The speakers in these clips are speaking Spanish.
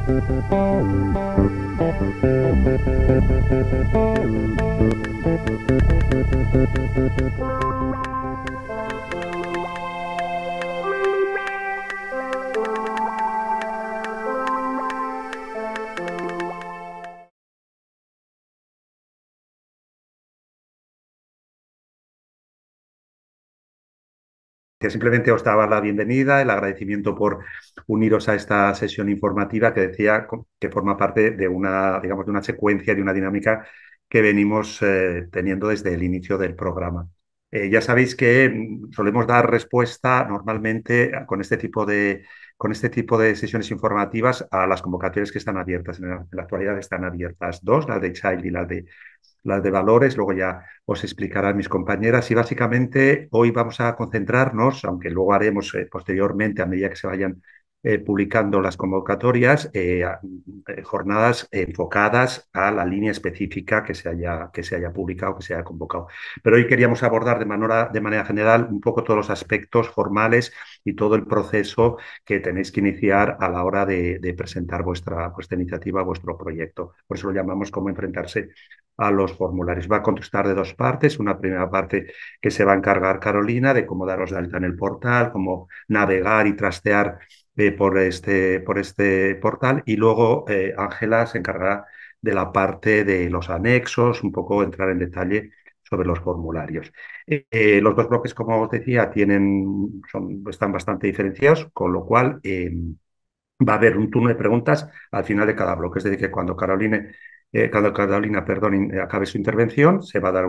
Que simplemente os daba la bienvenida, el agradecimiento por uniros a esta sesión informativa que decía que forma parte de una, digamos, de una secuencia, de una dinámica que venimos teniendo desde el inicio del programa. Ya sabéis que solemos dar respuesta normalmente con este tipo de sesiones informativas a las convocatorias que están abiertas. En la actualidad están abiertas dos, la de Child y la de valores, luego ya os explicarán mis compañeras y básicamente hoy vamos a concentrarnos, aunque luego haremos posteriormente a medida que se vayan publicando las convocatorias, jornadas enfocadas a la línea específica que se haya publicado, que se haya convocado. Pero hoy queríamos abordar de manera general un poco todos los aspectos formales y todo el proceso que tenéis que iniciar a la hora de presentar vuestra iniciativa, vuestro proyecto. Por eso lo llamamos cómo enfrentarse a los formularios. Va a contestar de dos partes. Una primera parte que se va a encargar Carolina de cómo daros de alta en el portal, cómo navegar y trastear por este portal. Y luego Ángela se encargará de la parte de los anexos, un poco entrar en detalle sobre los formularios. Los dos bloques, como os decía, están bastante diferenciados, con lo cual va a haber un turno de preguntas al final de cada bloque. Es decir, que cuando Carolina, perdón, acabe su intervención, se va a dar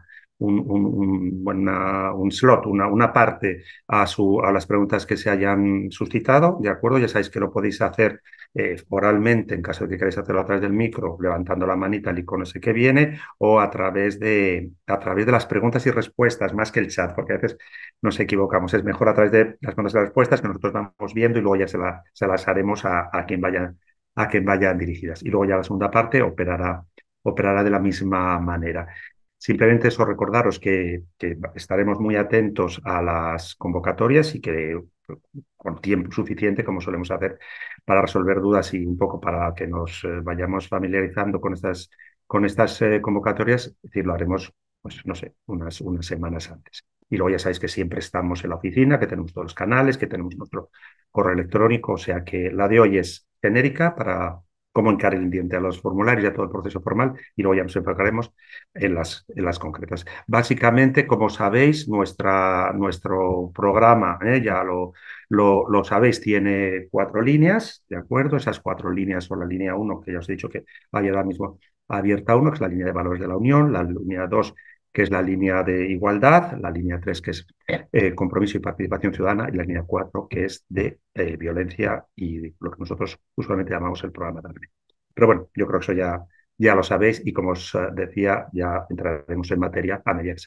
un slot, una parte a las preguntas que se hayan suscitado, ¿de acuerdo? Ya sabéis que lo podéis hacer oralmente, en caso de que queráis hacerlo a través del micro, levantando la manita, el icono ese que viene, o a través de las preguntas y respuestas, más que el chat, porque a veces nos equivocamos. Es mejor a través de las preguntas y las respuestas que nosotros vamos viendo y luego ya se las haremos a quien vayan dirigidas. Y luego ya la segunda parte operará de la misma manera. Simplemente eso recordaros que estaremos muy atentos a las convocatorias y que con tiempo suficiente, como solemos hacer, para resolver dudas y un poco para que nos vayamos familiarizando con estas convocatorias, es decir, lo haremos, pues no sé, unas semanas antes. Y luego ya sabéis que siempre estamos en la oficina, que tenemos todos los canales, que tenemos nuestro correo electrónico, o sea que la de hoy es genérica para cómo encarar el diente a los formularios y a todo el proceso formal, y luego ya nos enfocaremos en las concretas. Básicamente, como sabéis, nuestro programa, ya lo sabéis, tiene 4 líneas, ¿de acuerdo? Esas 4 líneas son la línea 1, que ya os he dicho que vaya ahora mismo abierta 1, que es la línea de valores de la Unión, la línea 2, que es la línea de igualdad, la línea 3, que es compromiso y participación ciudadana, y la línea 4, que es de violencia y lo que nosotros usualmente llamamos el programa de ARME. Pero bueno, yo creo que eso ya lo sabéis y como os decía, ya entraremos en materia a medida que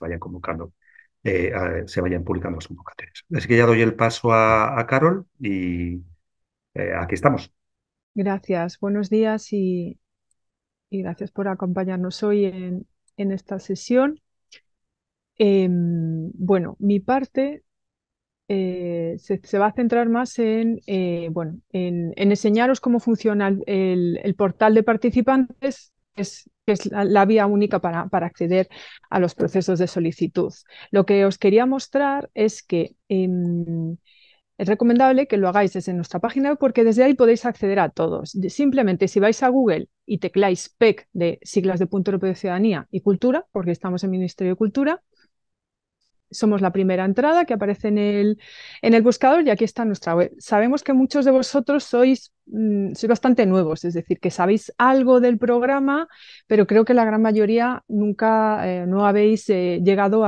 se vayan publicando las convocatorias. Así que ya doy el paso a Carol y aquí estamos. Gracias, buenos días y gracias por acompañarnos hoy en esta sesión. Bueno, mi parte se va a centrar más en enseñaros cómo funciona el portal de participantes, que es la vía única para acceder a los procesos de solicitud. Lo que os quería mostrar es que es recomendable que lo hagáis desde nuestra página web porque desde ahí podéis acceder a todos. Simplemente si vais a Google y tecláis PEC de siglas de Punto Europeo de Ciudadanía y Cultura, porque estamos en Ministerio de Cultura, somos la primera entrada que aparece en el buscador y aquí está nuestra web. Sabemos que muchos de vosotros sois bastante nuevos, es decir, que sabéis algo del programa, pero creo que la gran mayoría nunca no habéis llegado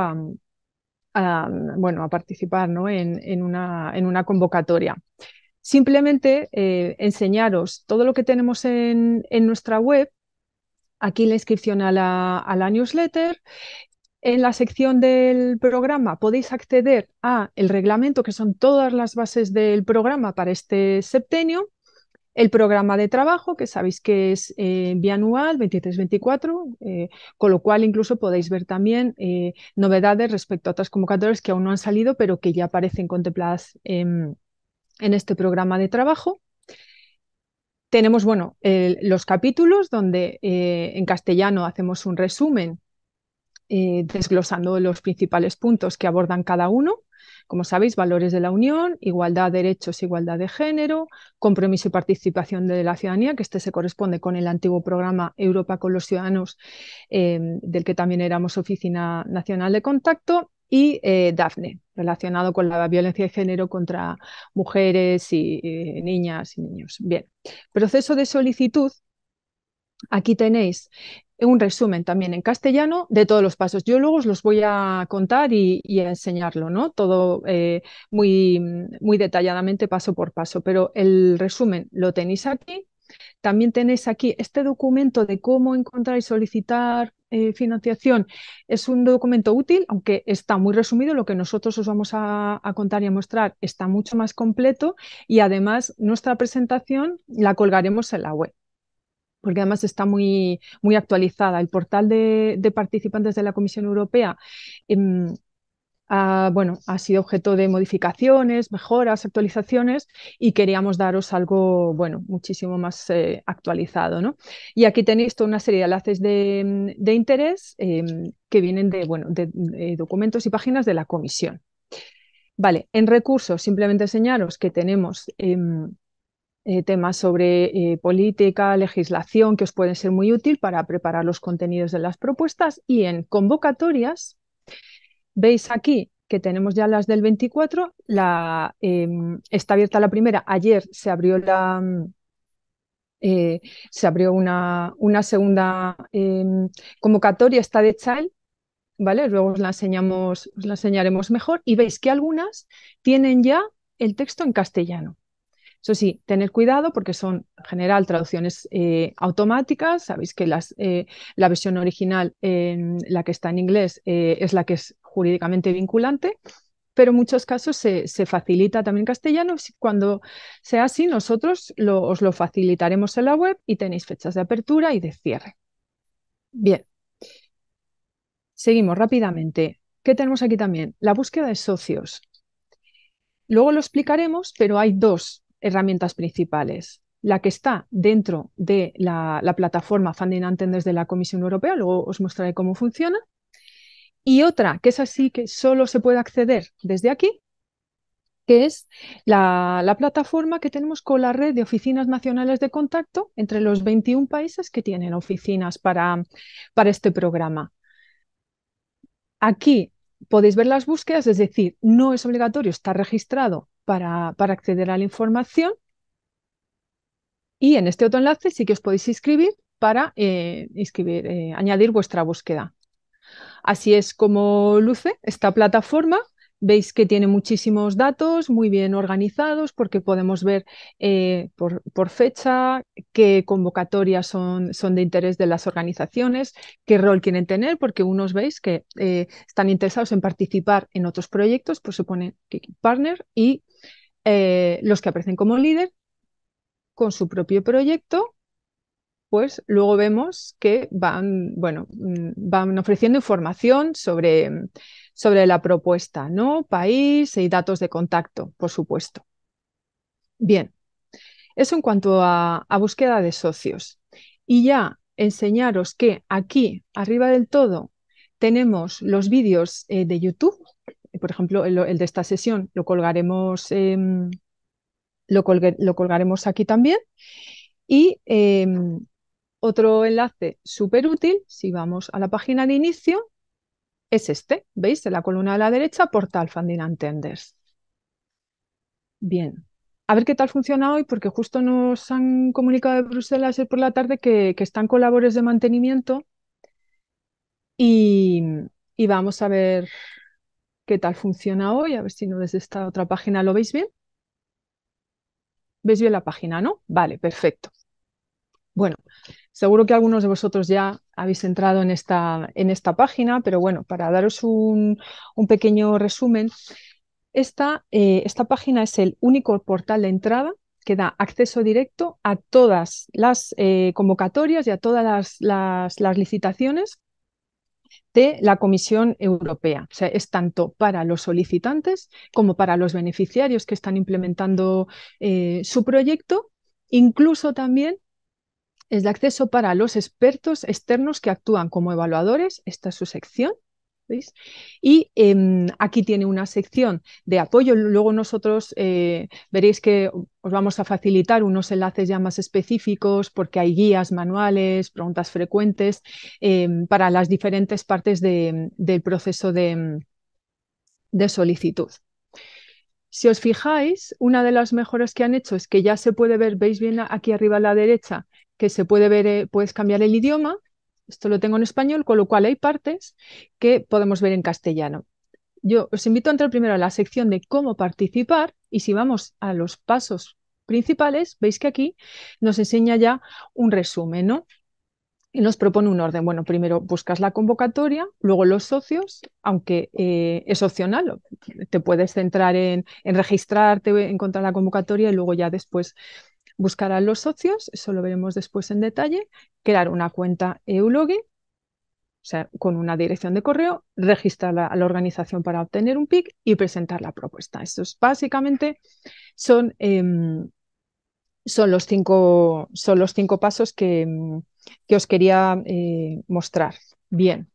a participar, ¿no? en una convocatoria. Simplemente enseñaros todo lo que tenemos en nuestra web, aquí la inscripción a la newsletter. En la sección del programa podéis acceder a el reglamento, que son todas las bases del programa para este septenio, el programa de trabajo, que sabéis que es bianual, 23-24, con lo cual incluso podéis ver también novedades respecto a otras convocatorias que aún no han salido, pero que ya aparecen contempladas en este programa de trabajo. tenemos, bueno, los capítulos donde en castellano hacemos un resumen desglosando los principales puntos que abordan cada uno. Como sabéis, valores de la Unión, igualdad, derechos, igualdad de género, compromiso y participación de la ciudadanía, que este se corresponde con el antiguo programa Europa con los ciudadanos, del que también éramos Oficina Nacional de Contacto, y DAFNE, relacionado con la violencia de género contra mujeres y niñas y niños. Bien, proceso de solicitud. Aquí tenéis un resumen también en castellano de todos los pasos. Yo luego os los voy a contar y a enseñarlo, ¿no? Todo muy, muy detalladamente, paso por paso, pero el resumen lo tenéis aquí. También tenéis aquí este documento de cómo encontrar y solicitar financiación. Es un documento útil, aunque está muy resumido. Lo que nosotros os vamos a contar y a mostrar está mucho más completo, y además nuestra presentación la colgaremos en la web, porque además está muy, muy actualizada. El portal de participantes de la Comisión Europea bueno, ha sido objeto de modificaciones, mejoras, actualizaciones, y queríamos daros algo, bueno, muchísimo más actualizado, ¿no? Y aquí tenéis toda una serie de enlaces de interés que vienen de, bueno, de documentos y páginas de la Comisión. Vale, en recursos, simplemente enseñaros que tenemos temas sobre política, legislación, que os pueden ser muy útil para preparar los contenidos de las propuestas. Y en convocatorias, veis aquí que tenemos ya las del 24, está abierta la primera. Ayer se abrió una segunda convocatoria, está de Child, ¿vale? Luego os la enseñaremos mejor, y veis que algunas tienen ya el texto en castellano. Eso sí, tener cuidado porque son en general traducciones automáticas. Sabéis que la versión original, la que está en inglés, es la que es jurídicamente vinculante, pero en muchos casos se facilita también en castellano. Cuando sea así, nosotros os lo facilitaremos en la web y tenéis fechas de apertura y de cierre. Bien, seguimos rápidamente. ¿Qué tenemos aquí también? La búsqueda de socios. Luego lo explicaremos, pero hay dos herramientas principales. La que está dentro de la plataforma Funding Antennas de la Comisión Europea, luego os mostraré cómo funciona, y otra que es así, que solo se puede acceder desde aquí, que es la plataforma que tenemos con la red de oficinas nacionales de contacto entre los 21 países que tienen oficinas para este programa. Aquí podéis ver las búsquedas, es decir, no es obligatorio estar registrado para acceder a la información. Y en este otro enlace sí que os podéis inscribir para añadir vuestra búsqueda. Así es como luce esta plataforma. Veis que tiene muchísimos datos muy bien organizados, porque podemos ver por fecha qué convocatorias son de interés de las organizaciones, qué rol quieren tener, porque unos veis que están interesados en participar en otros proyectos, pues se pone partner, y los que aparecen como líder con su propio proyecto, pues luego vemos que van ofreciendo información sobre la propuesta, ¿no? País y datos de contacto, por supuesto. Bien, eso en cuanto a búsqueda de socios. Y ya enseñaros que aquí, arriba del todo, tenemos los vídeos de YouTube. Por ejemplo, el de esta sesión lo colgaremos, lo colgaremos aquí también. Y otro enlace súper útil, si vamos a la página de inicio, es este. ¿Veis? En la columna de la derecha, portal Funding Attenders. Bien. A ver qué tal funciona hoy, porque justo nos han comunicado de Bruselas por la tarde que están con labores de mantenimiento, y, y vamos a ver qué tal funciona hoy, a ver si no desde esta otra página lo veis bien. ¿Veis bien la página, no? Vale, perfecto. Bueno, seguro que algunos de vosotros ya habéis entrado en esta página, pero bueno, para daros un pequeño resumen, esta página es el único portal de entrada que da acceso directo a todas las convocatorias y a todas las licitaciones de la Comisión Europea. O sea, es tanto para los solicitantes como para los beneficiarios que están implementando su proyecto, Incluso también es de acceso para los expertos externos que actúan como evaluadores. Esta es su sección. ¿Veis? Y aquí tiene una sección de apoyo. Luego nosotros veréis que os vamos a facilitar unos enlaces ya más específicos porque hay guías, manuales, preguntas frecuentes para las diferentes partes del proceso de solicitud. Si os fijáis, una de las mejoras que han hecho es que ya se puede ver, veis bien aquí arriba a la derecha, que se puede ver, puedes cambiar el idioma. Esto lo tengo en español, con lo cual hay partes que podemos ver en castellano. Yo os invito a entrar primero a la sección de cómo participar y si vamos a los pasos principales, veis que aquí nos enseña ya un resumen, ¿no? Y nos propone un orden. Bueno, primero buscas la convocatoria, luego los socios, aunque es opcional, te puedes centrar en registrarte, encontrar la convocatoria y luego ya después buscar a los socios, eso lo veremos después en detalle, crear una cuenta EULogin, o sea, con una dirección de correo, registrar a la organización para obtener un PIC y presentar la propuesta. Estos básicamente son, son los cinco pasos que os quería mostrar. Bien.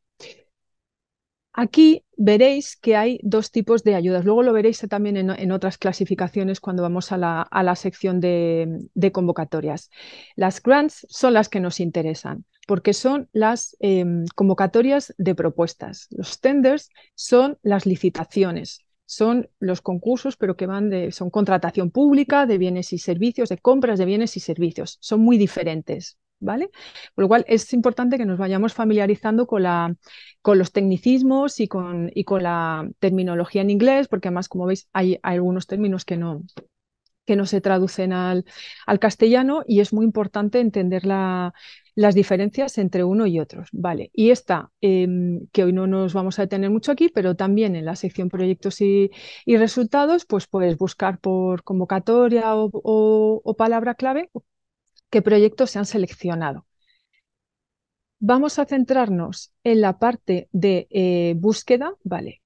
Aquí veréis que hay dos tipos de ayudas. Luego lo veréis también en otras clasificaciones cuando vamos a la sección de convocatorias. Las grants son las que nos interesan porque son las convocatorias de propuestas. Los tenders son las licitaciones, son los concursos, pero que son contratación pública de bienes y servicios, de compras de bienes y servicios. Son muy diferentes, ¿vale? Por lo cual es importante que nos vayamos familiarizando con los tecnicismos y con la terminología en inglés, porque además, como veis, hay algunos términos que no se traducen al castellano y es muy importante entender las diferencias entre uno y otros. Vale. Y esta, que hoy no nos vamos a detener mucho aquí, pero también en la sección proyectos y resultados, pues puedes buscar por convocatoria o palabra clave qué proyectos se han seleccionado. Vamos a centrarnos en la parte de búsqueda, ¿vale?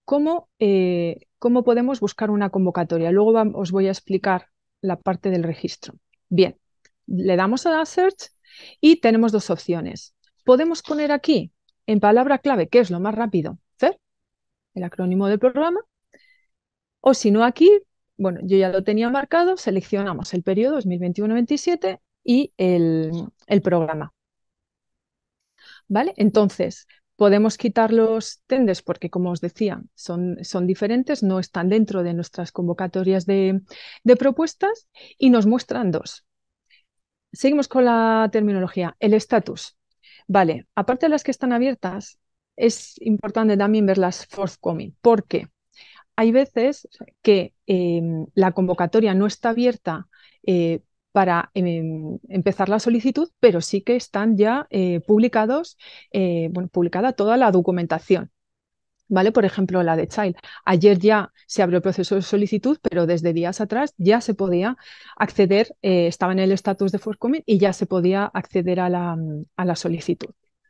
¿Cómo podemos buscar una convocatoria? Luego os voy a explicar la parte del registro. Bien, le damos a la search y tenemos dos opciones. Podemos poner aquí en palabra clave, que es lo más rápido, CER, el acrónimo del programa, o si no aquí, bueno, yo ya lo tenía marcado, seleccionamos el periodo 2021-27 y el programa. ¿Vale? Entonces, podemos quitar los tenders porque, como os decía, son diferentes, no están dentro de nuestras convocatorias de propuestas y nos muestran dos. Seguimos con la terminología. El estatus. Vale, aparte de las que están abiertas, es importante también ver las forthcoming, porque hay veces que la convocatoria no está abierta para empezar la solicitud, pero sí que están ya publicada toda la documentación. ¿Vale? Por ejemplo, la de Child. Ayer ya se abrió el proceso de solicitud, pero desde días atrás ya se podía acceder, estaba en el estatus de forthcoming y ya se podía acceder a la solicitud.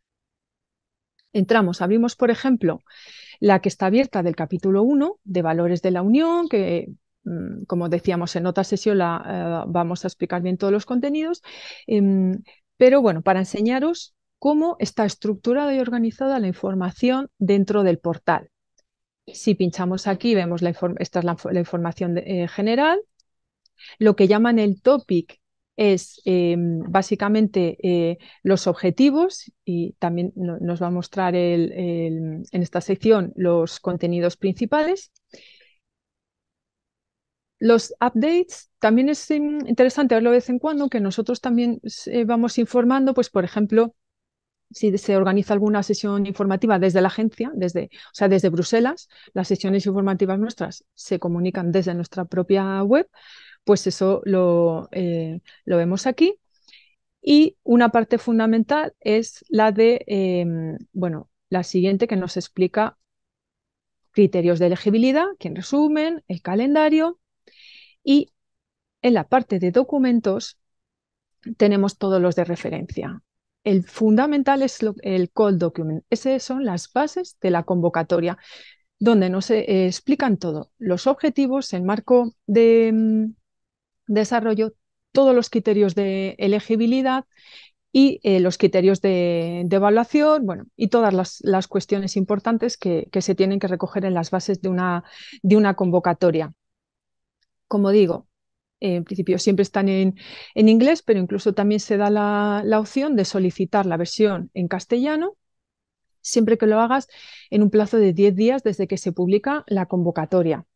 Entramos, abrimos, por ejemplo, la que está abierta del capítulo 1 de valores de la Unión, que como decíamos en otra sesión vamos a explicar bien todos los contenidos, pero bueno, para enseñaros cómo está estructurada y organizada la información dentro del portal. Si pinchamos aquí, vemos esta es la información general. Lo que llaman el topic es básicamente los objetivos y también nos va a mostrar en esta sección los contenidos principales. Los updates también es interesante verlo de vez en cuando, que nosotros también vamos informando, pues por ejemplo, si se organiza alguna sesión informativa desde la agencia, o sea, desde Bruselas, las sesiones informativas nuestras se comunican desde nuestra propia web, pues eso lo vemos aquí. Y una parte fundamental es la de, bueno, la siguiente que nos explica criterios de elegibilidad, que en resumen, el calendario, y en la parte de documentos tenemos todos los de referencia. El fundamental es el call document. Esas son las bases de la convocatoria, donde nos explican todo, los objetivos, el marco de desarrollo, todos los criterios de elegibilidad y los criterios de evaluación, bueno, y todas las cuestiones importantes que se tienen que recoger en las bases de una convocatoria. Como digo, en principio siempre están en inglés, pero incluso también se da la opción de solicitar la versión en castellano, siempre que lo hagas en un plazo de 10 días desde que se publica la convocatoria.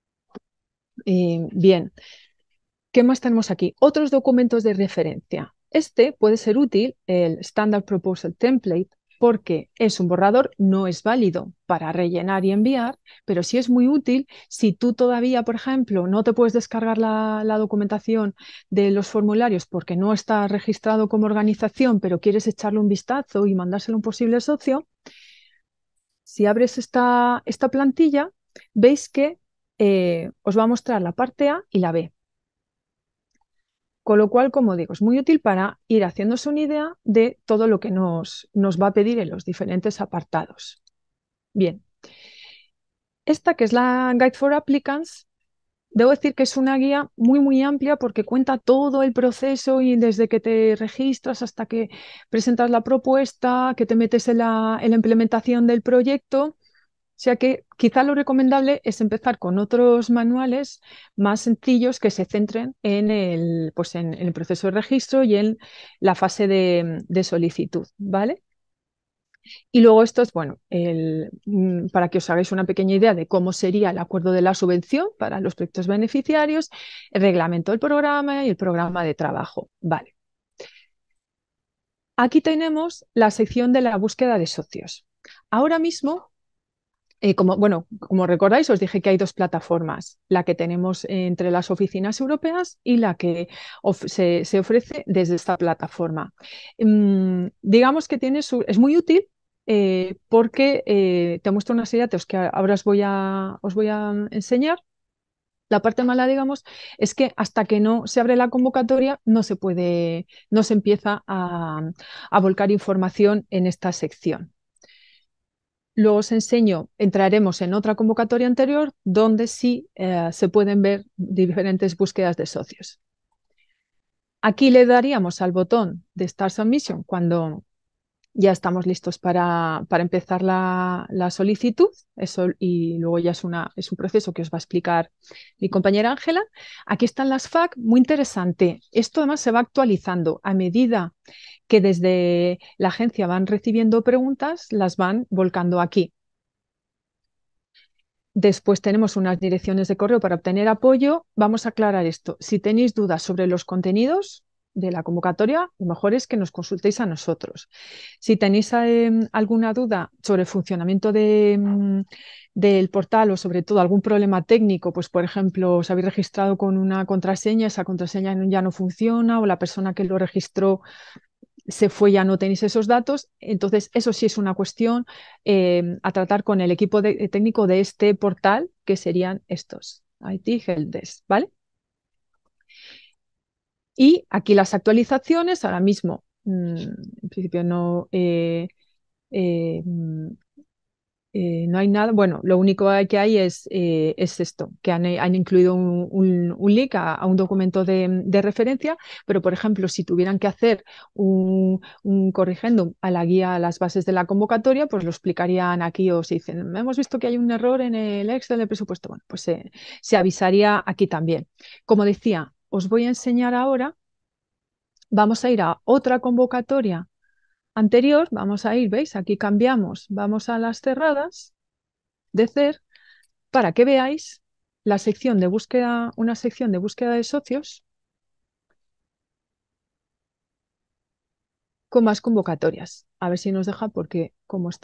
Bien, ¿qué más tenemos aquí? Otros documentos de referencia. Este puede ser útil, el Standard Proposal Template, porque es un borrador, no es válido para rellenar y enviar, pero sí es muy útil si tú todavía, por ejemplo, no te puedes descargar la documentación de los formularios porque no está registrado como organización, pero quieres echarle un vistazo y mandárselo a un posible socio. Si abres esta plantilla, veis que os va a mostrar la parte A y la B. Con lo cual, como digo, es muy útil para ir haciéndose una idea de todo lo que nos va a pedir en los diferentes apartados. Bien, esta que es la Guide for Applicants, debo decir que es una guía muy, muy amplia porque cuenta todo el proceso y desde que te registras hasta que presentas la propuesta, que te metes en la implementación del proyecto. O sea que quizá lo recomendable es empezar con otros manuales más sencillos que se centren pues en el proceso de registro y en la fase de solicitud, ¿vale? Y luego esto es, bueno, para que os hagáis una pequeña idea de cómo sería el acuerdo de la subvención para los proyectos beneficiarios, el reglamento del programa y el programa de trabajo, ¿vale? Aquí tenemos la sección de la búsqueda de socios. Ahora mismo como recordáis, os dije que hay dos plataformas, la que tenemos entre las oficinas europeas y la que se ofrece desde esta plataforma. Digamos que es muy útil porque te muestra una serie de datos que ahora os voy a enseñar. La parte mala, digamos, es que hasta que no se abre la convocatoria no se empieza a volcar información en esta sección. Luego os enseño, entraremos en otra convocatoria anterior donde sí se pueden ver diferentes búsquedas de socios. Aquí le daríamos al botón de Start Submission cuando ya estamos listos para empezar la solicitud. Eso, y luego ya es un proceso que os va a explicar mi compañera Ángela. Aquí están las FAQ, muy interesante. Esto además se va actualizando a medida que desde la agencia van recibiendo preguntas, las van volcando aquí. Después tenemos unas direcciones de correo para obtener apoyo. Vamos a aclarar esto. Si tenéis dudas sobre los contenidos de la convocatoria, lo mejor es que nos consultéis a nosotros. Si tenéis alguna duda sobre el funcionamiento del portal o sobre todo algún problema técnico, pues por ejemplo, os habéis registrado con una contraseña, esa contraseña ya no funciona o la persona que lo registró se fue, ya no tenéis esos datos, entonces eso sí es una cuestión a tratar con el equipo técnico de este portal, que serían estos, IT Helpdesk, ¿vale? Y aquí las actualizaciones, ahora mismo, en principio no, no hay nada. Bueno, lo único que hay es esto, que han incluido un link a un documento de referencia, pero por ejemplo, si tuvieran que hacer un corrigendum a la guía, a las bases de la convocatoria, pues lo explicarían aquí o si dicen, hemos visto que hay un error en el Excel del presupuesto, bueno, pues se avisaría aquí también. Como decía, os voy a enseñar ahora, vamos a ir a otra convocatoria anterior, vamos a ir, ¿veis? Aquí cambiamos, vamos a las cerradas de CER para que veáis la sección de búsqueda, una sección de búsqueda de socios con más convocatorias. A ver si nos deja porque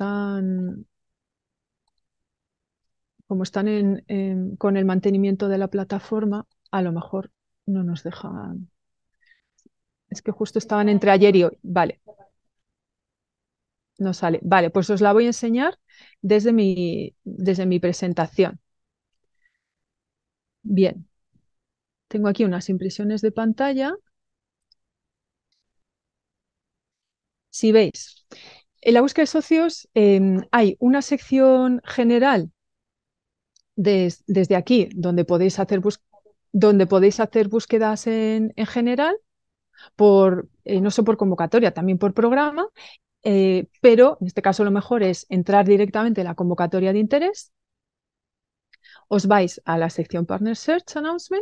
como están con el mantenimiento de la plataforma, a lo mejor no nos dejan. Es que justo estaban entre ayer y hoy. Vale, no sale. Vale, pues os la voy a enseñar desde mi presentación. Bien, tengo aquí unas impresiones de pantalla. Si veis, en la búsqueda de socios hay una sección general desde aquí donde podéis hacer búsqueda. donde podéis hacer búsquedas en general, no solo por convocatoria, también por programa, pero en este caso lo mejor es entrar directamente en la convocatoria de interés, os vais a la sección Partner Search Announcement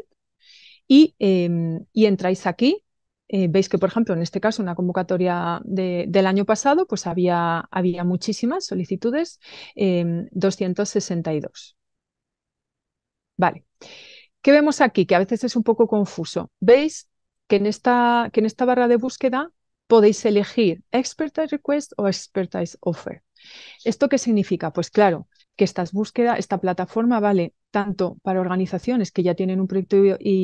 y entráis aquí. Veis que, por ejemplo, en este caso, una convocatoria del año pasado, pues había muchísimas solicitudes, 262. Vale. ¿Qué vemos aquí? Que a veces es un poco confuso. ¿Veis que en esta barra de búsqueda podéis elegir Expertise Request o Expertise Offer? ¿Esto qué significa? Pues claro, que esta plataforma vale tanto para organizaciones que ya tienen un proyecto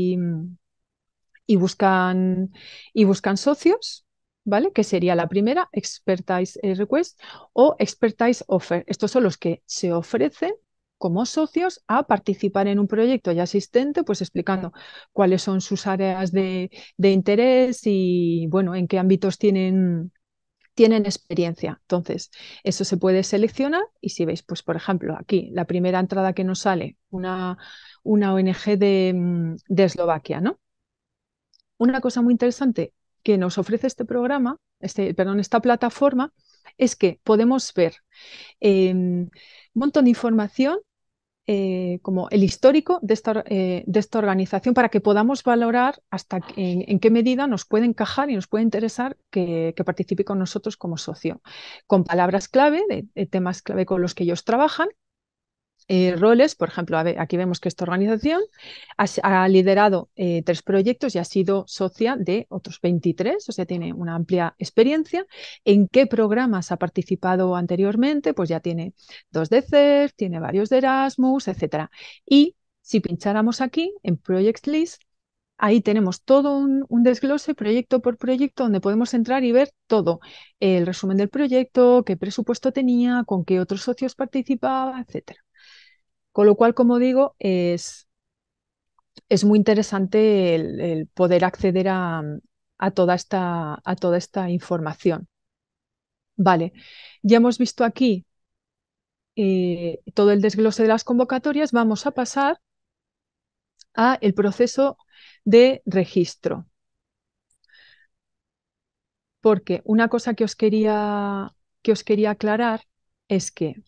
y buscan socios, ¿vale? Que sería la primera, Expertise Request o Expertise Offer. Estos son los que se ofrecen como socios a participar en un proyecto ya existente, pues explicando cuáles son sus áreas de interés y, bueno, en qué ámbitos tienen experiencia. Entonces, eso se puede seleccionar y si veis, pues por ejemplo, aquí la primera entrada que nos sale, una ONG de Eslovaquia, ¿no? Una cosa muy interesante que nos ofrece este programa, esta plataforma, es que podemos ver un montón de información como el histórico de esta organización para que podamos valorar en qué medida nos puede encajar y nos puede interesar que participe con nosotros como socio, con palabras clave, de temas clave con los que ellos trabajan. Roles, por ejemplo, aquí vemos que esta organización ha liderado 3 proyectos y ha sido socia de otros 23, o sea, tiene una amplia experiencia. ¿En qué programas ha participado anteriormente? Pues ya tiene 2 de CERT, tiene varios de Erasmus, etcétera. Y si pincháramos aquí en Project List, ahí tenemos todo un desglose proyecto por proyecto donde podemos entrar y ver todo, el resumen del proyecto, qué presupuesto tenía, con qué otros socios participaba, etcétera. Con lo cual, como digo, es muy interesante el poder acceder a toda esta información. Vale, ya hemos visto aquí todo el desglose de las convocatorias. Vamos a pasar al proceso de registro. Porque una cosa que os quería aclarar es que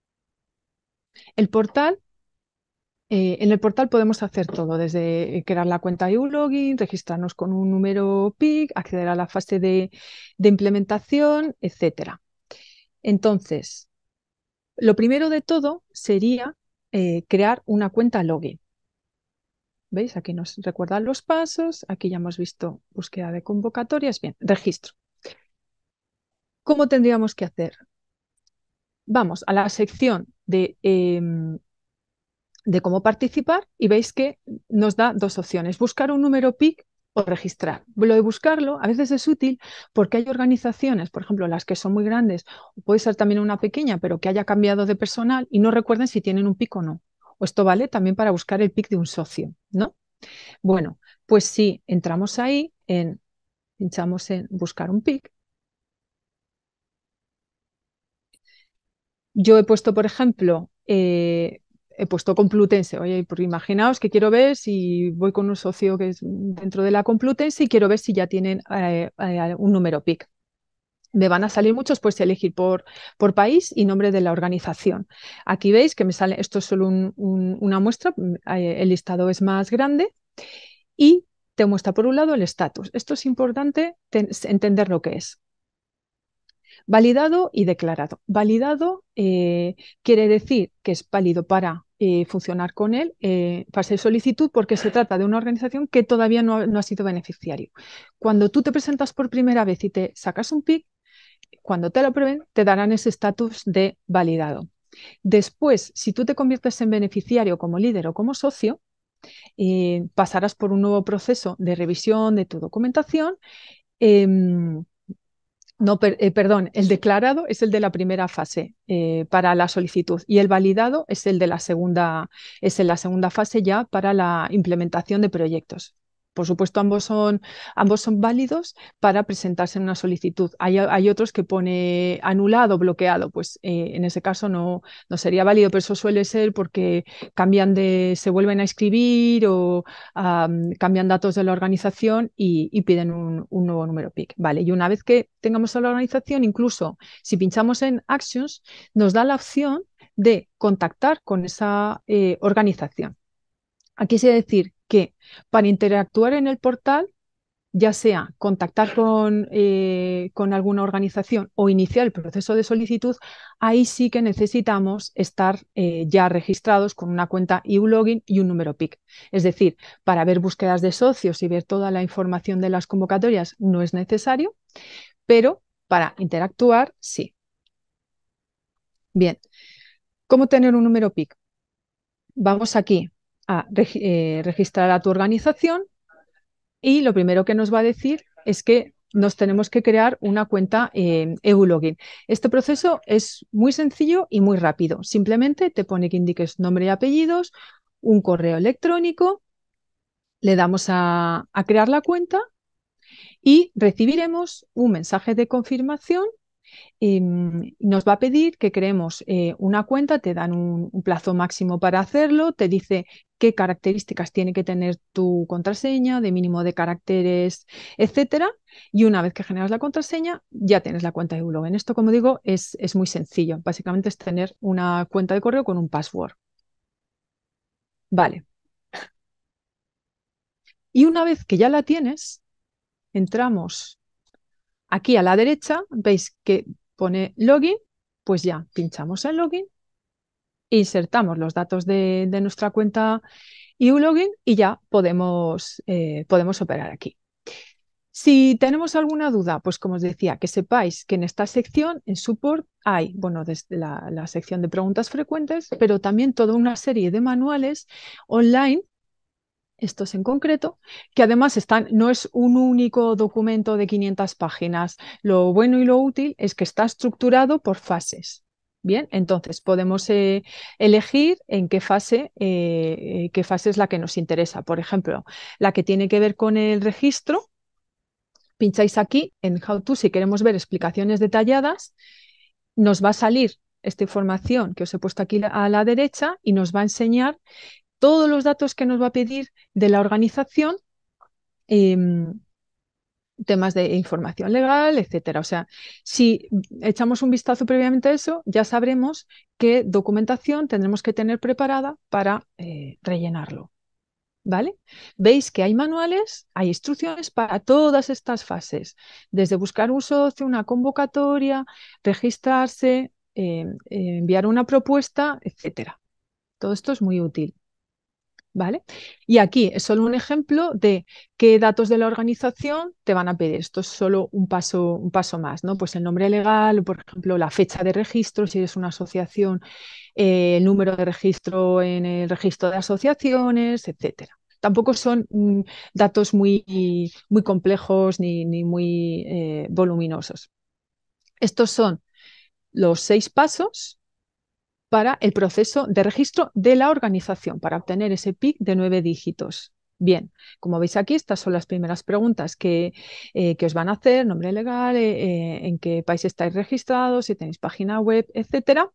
el portal en el portal podemos hacer todo, desde crear la cuenta de login, registrarnos con un número PIC, acceder a la fase de implementación, etcétera. Entonces, lo primero de todo sería crear una cuenta login. ¿Veis? Aquí nos recuerdan los pasos. Aquí ya hemos visto búsqueda de convocatorias. Bien, registro. ¿Cómo tendríamos que hacer? Vamos a la sección de cómo participar y veis que nos da 2 opciones, buscar un número PIC o registrar. Lo de buscarlo a veces es útil porque hay organizaciones, por ejemplo, las que son muy grandes, o puede ser también una pequeña, pero que haya cambiado de personal y no recuerden si tienen un PIC o no. O esto vale también para buscar el PIC de un socio, ¿no? Bueno, pues si entramos ahí, pinchamos en buscar un PIC. Yo he puesto, por ejemplo, he puesto Complutense. Oye, porque imaginaos que quiero ver si voy con un socio que es dentro de la Complutense y quiero ver si ya tienen un número PIC. Me van a salir muchos, pues elegir por país y nombre de la organización. Aquí veis que me sale, esto es solo una muestra, el listado es más grande y te muestra por un lado el estatus. Esto es importante entender lo que es. Validado y declarado. Validado quiere decir que es válido para funcionar con él, fase de solicitud, porque se trata de una organización que todavía no ha sido beneficiario. Cuando tú te presentas por primera vez y te sacas un PIC, cuando te lo aprueben, te darán ese estatus de validado. Después, si tú te conviertes en beneficiario como líder o como socio, pasarás por un nuevo proceso de revisión de tu documentación. No, perdón, el declarado es el de la primera fase para la solicitud y el validado es el de la segunda, es en la segunda fase ya para la implementación de proyectos. Por supuesto, ambos son válidos para presentarse en una solicitud. Hay otros que pone anulado, bloqueado, pues en ese caso no sería válido, pero eso suele ser porque se vuelven a inscribir o cambian datos de la organización y piden un nuevo número PIC. Vale, y una vez que tengamos a la organización, incluso si pinchamos en Actions, nos da la opción de contactar con esa organización. Aquí se decir que para interactuar en el portal, ya sea contactar con alguna organización o iniciar el proceso de solicitud, ahí sí que necesitamos estar ya registrados con una cuenta EU-Login y un número PIC. Es decir, para ver búsquedas de socios y ver toda la información de las convocatorias no es necesario, pero para interactuar sí. Bien, ¿cómo tener un número PIC? Vamos aquí a registrar a tu organización y lo primero que nos va a decir es que nos tenemos que crear una cuenta EU-Login. Este proceso es muy sencillo y muy rápido. Simplemente te pone que indiques nombre y apellidos, un correo electrónico, le damos a crear la cuenta y recibiremos un mensaje de confirmación. Nos va a pedir que creemos una cuenta, te dan un plazo máximo para hacerlo, te dice qué características tiene que tener tu contraseña, de mínimo de caracteres, etcétera. Y una vez que generas la contraseña, ya tienes la cuenta de EU-Login. Esto, como digo, es muy sencillo. Básicamente es tener una cuenta de correo con un password. Vale. Y una vez que ya la tienes, entramos aquí a la derecha, veis que pone login, pues ya pinchamos en login, insertamos los datos de nuestra cuenta EU-Login y ya podemos operar aquí. Si tenemos alguna duda, pues como os decía, que sepáis que en esta sección, en Support, hay, bueno, desde la sección de preguntas frecuentes, pero también toda una serie de manuales online, estos en concreto, que además no es un único documento de 500 páginas. Lo bueno y lo útil es que está estructurado por fases. Bien, entonces podemos elegir en qué fase es la que nos interesa. Por ejemplo, la que tiene que ver con el registro, pincháis aquí en How to si queremos ver explicaciones detalladas, nos va a salir esta información que os he puesto aquí a la derecha y nos va a enseñar todos los datos que nos va a pedir de la organización, temas de información legal, etcétera. O sea, si echamos un vistazo previamente a eso, ya sabremos qué documentación tendremos que tener preparada para rellenarlo. ¿Vale? Veis que hay manuales, hay instrucciones para todas estas fases, desde buscar un socio, una convocatoria, registrarse, enviar una propuesta, etcétera. Todo esto es muy útil. ¿Vale? Y aquí es solo un ejemplo de qué datos de la organización te van a pedir. Esto es solo un paso más, ¿no? Pues el nombre legal, por ejemplo, la fecha de registro, si eres una asociación, el número de registro en el registro de asociaciones, etcétera. Tampoco son datos muy complejos ni muy voluminosos. Estos son los 6 pasos para el proceso de registro de la organización, para obtener ese PIC de 9 dígitos. Bien, como veis aquí, estas son las primeras preguntas que os van a hacer: nombre legal, en qué país estáis registrados, si tenéis página web, etcétera.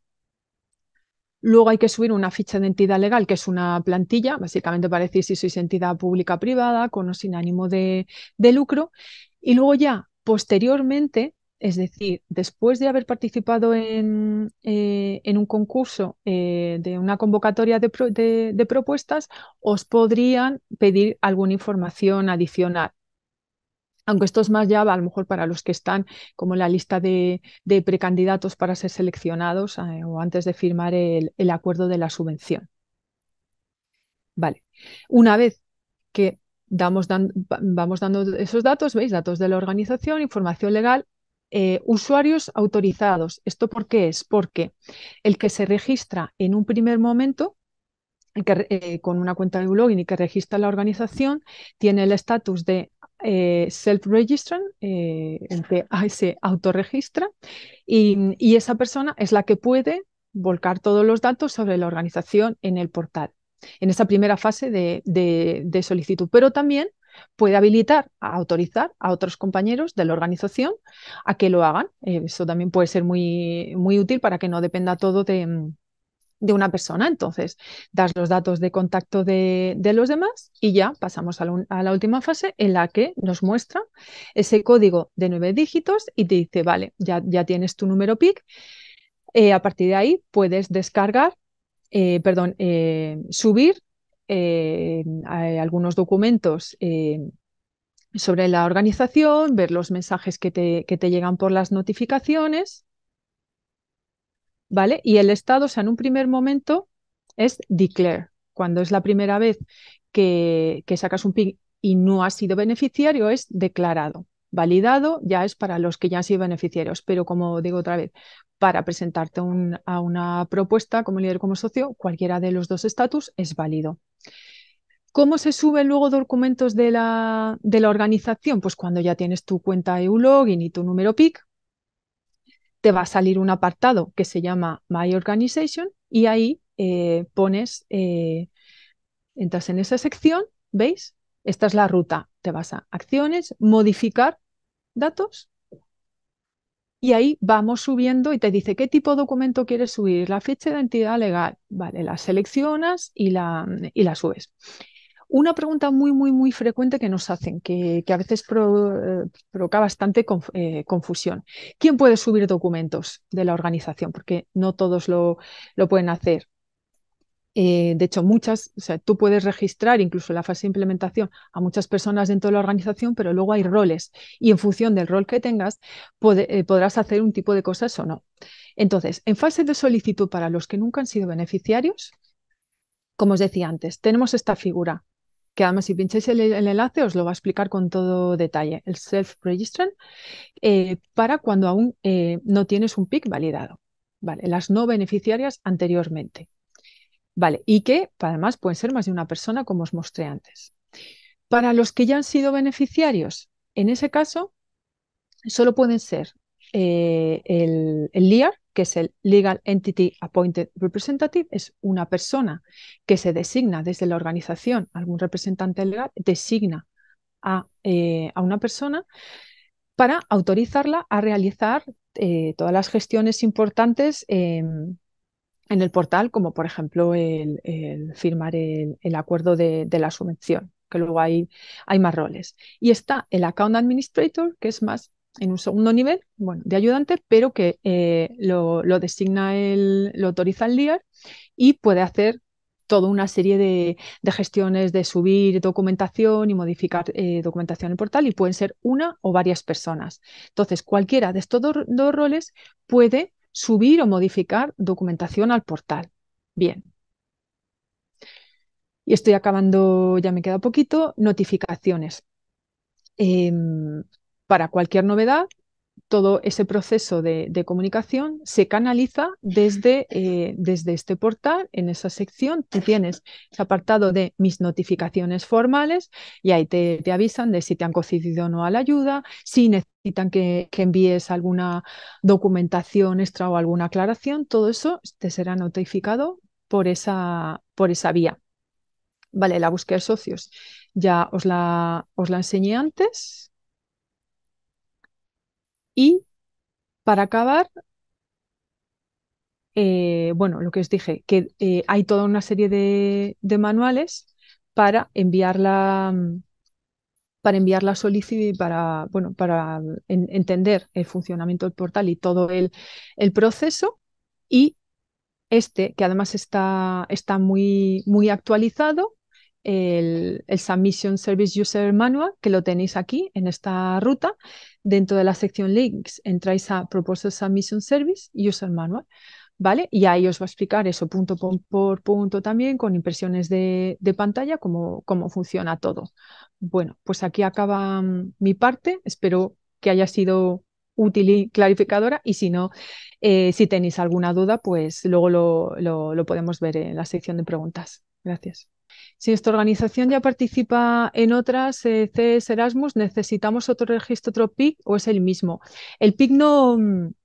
Luego hay que subir una ficha de entidad legal, que es una plantilla, básicamente para decir si sois entidad pública o privada, con o sin ánimo de lucro. Y luego ya, posteriormente, es decir, después de haber participado en un concurso de una convocatoria de propuestas, os podrían pedir alguna información adicional. Aunque esto es más ya a lo mejor para los que están como en la lista de precandidatos para ser seleccionados o antes de firmar el acuerdo de la subvención. Vale. Una vez que vamos dando esos datos, ¿veis? Datos de la organización, información legal, usuarios autorizados. ¿Esto por qué es? Porque el que se registra en un primer momento con una cuenta de login y que registra la organización, tiene el estatus de self-registrant, el que se autorregistra, y esa persona es la que puede volcar todos los datos sobre la organización en el portal, en esa primera fase de solicitud. Pero también puede habilitar, autorizar a otros compañeros de la organización a que lo hagan. Eso también puede ser muy, muy útil para que no dependa todo de una persona. Entonces, das los datos de contacto de los demás y ya pasamos a la última fase en la que nos muestra ese código de 9 dígitos y te dice, vale, ya tienes tu número PIC. A partir de ahí puedes descargar, subir algunos documentos sobre la organización, ver los mensajes que te llegan por las notificaciones, ¿vale? Y el estado, o sea, en un primer momento es declare, cuando es la primera vez que sacas un PIC y no has sido beneficiario, es declarado. Validado ya es para los que ya han sido beneficiarios, pero como digo otra vez, para presentarte a una propuesta como líder, como socio, cualquiera de los dos estatus es válido. ¿Cómo se suben luego documentos de la organización? Pues cuando ya tienes tu cuenta EULogin y tu número PIC, te va a salir un apartado que se llama My Organization y ahí entras en esa sección, ¿veis? Esta es la ruta. Te vas a acciones, modificar datos y ahí vamos subiendo y te dice qué tipo de documento quieres subir, la fecha de identidad legal, vale, la seleccionas y la subes. Una pregunta muy, muy, muy frecuente que nos hacen, que a veces provoca bastante confusión. ¿Quién puede subir documentos de la organización? Porque no todos lo pueden hacer. De hecho, o sea, tú puedes registrar incluso en la fase de implementación a muchas personas dentro de la organización, pero luego hay roles y en función del rol que tengas podrás hacer un tipo de cosas o no. Entonces, en fase de solicitud para los que nunca han sido beneficiarios, como os decía antes, tenemos esta figura que además si pincháis el enlace os lo va a explicar con todo detalle, el self-registrant, para cuando aún no tienes un PIC validado, ¿vale? Las no beneficiarias anteriormente. Vale, y que además pueden ser más de una persona, como os mostré antes. Para los que ya han sido beneficiarios, en ese caso, solo pueden ser el LEAR, que es el Legal Entity Appointed Representative, es una persona que se designa desde la organización, algún representante legal designa a una persona para autorizarla a realizar todas las gestiones importantes en el portal, como por ejemplo el firmar el acuerdo de la subvención, que luego hay más roles. Y está el Account Administrator, que es más en un segundo nivel, bueno, de ayudante, pero que lo designa lo autoriza el LIAR y puede hacer toda una serie de gestiones de subir documentación y modificar documentación en el portal y pueden ser una o varias personas. Entonces, cualquiera de estos dos roles puede subir o modificar documentación al portal. Bien. Y estoy acabando, ya me queda poquito, notificaciones. Para cualquier novedad, todo ese proceso de comunicación se canaliza desde este portal. En esa sección tú tienes ese apartado de mis notificaciones formales y ahí te avisan de si te han concedido o no a la ayuda, si necesitan que envíes alguna documentación extra o alguna aclaración, todo eso te será notificado por esa vía. Vale, la búsqueda de socios ya os la enseñé antes. Y para acabar, bueno, lo que os dije, que hay toda una serie de manuales para para enviar la solicitud, bueno, para entender el funcionamiento del portal y todo el proceso. Y que además está muy, muy actualizado, el Submission Service User Manual, que lo tenéis aquí en esta ruta. Dentro de la sección Links entráis a Proposal Submission Service User Manual, ¿vale? Y ahí os va a explicar eso punto por punto también, con impresiones de pantalla, cómo funciona todo. Bueno, pues aquí acaba mi parte. Espero que haya sido útil y clarificadora y si no, si tenéis alguna duda, pues luego lo podemos ver en la sección de preguntas. Gracias. Si nuestra organización ya participa en otras CES Erasmus, ¿necesitamos otro registro, otro PIC o es el mismo? El PIC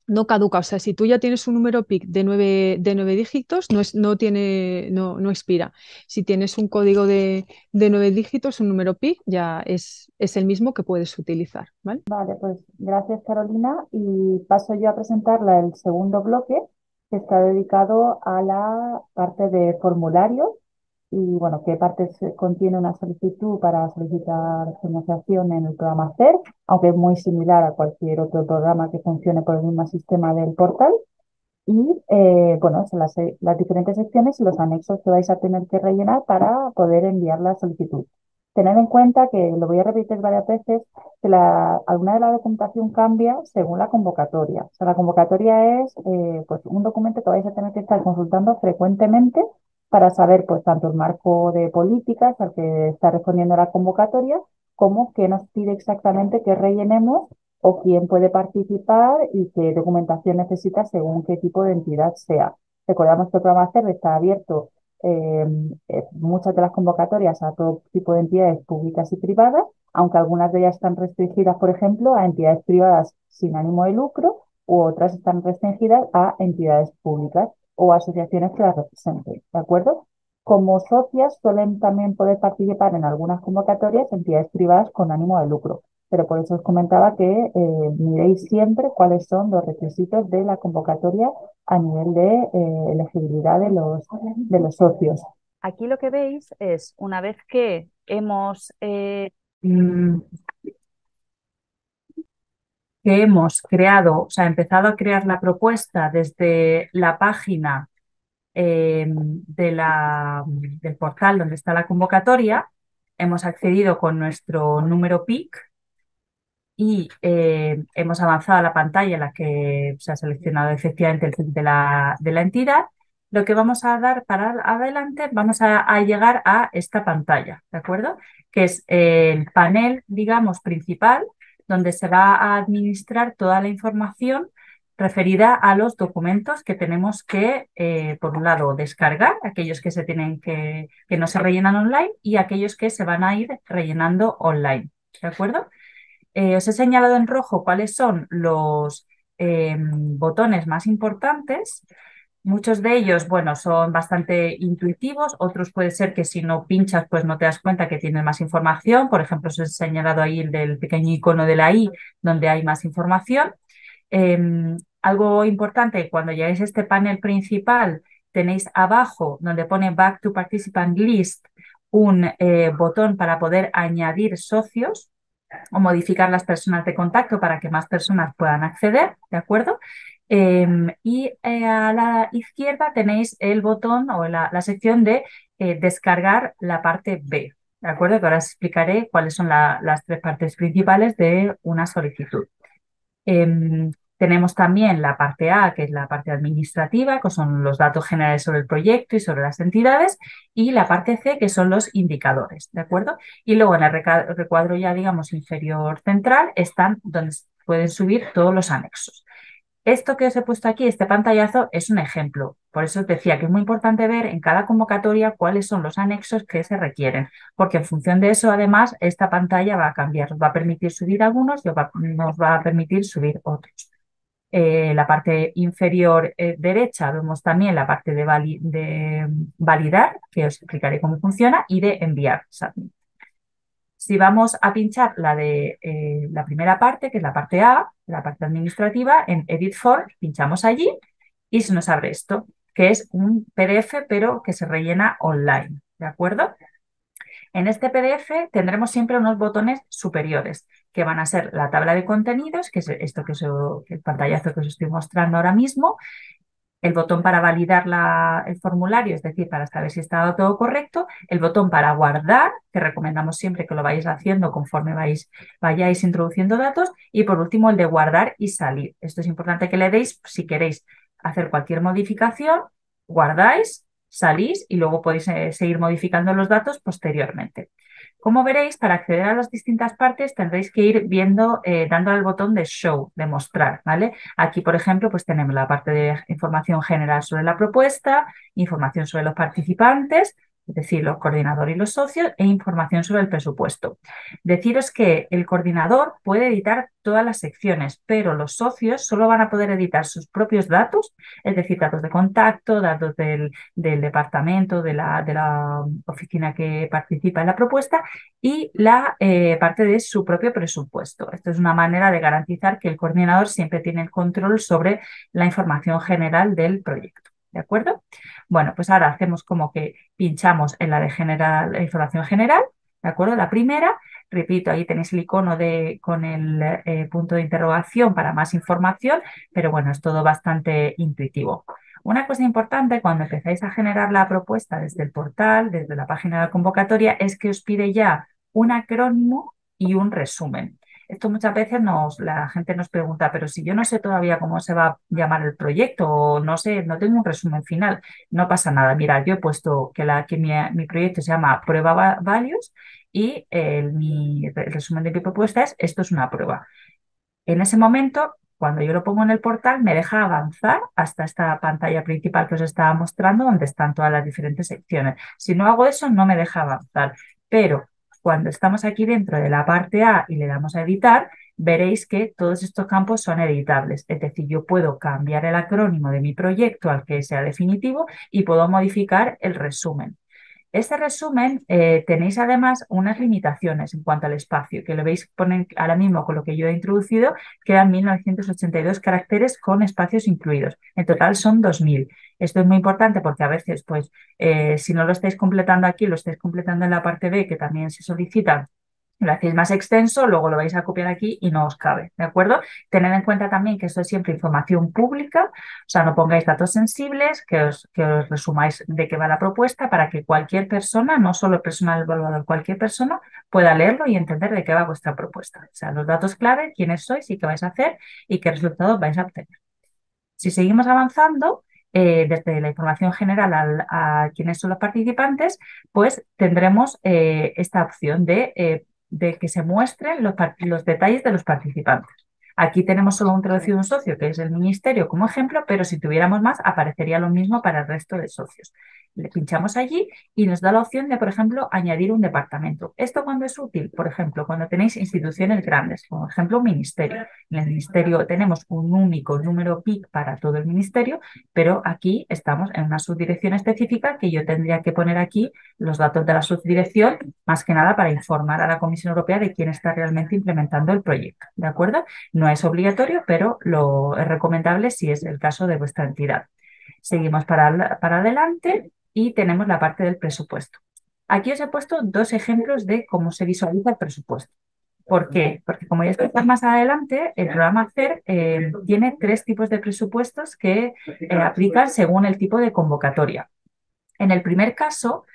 no caduca. O sea, si tú ya tienes un número PIC de 9 dígitos, no expira. Si tienes un código de 9 dígitos, un número PIC, ya es el mismo que puedes utilizar, ¿vale? Vale, pues gracias Carolina y paso yo a presentarla el segundo bloque que está dedicado a la parte de formularios y bueno, qué partes contiene una solicitud para solicitar financiación en el programa CER, aunque es muy similar a cualquier otro programa que funcione por el mismo sistema del portal. Y bueno, son las diferentes secciones y los anexos que vais a tener que rellenar para poder enviar la solicitud. Tened en cuenta que, lo voy a repetir varias veces, que alguna de la documentación cambia según la convocatoria. O sea, la convocatoria es pues un documento que vais a tener que estar consultando frecuentemente para saber pues tanto el marco de políticas al que está respondiendo la convocatoria, como qué nos pide exactamente que rellenemos o quién puede participar y qué documentación necesita según qué tipo de entidad sea. Recordamos que el programa CERVE está abierto eh, muchas de las convocatorias a todo tipo de entidades públicas y privadas, aunque algunas de ellas están restringidas, por ejemplo, a entidades privadas sin ánimo de lucro u otras están restringidas a entidades públicas o asociaciones que las representen, ¿de acuerdo? Como socias suelen también poder participar en algunas convocatorias entidades privadas con ánimo de lucro, pero por eso os comentaba que miréis siempre cuáles son los requisitos de la convocatoria a nivel de elegibilidad de los socios. Aquí lo que veis es, una vez que mm, hemos creado, o sea, empezado a crear la propuesta desde la página del portal donde está la convocatoria, hemos accedido con nuestro número PIC y hemos avanzado a la pantalla en la que se ha seleccionado efectivamente el PIC de la entidad. Lo que vamos a dar para adelante, vamos a llegar a esta pantalla, ¿de acuerdo? Que es el panel, digamos, principal, donde se va a administrar toda la información referida a los documentos que tenemos que, por un lado, descargar, aquellos que que no se rellenan online y aquellos que se van a ir rellenando online, ¿de acuerdo? Os he señalado en rojo cuáles son los botones más importantes. Muchos de ellos, bueno, son bastante intuitivos, otros puede ser que si no pinchas, pues no te das cuenta que tienen más información. Por ejemplo, os he señalado ahí el del pequeño icono de la I, donde hay más información. Algo importante, cuando llegáis a este panel principal, tenéis abajo, donde pone Back to Participant List, un botón para poder añadir socios o modificar las personas de contacto para que más personas puedan acceder, ¿de acuerdo? A la izquierda tenéis el botón o la sección de descargar la parte B, ¿de acuerdo? Que ahora os explicaré cuáles son las tres partes principales de una solicitud. Tenemos también la parte A, que es la parte administrativa, que son los datos generales sobre el proyecto y sobre las entidades, y la parte C, que son los indicadores, ¿de acuerdo? Y luego en el recuadro ya, digamos, inferior central, están donde pueden subir todos los anexos. Esto que os he puesto aquí, este pantallazo, es un ejemplo. Por eso os decía que es muy importante ver en cada convocatoria cuáles son los anexos que se requieren, porque en función de eso, además, esta pantalla va a cambiar. Nos va a permitir subir algunos y nos va a permitir subir otros. La parte inferior derecha vemos también la parte de validar, que os explicaré cómo funciona, y de enviar. Si vamos a pinchar la primera parte, que es la parte A, la parte administrativa, en Edit For, pinchamos allí y se nos abre esto, que es un PDF, pero que se rellena online, ¿de acuerdo? En este PDF tendremos siempre unos botones superiores, que van a ser la tabla de contenidos, que es esto el pantallazo que os estoy mostrando ahora mismo, el botón para validar el formulario, es decir, para saber si está todo correcto, el botón para guardar, que recomendamos siempre que lo vayáis haciendo conforme vayáis introduciendo datos, y por último el de guardar y salir. Esto es importante que le deis si queréis hacer cualquier modificación, guardáis, salís y luego podéis seguir modificando los datos posteriormente. Como veréis, para acceder a las distintas partes tendréis que ir viendo, dándole al botón de Show, de mostrar, ¿vale? Aquí, por ejemplo, pues tenemos la parte de información general sobre la propuesta, información sobre los participantes, es decir, los coordinadores y los socios, e información sobre el presupuesto. Deciros que el coordinador puede editar todas las secciones, pero los socios solo van a poder editar sus propios datos, es decir, datos de contacto, datos del departamento, de la oficina que participa en la propuesta y la parte de su propio presupuesto. Esto es una manera de garantizar que el coordinador siempre tiene el control sobre la información general del proyecto. ¿De acuerdo? Bueno, pues ahora hacemos como que pinchamos en la de general, la información general, ¿de acuerdo? La primera, repito, ahí tenéis el icono con el punto de interrogación para más información, pero bueno, es todo bastante intuitivo. Una cosa importante cuando empezáis a generar la propuesta desde el portal, desde la página de la convocatoria, es que os pide ya un acrónimo y un resumen. Esto muchas veces la gente nos pregunta, pero si yo no sé todavía cómo se va a llamar el proyecto o no sé, no tengo un resumen final, no pasa nada. Mira, yo he puesto que mi proyecto se llama Prueba Values y el resumen de mi propuesta es esto es una prueba. En ese momento, cuando yo lo pongo en el portal, me deja avanzar hasta esta pantalla principal que os estaba mostrando, donde están todas las diferentes secciones. Si no hago eso, no me deja avanzar. Pero cuando estamos aquí dentro de la parte A y le damos a editar, veréis que todos estos campos son editables. Es decir, yo puedo cambiar el acrónimo de mi proyecto al que sea definitivo y puedo modificar el resumen. Este resumen tenéis además unas limitaciones en cuanto al espacio, que lo veis ponen ahora mismo con lo que yo he introducido, quedan 1982 caracteres con espacios incluidos. En total son 2000. Esto es muy importante porque a veces, pues, si no lo estáis completando aquí, lo estáis completando en la parte B, que también se solicita. Lo hacéis más extenso, luego lo vais a copiar aquí y no os cabe, ¿de acuerdo? Tened en cuenta también que esto es siempre información pública, o sea, no pongáis datos sensibles, que os resumáis de qué va la propuesta para que cualquier persona, no solo el personal evaluador, cualquier persona pueda leerlo y entender de qué va vuestra propuesta. O sea, los datos clave, quiénes sois y qué vais a hacer y qué resultados vais a obtener. Si seguimos avanzando, desde la información general a quiénes son los participantes, pues tendremos esta opción de que se muestren los detalles de los participantes. Aquí tenemos solo un traducido un socio, que es el ministerio como ejemplo, pero si tuviéramos más, aparecería lo mismo para el resto de socios. Le pinchamos allí y nos da la opción de, por ejemplo, añadir un departamento. ¿Esto cuándo es útil? Por ejemplo, cuando tenéis instituciones grandes, como por ejemplo un ministerio. En el ministerio tenemos un único número PIC para todo el ministerio, pero aquí estamos en una subdirección específica que yo tendría que poner aquí los datos de la subdirección, más que nada para informar a la Comisión Europea de quién está realmente implementando el proyecto. ¿De acuerdo? No es obligatorio, pero lo es recomendable si es el caso de vuestra entidad. Seguimos para adelante y tenemos la parte del presupuesto. Aquí os he puesto dos ejemplos de cómo se visualiza el presupuesto. ¿Por qué? Porque como ya explicar más adelante, el programa CER tiene 3 tipos de presupuestos que aplican según el tipo de convocatoria. En el primer caso,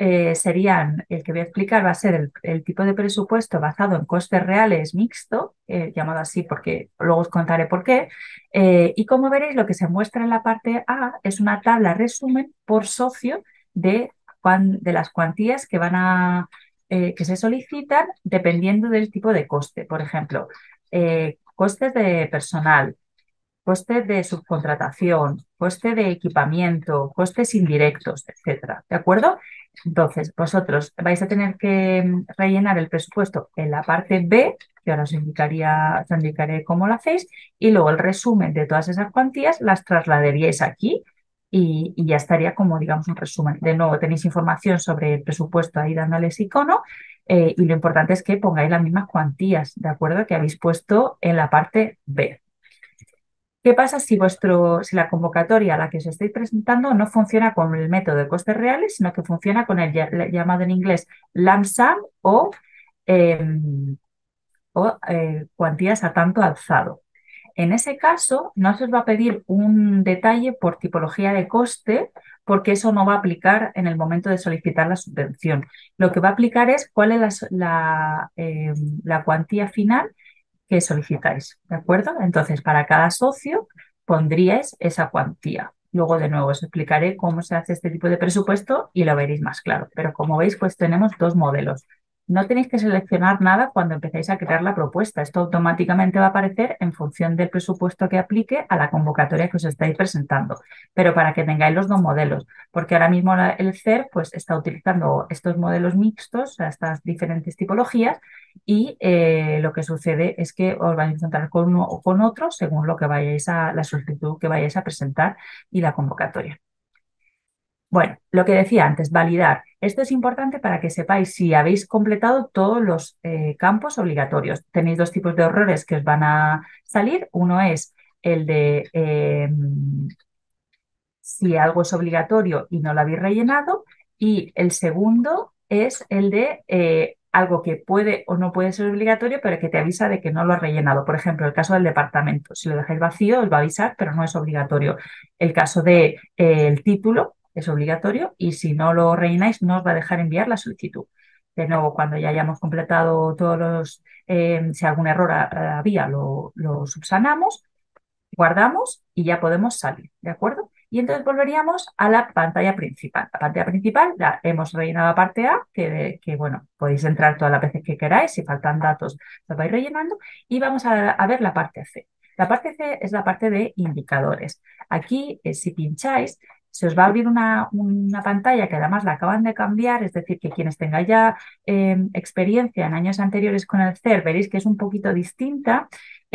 el que voy a explicar va a ser el tipo de presupuesto basado en costes reales mixto, llamado así porque luego os contaré por qué. Y como veréis, lo que se muestra en la parte A es una tabla resumen por socio de las cuantías que se solicitan dependiendo del tipo de coste. Por ejemplo, costes de personal, coste de subcontratación, coste de equipamiento, costes indirectos, etcétera. ¿De acuerdo? Entonces, vosotros vais a tener que rellenar el presupuesto en la parte B, que ahora os indicaré cómo lo hacéis, y luego el resumen de todas esas cuantías las trasladaríais aquí y ya estaría como, digamos, un resumen. De nuevo, tenéis información sobre el presupuesto ahí dándoles icono y lo importante es que pongáis las mismas cuantías, ¿de acuerdo? Que habéis puesto en la parte B. ¿Qué pasa si la convocatoria a la que os estáis presentando no funciona con el método de costes reales, sino que funciona con el llamado en inglés lump sum o cuantías a tanto alzado? En ese caso, no se os va a pedir un detalle por tipología de coste, porque eso no va a aplicar en el momento de solicitar la subvención. Lo que va a aplicar es cuál es la cuantía final que solicitáis, ¿de acuerdo? Entonces, para cada socio pondríais esa cuantía. Luego, de nuevo, os explicaré cómo se hace este tipo de presupuesto y lo veréis más claro. Pero como veis, pues tenemos 2 modelos. no tenéis que seleccionar nada cuando empecéis a crear la propuesta. Esto automáticamente va a aparecer en función del presupuesto que aplique a la convocatoria que os estáis presentando. Pero para que tengáis los dos modelos, porque ahora mismo el CER pues, está utilizando estos modelos mixtos, o sea, estas diferentes tipologías, y lo que sucede es que os vais a encontrar con uno o con otro según lo que vayáis la solicitud que vayáis a presentar y la convocatoria. Bueno, lo que decía antes, validar. Esto es importante para que sepáis si habéis completado todos los campos obligatorios. Tenéis dos tipos de errores que os van a salir. Uno es el de si algo es obligatorio y no lo habéis rellenado. Y el segundo es el de algo que puede o no puede ser obligatorio, pero que te avisa de que no lo has rellenado. Por ejemplo, el caso del departamento. Si lo dejáis vacío, os va a avisar, pero no es obligatorio. El caso de, el título es obligatorio y si no lo rellenáis, no os va a dejar enviar la solicitud. De nuevo, cuando ya hayamos completado todos los, si algún error había, lo subsanamos, guardamos y ya podemos salir, ¿de acuerdo? Y entonces volveríamos a la pantalla principal. La pantalla principal ya hemos rellenado la parte A, que bueno, podéis entrar todas las veces que queráis, si faltan datos lo vais rellenando, y vamos a ver la parte C. La parte C es la parte de indicadores. Aquí, si pincháis, se os va a abrir una pantalla que además la acaban de cambiar, es decir, que quienes tengáis ya experiencia en años anteriores con el CER, veréis que es un poquito distinta.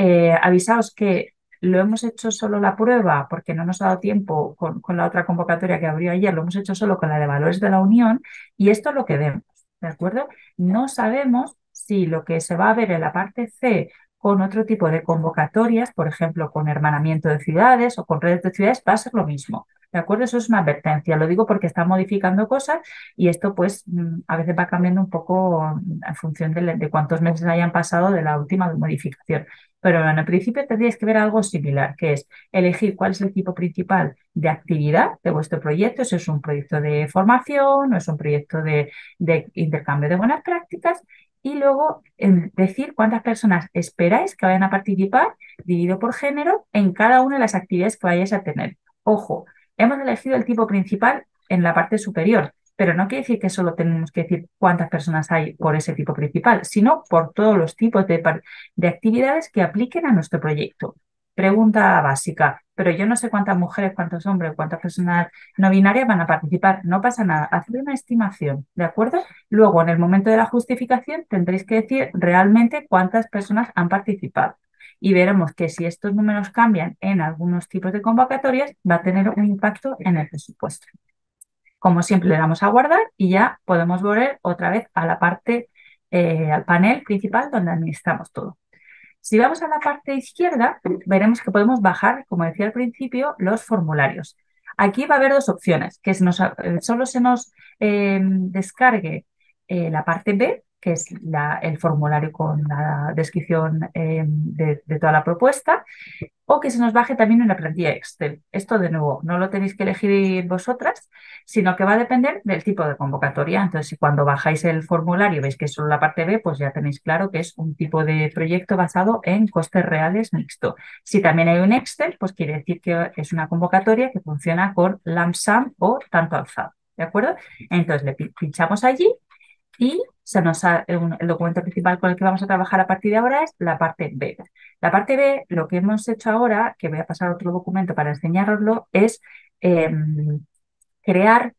Avisaos que lo hemos hecho solo la prueba porque no nos ha dado tiempo con la otra convocatoria que abrió ayer, lo hemos hecho solo con la de valores de la Unión y esto es lo que vemos, ¿de acuerdo? No sabemos si lo que se va a ver en la parte C con otro tipo de convocatorias, por ejemplo, con hermanamiento de ciudades o con redes de ciudades, va a ser lo mismo. ¿De acuerdo? Eso es una advertencia. Lo digo porque está modificando cosas y esto pues a veces va cambiando un poco en función de cuántos meses hayan pasado de la última modificación. Pero en el principio tendríais que ver algo similar, que es elegir cuál es el tipo principal de actividad de vuestro proyecto, si es un proyecto de formación o es un proyecto de intercambio de buenas prácticas, y luego decir cuántas personas esperáis que vayan a participar, dividido por género, en cada una de las actividades que vayáis a tener. Ojo, hemos elegido el tipo principal en la parte superior, pero no quiere decir que solo tenemos que decir cuántas personas hay por ese tipo principal, sino por todos los tipos de actividades que apliquen a nuestro proyecto. Pregunta básica, pero yo no sé cuántas mujeres, cuántos hombres, cuántas personas no binarias van a participar. No pasa nada, haced una estimación, ¿de acuerdo? Luego, en el momento de la justificación, tendréis que decir realmente cuántas personas han participado. Y veremos que si estos números cambian en algunos tipos de convocatorias, va a tener un impacto en el presupuesto. Como siempre, le damos a guardar y ya podemos volver otra vez a la parte, al panel principal donde administramos todo. Si vamos a la parte izquierda, veremos que podemos bajar, como decía al principio, los formularios. Aquí va a haber dos opciones, que solo se nos descargue la parte B, que es el formulario con la descripción de toda la propuesta, o que se nos baje también una plantilla Excel. Esto, de nuevo, no lo tenéis que elegir vosotras, sino que va a depender del tipo de convocatoria. Entonces, si cuando bajáis el formulario veis que es solo la parte B, pues ya tenéis claro que es un tipo de proyecto basado en costes reales mixto. Si también hay un Excel, pues quiere decir que es una convocatoria que funciona con lump sum o tanto alzado. ¿De acuerdo? Entonces, le pinchamos allí y el documento principal con el que vamos a trabajar a partir de ahora es la parte B. La parte B, lo que hemos hecho ahora, que voy a pasar a otro documento para enseñároslo, es crear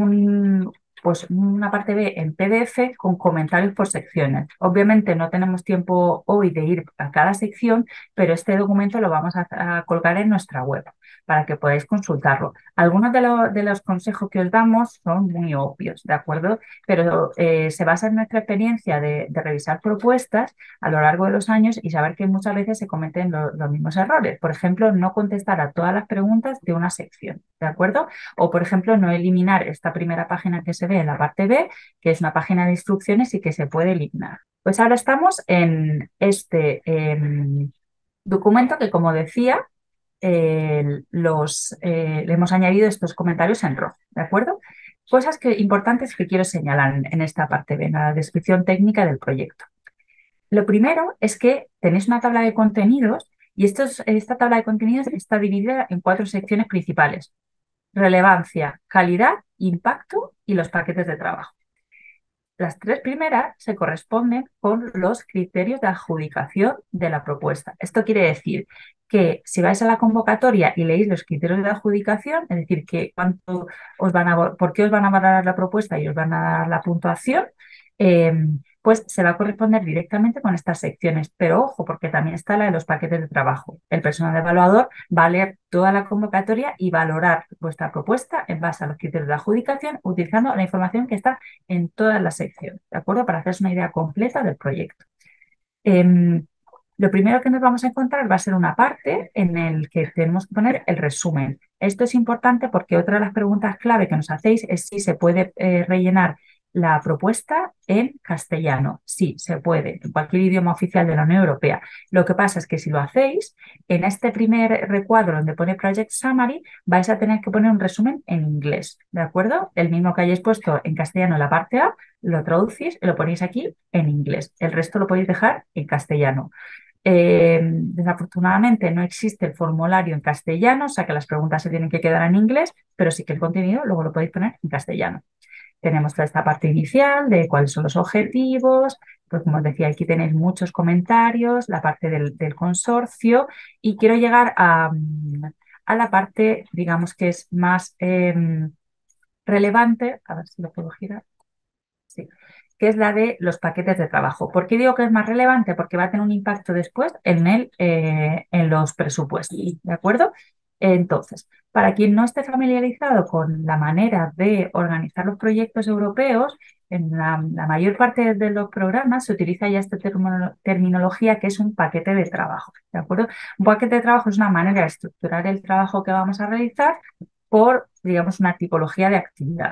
una parte B en PDF con comentarios por secciones. Obviamente no tenemos tiempo hoy de ir a cada sección, pero este documento lo vamos a colgar en nuestra web para que podáis consultarlo. Algunos de los consejos que os damos son muy obvios, ¿de acuerdo? Pero se basa en nuestra experiencia de revisar propuestas a lo largo de los años y saber que muchas veces se cometen los mismos errores. Por ejemplo, no contestar a todas las preguntas de una sección, ¿de acuerdo? O, por ejemplo, no eliminar esta primera página que se ve en la parte B, que es una página de instrucciones y que se puede eliminar. Pues ahora estamos en este documento que, como decía, le hemos añadido estos comentarios en rojo, ¿de acuerdo? Cosas importantes que quiero señalar en esta parte B, en la descripción técnica del proyecto. Lo primero es que tenéis una tabla de contenidos y esta tabla de contenidos está dividida en 4 secciones principales: relevancia, calidad, impacto y los paquetes de trabajo. Las 3 primeras se corresponden con los criterios de adjudicación de la propuesta. Esto quiere decir que si vais a la convocatoria y leéis los criterios de adjudicación, es decir, que por qué os van a valorar la propuesta y os van a dar la puntuación, eh, pues se va a corresponder directamente con estas secciones. Pero ojo, porque también está la de los paquetes de trabajo. El personal evaluador va a leer toda la convocatoria y valorar vuestra propuesta en base a los criterios de adjudicación, utilizando la información que está en todas las secciones, ¿de acuerdo? Para hacerse una idea completa del proyecto. Lo primero que nos vamos a encontrar va a ser una parte en el que tenemos que poner el resumen. Esto es importante porque otra de las preguntas clave que nos hacéis es si se puede rellenar la propuesta en castellano. Sí, se puede, en cualquier idioma oficial de la Unión Europea. Lo que pasa es que si lo hacéis, en este primer recuadro donde pone Project Summary, vais a tener que poner un resumen en inglés, ¿de acuerdo? El mismo que hayáis puesto en castellano en la parte A, lo traducís y lo ponéis aquí en inglés. El resto lo podéis dejar en castellano. Desafortunadamente no existe el formulario en castellano, o sea que las preguntas se tienen que quedar en inglés, pero sí que el contenido luego lo podéis poner en castellano. Tenemos toda esta parte inicial de cuáles son los objetivos, pues como os decía, aquí tenéis muchos comentarios, la parte del consorcio y quiero llegar a la parte, digamos, que es más relevante, a ver si lo puedo girar, sí, que es la de los paquetes de trabajo. ¿Por qué digo que es más relevante? Porque va a tener un impacto después en los presupuestos, ¿de acuerdo? Entonces, para quien no esté familiarizado con la manera de organizar los proyectos europeos, en la mayor parte de los programas se utiliza ya esta terminología que es un paquete de trabajo, ¿de acuerdo? Un paquete de trabajo es una manera de estructurar el trabajo que vamos a realizar por, digamos, una tipología de actividad.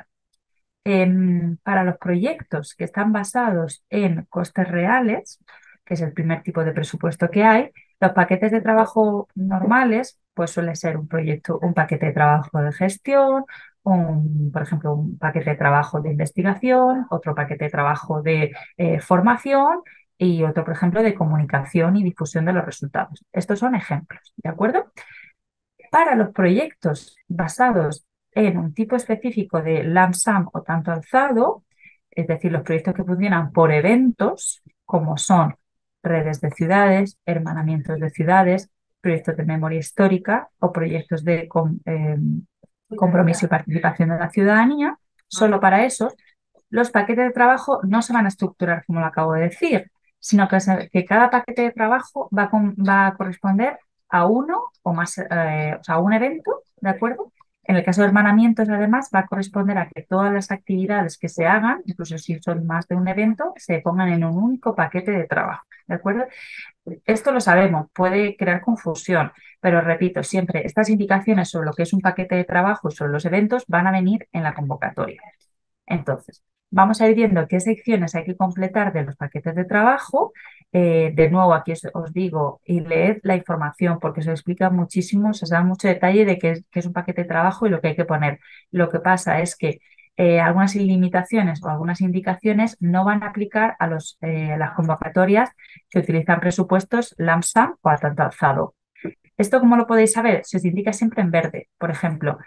Para los proyectos que están basados en costes reales, que es el primer tipo de presupuesto que hay, los paquetes de trabajo normales, pues suele ser un paquete de trabajo de gestión, por ejemplo, un paquete de trabajo de investigación, otro paquete de trabajo de formación y otro, por ejemplo, de comunicación y difusión de los resultados. Estos son ejemplos, ¿de acuerdo? Para los proyectos basados en un tipo específico de lump sum o tanto alzado, es decir, los proyectos que funcionan por eventos, como son redes de ciudades, hermanamientos de ciudades, proyectos de memoria histórica o proyectos de compromiso y participación de la ciudadanía, solo para esos, los paquetes de trabajo no se van a estructurar como lo acabo de decir, sino que cada paquete de trabajo va a corresponder a uno o más, o sea, a un evento, ¿de acuerdo? En el caso de hermanamientos, además, va a corresponder a que todas las actividades que se hagan, incluso si son más de un evento, se pongan en un único paquete de trabajo, ¿de acuerdo? Esto lo sabemos, puede crear confusión, pero repito, siempre estas indicaciones sobre lo que es un paquete de trabajo y sobre los eventos van a venir en la convocatoria. Entonces, vamos a ir viendo qué secciones hay que completar de los paquetes de trabajo. De nuevo, aquí os digo, y leed la información porque se explica muchísimo, se da mucho detalle de qué es un paquete de trabajo y lo que hay que poner. Lo que pasa es que algunas limitaciones o algunas indicaciones no van a aplicar a las convocatorias que utilizan presupuestos lump sum o a tanto alzado. ¿Esto cómo lo podéis saber? Se os indica siempre en verde. Por ejemplo,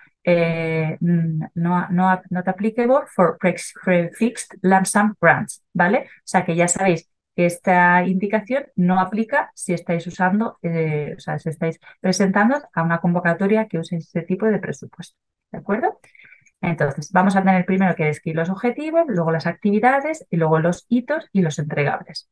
not applicable for fixed lump sum grants, ¿vale? O sea que ya sabéis que esta indicación no aplica si estáis usando, o sea, si estáis presentando a una convocatoria que use este tipo de presupuesto, ¿de acuerdo? Entonces, vamos a tener primero que describir los objetivos, luego las actividades y luego los hitos y los entregables.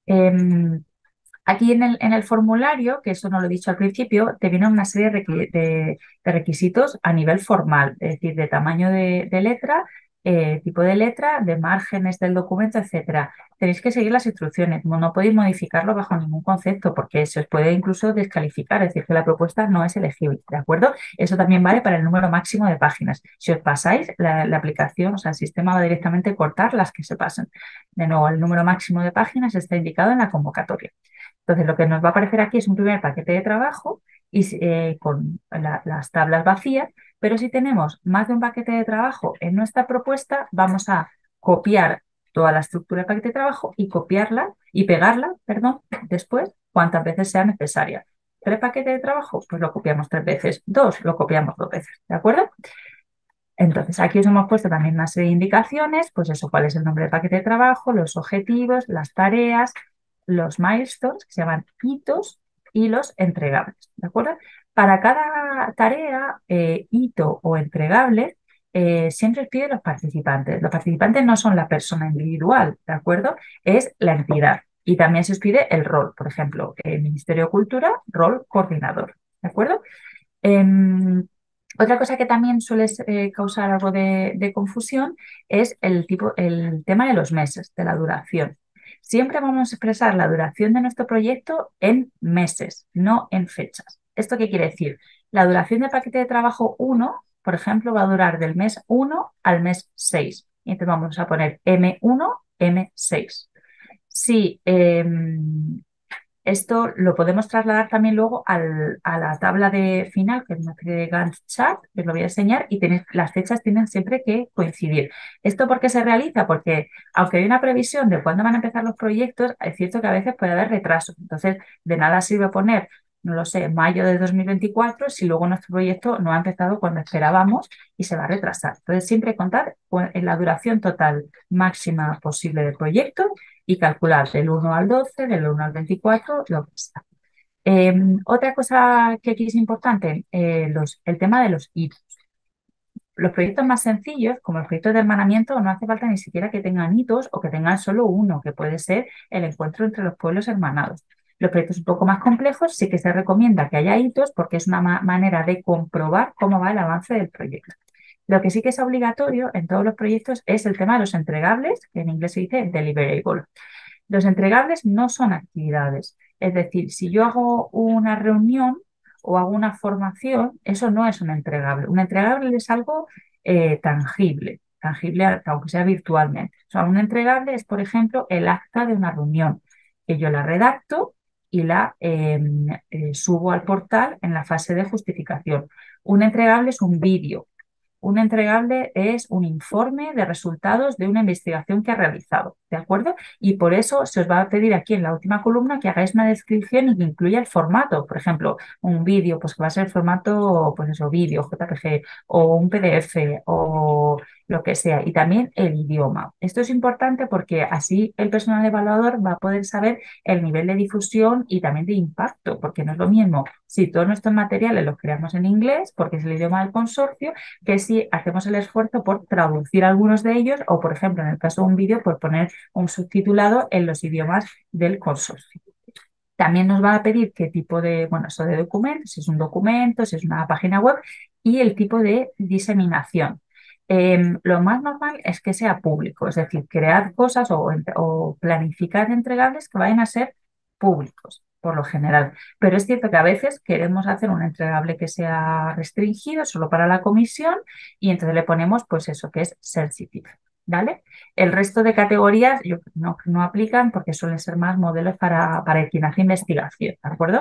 Aquí en el formulario, que eso no lo he dicho al principio, te viene una serie de requisitos a nivel formal, es decir, de tamaño de letra, tipo de letra, de márgenes del documento, etcétera. Tenéis que seguir las instrucciones, no podéis modificarlo bajo ningún concepto porque se os puede incluso descalificar, es decir, que la propuesta no es elegible, ¿de acuerdo? Eso también vale para el número máximo de páginas. Si os pasáis, la aplicación, o sea, el sistema va directamente a cortar las que se pasen. De nuevo, el número máximo de páginas está indicado en la convocatoria. Entonces, lo que nos va a aparecer aquí es un primer paquete de trabajo y con las tablas vacías, pero si tenemos más de un paquete de trabajo en nuestra propuesta, vamos a copiar toda la estructura del paquete de trabajo y copiarla y pegarla, perdón, después cuantas veces sea necesaria. 3 paquetes de trabajo, pues lo copiamos 3 veces. 2, lo copiamos 2 veces, ¿de acuerdo? Entonces, aquí os hemos puesto también una serie de indicaciones, pues eso, cuál es el nombre del paquete de trabajo, los objetivos, las tareas, los milestones, que se llaman hitos, y los entregables, ¿de acuerdo? Para cada tarea, hito o entregable, siempre os pide los participantes. Los participantes no son la persona individual, ¿de acuerdo? Es la entidad. Y también se os pide el rol, por ejemplo, el Ministerio de Cultura, rol coordinador, ¿de acuerdo? Em, Otra cosa que también suele causar algo de confusión es el tema de los meses, de la duración. Siempre vamos a expresar la duración de nuestro proyecto en meses, no en fechas. ¿Esto qué quiere decir? La duración del paquete de trabajo 1, por ejemplo, va a durar del mes 1 al mes 6. Y entonces vamos a poner M1, M6. Si esto lo podemos trasladar también luego a la tabla de final, que es una especie de Gantt chart, que os lo voy a enseñar, y las fechas tienen siempre que coincidir. ¿Esto por qué se realiza? Porque aunque hay una previsión de cuándo van a empezar los proyectos, es cierto que a veces puede haber retrasos. Entonces, de nada sirve poner, no lo sé, mayo de 2024 si luego nuestro proyecto no ha empezado cuando esperábamos y se va a retrasar. Entonces, siempre contar en la duración total máxima posible del proyecto y calcular del 1 al 12, del 1 al 24, lo que sea. Otra cosa que aquí es importante, el tema de los hitos. Los proyectos más sencillos, como el proyecto de hermanamiento, no hace falta ni siquiera que tengan hitos o que tengan solo uno, que puede ser el encuentro entre los pueblos hermanados. Los proyectos un poco más complejos sí que se recomienda que haya hitos porque es una manera de comprobar cómo va el avance del proyecto. Lo que sí que es obligatorio en todos los proyectos es el tema de los entregables, que en inglés se dice deliverable. Los entregables no son actividades. Es decir, si yo hago una reunión o hago una formación, eso no es un entregable. Un entregable es algo tangible, tangible aunque sea virtualmente. O sea, un entregable es, por ejemplo, el acta de una reunión, que yo la redacto y la subo al portal en la fase de justificación. Un entregable es un vídeo. Un entregable es un informe de resultados de una investigación que ha realizado, ¿de acuerdo? Y por eso se os va a pedir aquí en la última columna que hagáis una descripción y que incluya el formato. Por ejemplo, un vídeo, pues que va a ser el formato, pues eso, vídeo, JPG, o un PDF, o lo que sea. Y también el idioma. Esto es importante porque así el personal evaluador va a poder saber el nivel de difusión y también de impacto, porque no es lo mismo si todos nuestros materiales los creamos en inglés, porque es el idioma del consorcio, que si hacemos el esfuerzo por traducir algunos de ellos o, por ejemplo, en el caso de un vídeo, por poner un subtitulado en los idiomas del consorcio. También nos va a pedir qué tipo de, bueno, eso de documento, si es un documento, si es una página web y el tipo de diseminación. Lo más normal es que sea público, es decir, crear cosas o planificar entregables que vayan a ser públicos, por lo general. Pero es cierto que a veces queremos hacer un entregable que sea restringido solo para la comisión y entonces le ponemos pues eso que es sensitive, ¿vale? El resto de categorías no aplican porque suelen ser más modelos para quien hace investigación, ¿de acuerdo?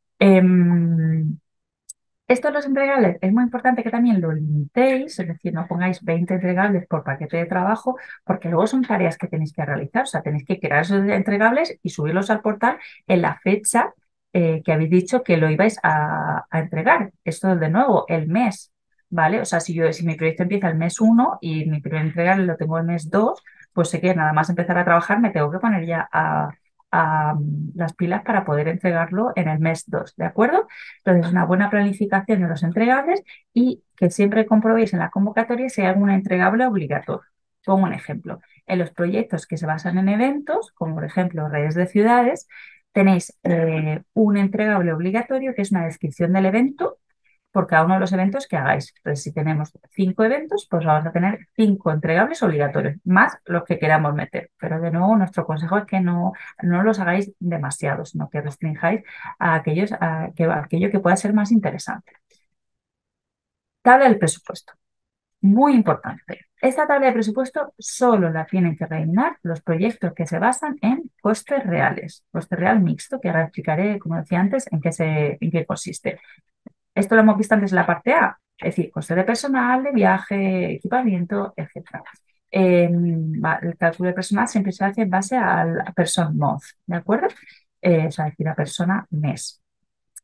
Esto de los entregables es muy importante que también lo limitéis, es decir, no pongáis 20 entregables por paquete de trabajo, porque luego son tareas que tenéis que realizar, o sea, tenéis que crear esos entregables y subirlos al portal en la fecha que habéis dicho que lo ibais a entregar. Esto de nuevo, el mes, ¿vale? O sea, si mi proyecto empieza el mes 1 y mi primer entregable lo tengo el mes 2, pues sé que nada más empezar a trabajar me tengo que poner ya a las pilas para poder entregarlo en el mes 2, ¿de acuerdo? Entonces, una buena planificación de los entregables y que siempre comprobéis en la convocatoria si hay algún entregable obligatorio. Pongo un ejemplo. En los proyectos que se basan en eventos, como por ejemplo redes de ciudades, tenéis un entregable obligatorio que es una descripción del evento por cada uno de los eventos que hagáis. Entonces, si tenemos 5 eventos, pues vamos a tener 5 entregables obligatorios, más los que queramos meter. Pero de nuevo, nuestro consejo es que no los hagáis demasiados, sino que restringáis a aquello que pueda ser más interesante. Tabla del presupuesto. Muy importante. Esta tabla de presupuesto solo la tienen que rellenar los proyectos que se basan en costes reales. Coste real mixto, que ahora explicaré, como decía antes, en qué consiste. Esto lo hemos visto antes en la parte A, es decir, coste de personal, de viaje, equipamiento, etc. El cálculo de personal siempre se hace en base al person month, ¿de acuerdo? O sea, es decir, a persona mes.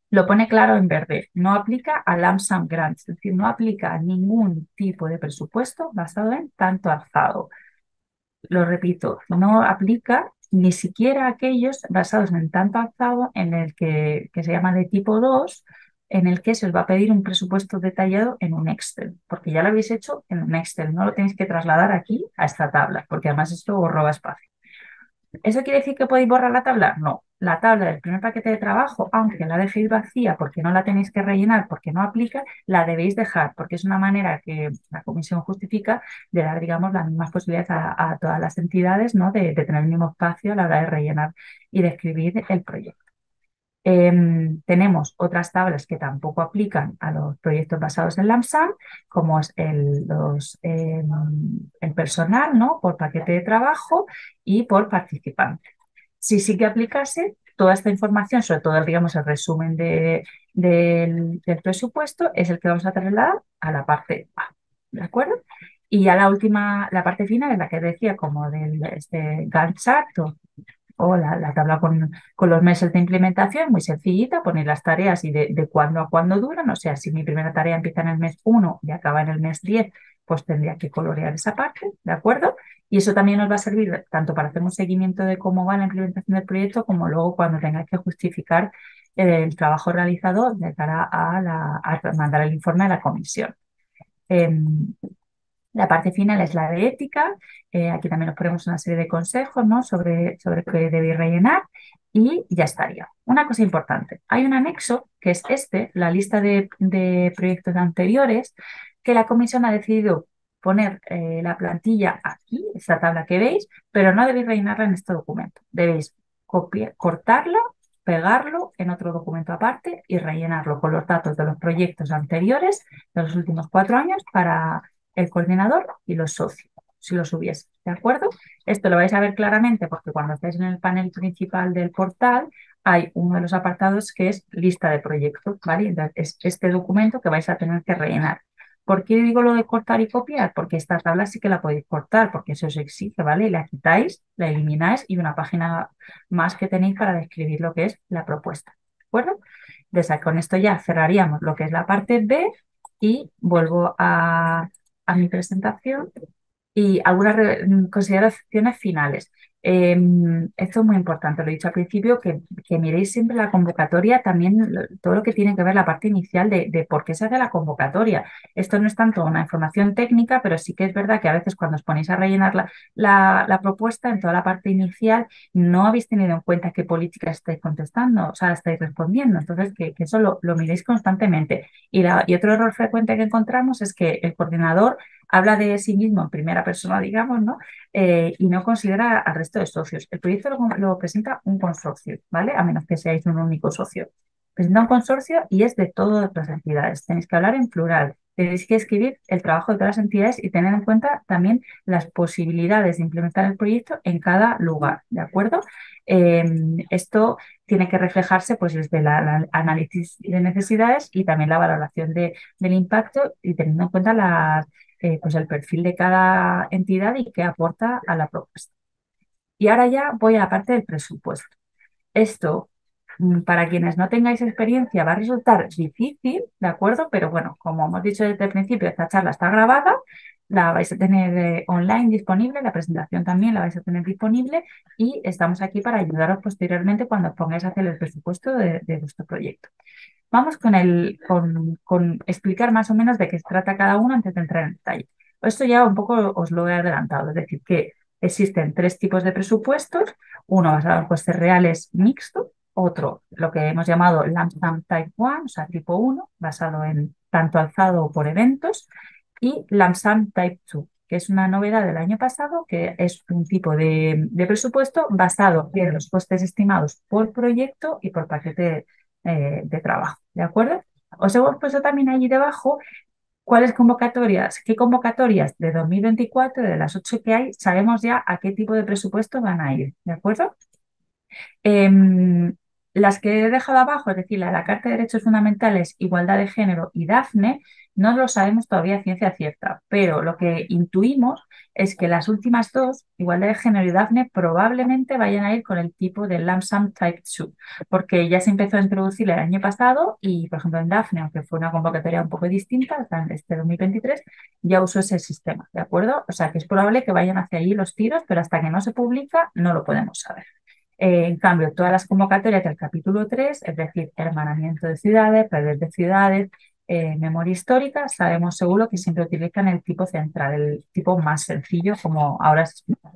lo pone claro en verde, no aplica a lump sum grants, es decir, no aplica a ningún tipo de presupuesto basado en tanto alzado. Lo repito, no aplica ni siquiera a aquellos basados en tanto alzado en el que se llama de tipo 2, en el que se os va a pedir un presupuesto detallado en un Excel, porque ya lo habéis hecho en un Excel, no lo tenéis que trasladar aquí a esta tabla, porque además esto os roba espacio. ¿Eso quiere decir que podéis borrar la tabla? No. La tabla del primer paquete de trabajo, aunque la dejéis vacía porque no la tenéis que rellenar, porque no aplica, la debéis dejar, porque es una manera que la comisión justifica de dar, digamos, las mismas posibilidades a todas las entidades, ¿no? De tener el mismo espacio a la hora de rellenar y de escribir el proyecto. Tenemos otras tablas que tampoco aplican a los proyectos basados en LAMSAM, como es el personal, ¿no? Por paquete de trabajo y por participante. Si sí que aplicase toda esta información, sobre todo, digamos, el resumen del presupuesto, es el que vamos a trasladar a la parte A, ¿de acuerdo? Y ya la última, la parte final, es la que decía, como del Gantt chart o la tabla con los meses de implementación, muy sencillita, poner las tareas y de cuándo a cuándo duran. O sea, si mi primera tarea empieza en el mes 1 y acaba en el mes 10, pues tendría que colorear esa parte, ¿de acuerdo? Y eso también nos va a servir tanto para hacer un seguimiento de cómo va la implementación del proyecto, como luego cuando tengáis que justificar el trabajo realizado de cara a mandar el informe a la comisión. La parte final es la de ética. Aquí también os ponemos una serie de consejos, ¿no? sobre qué debéis rellenar y ya estaría. Una cosa importante, hay un anexo que es la lista de proyectos anteriores, que la comisión ha decidido poner la plantilla aquí, esta tabla que veis, pero no debéis rellenarla en este documento. Debéis cortarlo, pegarlo en otro documento aparte y rellenarlo con los datos de los proyectos anteriores de los últimos 4 años para el coordinador y los socios, si los hubiese, ¿de acuerdo? Esto lo vais a ver claramente porque cuando estáis en el panel principal del portal hay uno de los apartados que es lista de proyectos, ¿vale? Entonces, es este documento que vais a tener que rellenar. ¿Por qué digo lo de cortar y copiar? Porque esta tabla sí que la podéis cortar, porque eso os exige, ¿vale? La quitáis, la elimináis y una página más que tenéis para describir lo que es la propuesta, ¿de acuerdo? Entonces, con esto ya cerraríamos lo que es la parte B y vuelvo a mi presentación y algunas consideraciones finales. Esto es muy importante, lo he dicho al principio, que miréis siempre la convocatoria, también todo lo que tiene que ver la parte inicial de por qué se hace la convocatoria. Esto no es tanto una información técnica, pero sí que es verdad que a veces cuando os ponéis a rellenar la propuesta en toda la parte inicial, no habéis tenido en cuenta qué políticas estáis contestando, o sea, estáis respondiendo. Entonces, que eso lo miréis constantemente. Y otro error frecuente que encontramos es que el coordinador habla de sí mismo en primera persona, digamos, ¿no? Y no considera al resto de socios. El proyecto lo presenta un consorcio, ¿vale? A menos que seáis un único socio. Presenta un consorcio y es de todas las entidades. Tenéis que hablar en plural. Tenéis que escribir el trabajo de todas las entidades y tener en cuenta también las posibilidades de implementar el proyecto en cada lugar, ¿de acuerdo? Esto tiene que reflejarse pues, desde el análisis de necesidades y también la valoración del impacto y teniendo en cuenta pues el perfil de cada entidad y qué aporta a la propuesta. Y ahora ya voy a la parte del presupuesto. Esto, para quienes no tengáis experiencia, va a resultar difícil, ¿de acuerdo? Pero bueno, como hemos dicho desde el principio, esta charla está grabada, la vais a tener online disponible, la presentación también la vais a tener disponible y estamos aquí para ayudaros posteriormente cuando os pongáis a hacer el presupuesto de vuestro proyecto. Vamos con explicar más o menos de qué se trata cada uno antes de entrar en detalle. Esto ya un poco os lo he adelantado, es decir, que existen 3 tipos de presupuestos, uno basado en costes reales mixto, otro lo que hemos llamado lump sum type 1, o sea, tipo 1, basado en tanto alzado por eventos, y lump sum type 2, que es una novedad del año pasado, que es un tipo de presupuesto basado en los costes estimados por proyecto y por paquete de trabajo, ¿de acuerdo? Os hemos puesto también allí debajo cuáles convocatorias, qué convocatorias de 2024, de las 8 que hay, sabemos ya a qué tipo de presupuesto van a ir, ¿de acuerdo? Las que he dejado abajo, es decir, la Carta de Derechos Fundamentales, Igualdad de Género y Dafne, no lo sabemos todavía a ciencia cierta, pero lo que intuimos es que las últimas dos, Igualdad de Género y Dafne, probablemente vayan a ir con el tipo de Lump Sum Type 2, porque ya se empezó a introducir el año pasado y, por ejemplo, en Dafne, aunque fue una convocatoria un poco distinta, hasta este 2023, ya usó ese sistema, ¿de acuerdo? O sea, que es probable que vayan hacia allí los tiros, pero hasta que no se publica no lo podemos saber. En cambio, todas las convocatorias del capítulo 3, es decir, hermanamiento de ciudades, redes de ciudades, memoria histórica, sabemos seguro que siempre utilizan el tipo central, el tipo más sencillo, como ahora se explica.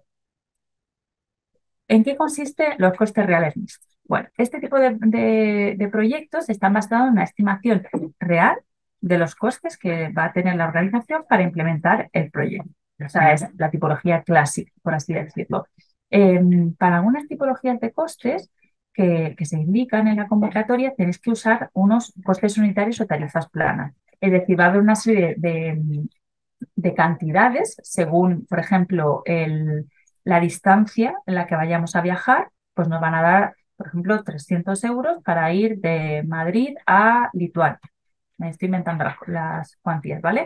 ¿En qué consisten los costes reales mixtos? Bueno, este tipo de proyectos están basados en una estimación real de los costes que va a tener la organización para implementar el proyecto. O sea, es la tipología clásica, por así decirlo. Para algunas tipologías de costes que se indican en la convocatoria, tenéis que usar unos costes unitarios o tarifas planas. Es decir, va a haber una serie de cantidades según, por ejemplo, la distancia en la que vayamos a viajar, pues nos van a dar, por ejemplo, 300 euros para ir de Madrid a Lituania. Me estoy inventando las cuantías, ¿vale?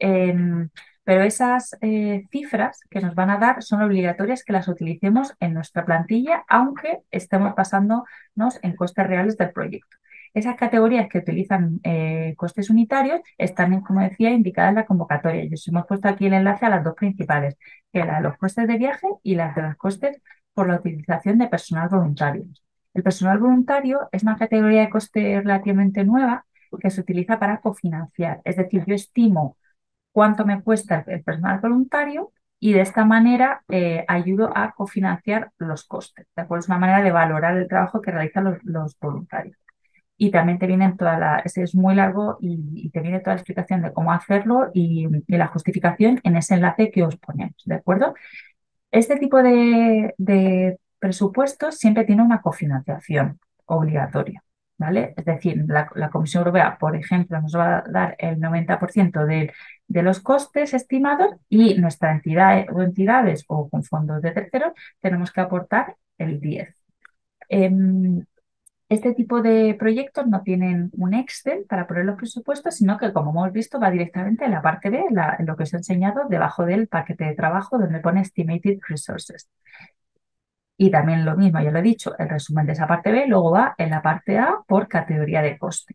Pero esas cifras que nos van a dar son obligatorias que las utilicemos en nuestra plantilla, aunque estemos basándonos en costes reales del proyecto. Esas categorías que utilizan costes unitarios están, como decía, indicadas en la convocatoria. Y os hemos puesto aquí el enlace a las dos principales, que la de los costes de viaje y las de los costes por la utilización de personal voluntario. El personal voluntario es una categoría de coste relativamente nueva que se utiliza para cofinanciar. Es decir, yo estimo cuánto me cuesta el personal voluntario y de esta manera ayudo a cofinanciar los costes. ¿De acuerdo? Es una manera de valorar el trabajo que realizan los voluntarios. Y también te viene ese es muy largo y te viene toda la explicación de cómo hacerlo y la justificación en ese enlace que os ponemos, ¿de acuerdo? Este tipo de presupuestos siempre tiene una cofinanciación obligatoria, ¿vale? Es decir, la Comisión Europea, por ejemplo, nos va a dar el 90% de los costes estimados y nuestra entidad o entidades o con fondos de terceros tenemos que aportar el 10%. Este tipo de proyectos no tienen un Excel para poner los presupuestos, sino que, como hemos visto, va directamente en la parte B, en lo que os he enseñado, debajo del paquete de trabajo, donde pone Estimated Resources. Y también lo mismo, ya lo he dicho, el resumen de esa parte B luego va en la parte A por categoría de coste.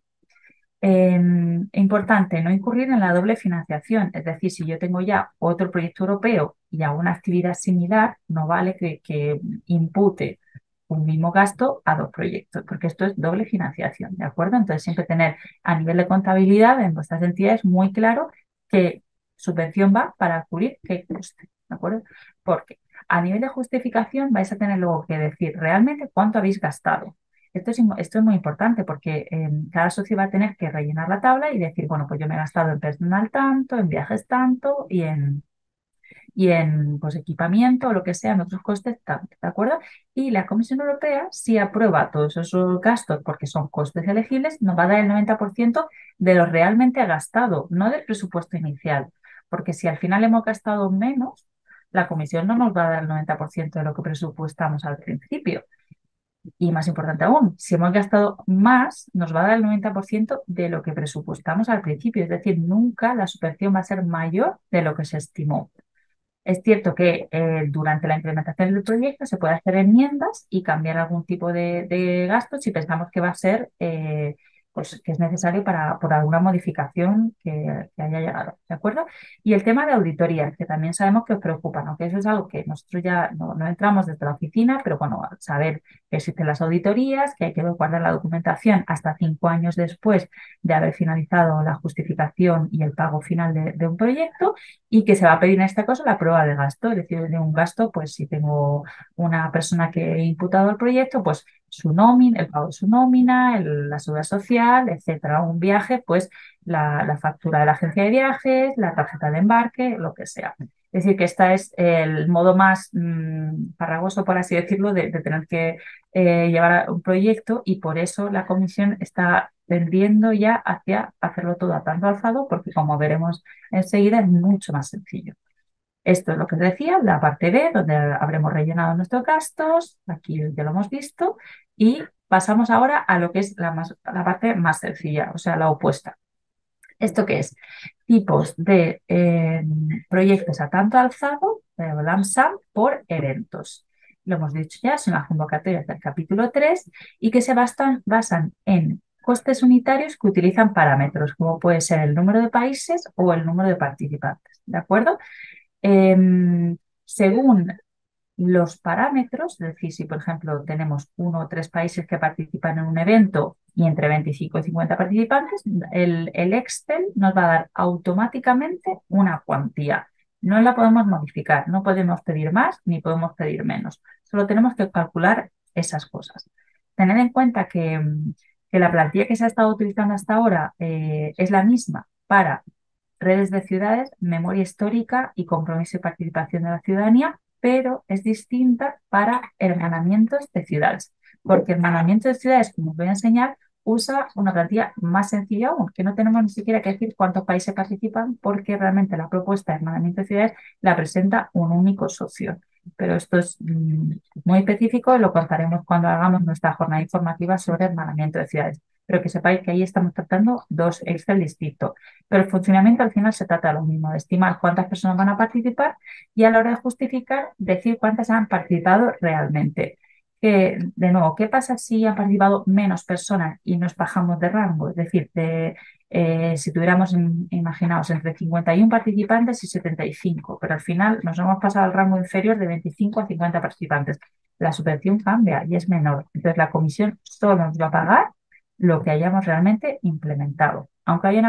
Importante, no incurrir en la doble financiación, es decir, si yo tengo ya otro proyecto europeo y hago una actividad similar, no vale que impute un mismo gasto a dos proyectos, porque esto es doble financiación, ¿de acuerdo? Entonces, siempre tener a nivel de contabilidad en vuestras entidades muy claro qué subvención va para cubrir qué coste, ¿de acuerdo? Porque a nivel de justificación vais a tener luego que decir realmente cuánto habéis gastado. Esto es muy importante porque cada socio va a tener que rellenar la tabla y decir, bueno, pues yo me he gastado en personal tanto, en viajes tanto y en pues, equipamiento o lo que sea, en otros costes tanto, ¿de acuerdo? Y la Comisión Europea, si aprueba todos esos gastos porque son costes elegibles, nos va a dar el 90% de lo realmente gastado, no del presupuesto inicial. Porque si al final hemos gastado menos, la Comisión no nos va a dar el 90% de lo que presupuestamos al principio. Y más importante aún, si hemos gastado más, nos va a dar el 90% de lo que presupuestamos al principio. Es decir, nunca la subvención va a ser mayor de lo que se estimó. Es cierto que durante la implementación del proyecto se puede hacer enmiendas y cambiar algún tipo de gasto si pensamos que va a ser pues, que es necesario por alguna modificación que haya llegado, ¿de acuerdo? Y el tema de auditoría, que también sabemos que os preocupa, ¿no? Que eso es algo que nosotros ya no entramos desde la oficina, pero bueno, saber que existen las auditorías, que hay que guardar la documentación hasta 5 años después de haber finalizado la justificación y el pago final de un proyecto y que se va a pedir en este caso la prueba de gasto, es decir, de un gasto, pues si tengo una persona que he imputado al proyecto, pues su nómina, el pago de su nómina, la seguridad social, etcétera. Un viaje, pues la factura de la agencia de viajes, la tarjeta de embarque, lo que sea. Es decir, que este es el modo más farragoso, por así decirlo, de tener que llevar un proyecto y por eso la comisión está tendiendo ya hacia hacerlo todo a tanto alzado, porque como veremos enseguida es mucho más sencillo. Esto es lo que os decía, la parte B, donde habremos rellenado nuestros gastos, aquí ya lo hemos visto, y pasamos ahora a lo que es la parte más sencilla, o sea, la opuesta. ¿Esto qué es? Tipos de proyectos a tanto alzado, lump sum, por eventos. Lo hemos dicho ya, son las convocatorias del capítulo 3 y que se basan en costes unitarios que utilizan parámetros, como puede ser el número de países o el número de participantes. ¿De acuerdo? Según los parámetros, es decir, si por ejemplo tenemos 1 o 3 países que participan en un evento y entre 25 y 50 participantes, el Excel nos va a dar automáticamente una cuantía. No la podemos modificar, no podemos pedir más ni podemos pedir menos. Solo tenemos que calcular esas cosas. Tened en cuenta que la plantilla que se ha estado utilizando hasta ahora es la misma para redes de ciudades, memoria histórica y compromiso y participación de la ciudadanía, pero es distinta para hermanamientos de ciudades, porque hermanamientos de ciudades, como os voy a enseñar, usa una plantilla más sencilla aún, que no tenemos ni siquiera que decir cuántos países participan, porque realmente la propuesta de hermanamiento de ciudades la presenta un único socio. Pero esto es muy específico y lo contaremos cuando hagamos nuestra jornada informativa sobre hermanamiento de ciudades. Pero que sepáis que ahí estamos tratando dos Excel distintos. Pero el funcionamiento al final se trata de lo mismo, de estimar cuántas personas van a participar y a la hora de justificar, decir cuántas han participado realmente. Que, de nuevo, ¿qué pasa si han participado menos personas y nos bajamos de rango? Es decir, si tuviéramos, imaginaos, entre 51 participantes y 75, pero al final nos hemos pasado al rango inferior de 25 a 50 participantes. La subvención cambia y es menor. Entonces, la comisión solo nos va a pagar lo que hayamos realmente implementado. Aunque haya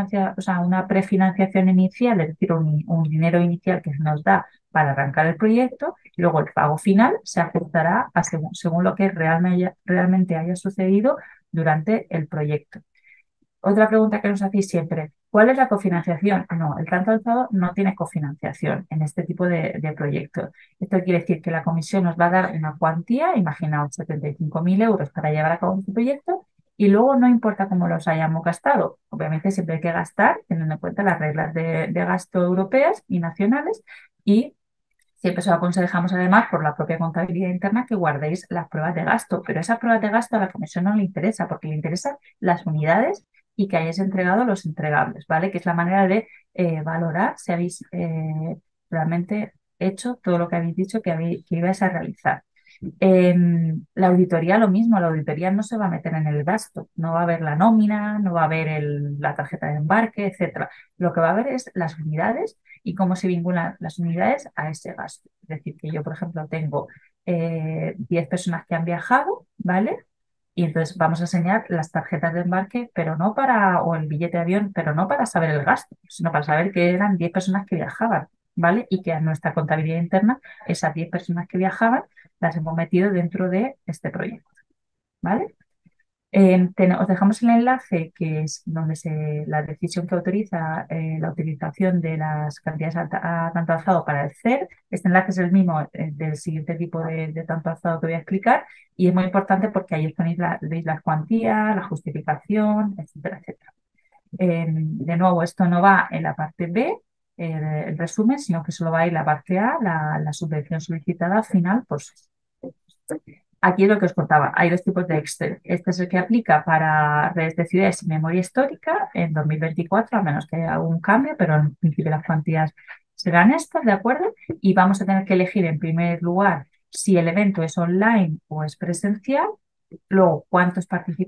una prefinanciación inicial, es decir, un dinero inicial que nos da para arrancar el proyecto, y luego el pago final se ajustará según lo que realmente haya sucedido durante el proyecto. Otra pregunta que nos hacéis siempre, ¿cuál es la cofinanciación? No, el tanto alzado no tiene cofinanciación en este tipo de proyectos. Esto quiere decir que la comisión nos va a dar una cuantía, imaginaos 75.000 euros para llevar a cabo este proyecto, y luego no importa cómo los hayamos gastado. Obviamente siempre hay que gastar, teniendo en cuenta las reglas de gasto europeas y nacionales, y siempre os aconsejamos además por la propia contabilidad interna que guardéis las pruebas de gasto, pero esas pruebas de gasto a la comisión no le interesa porque le interesan las unidades y que hayáis entregado los entregables, ¿vale? Que es la manera de valorar si habéis realmente hecho todo lo que habéis dicho que ibais a realizar. La auditoría lo mismo, la auditoría no se va a meter en el gasto, no va a haber la nómina, no va a haber la tarjeta de embarque, etcétera. Lo que va a haber es las unidades y cómo se vinculan las unidades a ese gasto. Es decir, que yo, por ejemplo, tengo 10 personas que han viajado, ¿vale? Y entonces vamos a enseñar las tarjetas de embarque, pero no o el billete de avión, pero no para saber el gasto, sino para saber que eran 10 personas que viajaban, ¿vale? Y que a nuestra contabilidad interna, esas 10 personas que viajaban, las hemos metido dentro de este proyecto, ¿vale? Os dejamos el enlace que es donde la decisión que autoriza la utilización de las cantidades a tanto alzado para el CER. Este enlace es el mismo del siguiente tipo de tanto alzado que voy a explicar y es muy importante porque ahí veis las cuantías, la justificación, etcétera, etcétera. De nuevo, esto no va en la parte B, el resumen, sino que solo va en la parte A, la subvención solicitada final por su. Aquí es lo que os contaba, hay dos tipos de Excel. Este es el que aplica para redes de ciudades y memoria histórica en 2024, a menos que haya algún cambio, pero en principio las cuantías serán estas, ¿de acuerdo? Y vamos a tener que elegir en primer lugar si el evento es online o es presencial. Luego, cuántos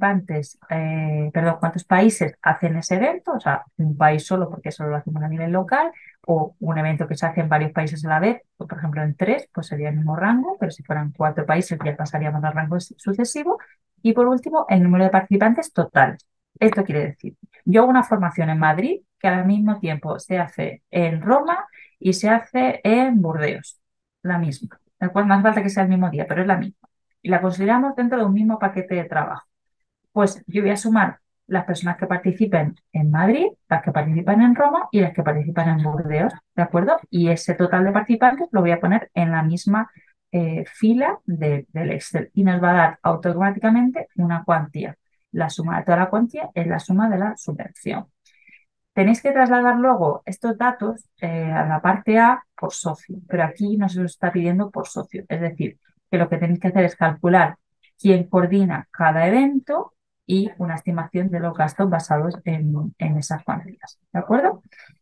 cuántos países hacen ese evento, o sea, un país solo porque solo lo hacemos a nivel local, o un evento que se hace en varios países a la vez, por ejemplo en 3, pues sería el mismo rango, pero si fueran 4 países ya pasaríamos al rango sucesivo. Y por último, el número de participantes total. Esto quiere decir, yo hago una formación en Madrid que al mismo tiempo se hace en Roma y se hace en Burdeos, la misma. El cual no hace falta que sea el mismo día, pero es la misma y la consideramos dentro de un mismo paquete de trabajo. Pues yo voy a sumar las personas que participen en Madrid, las que participan en Roma y las que participan en Burdeos, ¿de acuerdo? Y ese total de participantes lo voy a poner en la misma fila del Excel y nos va a dar automáticamente una cuantía. La suma de toda la cuantía es la suma de la subvención. Tenéis que trasladar luego estos datos a la parte A por socio, pero aquí no se os está pidiendo por socio. Es decir, que lo que tenéis que hacer es calcular quién coordina cada evento y una estimación de los gastos basados en esas cuantías. ¿De acuerdo?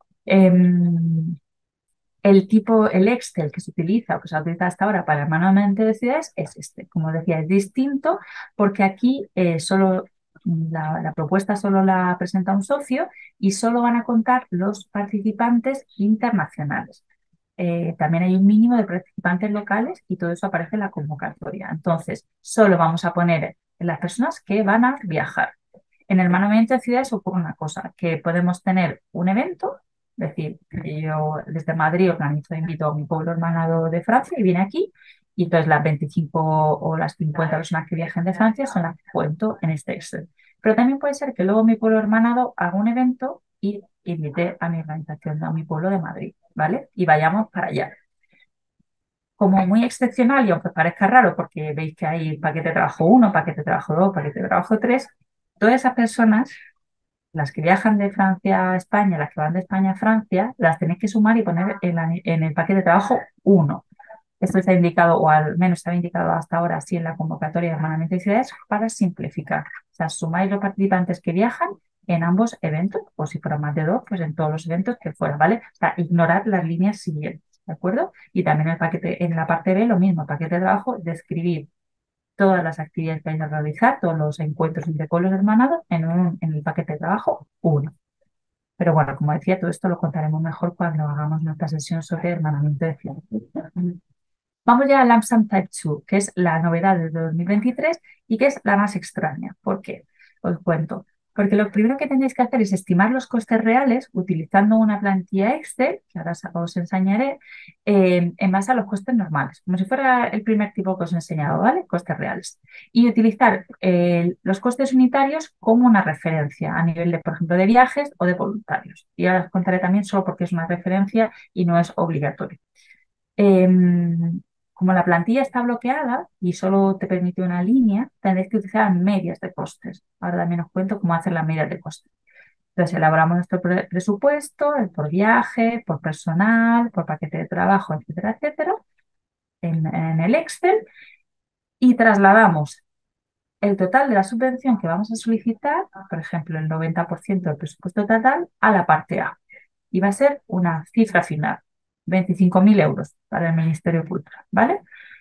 El Excel que se utiliza o que se ha utilizado hasta ahora para el management de ciudades es este. Como decía, es distinto porque aquí solo la propuesta solo la presenta un socio y solo van a contar los participantes internacionales. También hay un mínimo de participantes locales y todo eso aparece en la convocatoria. Entonces, solo vamos a poner las personas que van a viajar. En el management de ciudades ocurre una cosa, que podemos tener un evento, es decir, yo desde Madrid organizo, invito a mi pueblo hermanado de Francia y viene aquí, y entonces las 25 o las 50 personas que viajen de Francia son las que cuento en este Excel. Pero también puede ser que luego mi pueblo hermanado haga un evento y invite a mi organización, a mi pueblo de Madrid, ¿vale? Y vayamos para allá. Como muy excepcional, y aunque parezca raro porque veis que hay paquete de trabajo 1, paquete de trabajo 2, paquete de trabajo 3, todas esas personas, las que viajan de Francia a España, las que van de España a Francia, las tenéis que sumar y poner en el paquete de trabajo 1. Esto está indicado, o al menos estaba indicado hasta ahora así en la convocatoria de hermanamiento de ciudades, para simplificar. O sea, sumáis los participantes que viajan en ambos eventos, o si fueran más de 2, pues en todos los eventos que fuera, ¿vale? O sea, ignorad las líneas siguientes, ¿de acuerdo? Y también el paquete, en la parte B, lo mismo, paquete de trabajo, describir todas las actividades que vais a realizar, todos los encuentros entre pueblos hermanados en el paquete de trabajo 1. Pero bueno, como decía, todo esto lo contaremos mejor cuando hagamos nuestra sesión sobre hermanamiento de ciudades. Vamos ya al LAMSAM Type 2, que es la novedad de 2023 y que es la más extraña. ¿Por qué? Os cuento. Porque lo primero que tenéis que hacer es estimar los costes reales utilizando una plantilla Excel, que ahora os enseñaré, en base a los costes normales, como si fuera el primer tipo que os he enseñado, ¿vale? Costes reales. Y utilizar los costes unitarios como una referencia a nivel de, por ejemplo, de viajes o de voluntarios. Y ahora os contaré también solo porque es una referencia y no es obligatorio. Como la plantilla está bloqueada y solo te permite una línea, tendréis que utilizar medias de costes. Ahora también os cuento cómo hacer las medias de costes. Entonces elaboramos nuestro presupuesto por viaje, por personal, por paquete de trabajo, etcétera, etcétera, en el Excel y trasladamos el total de la subvención que vamos a solicitar, por ejemplo, el 90% del presupuesto total, a la parte A. Y va a ser una cifra final, 25.000 euros para el Ministerio de Cultura, ¿vale?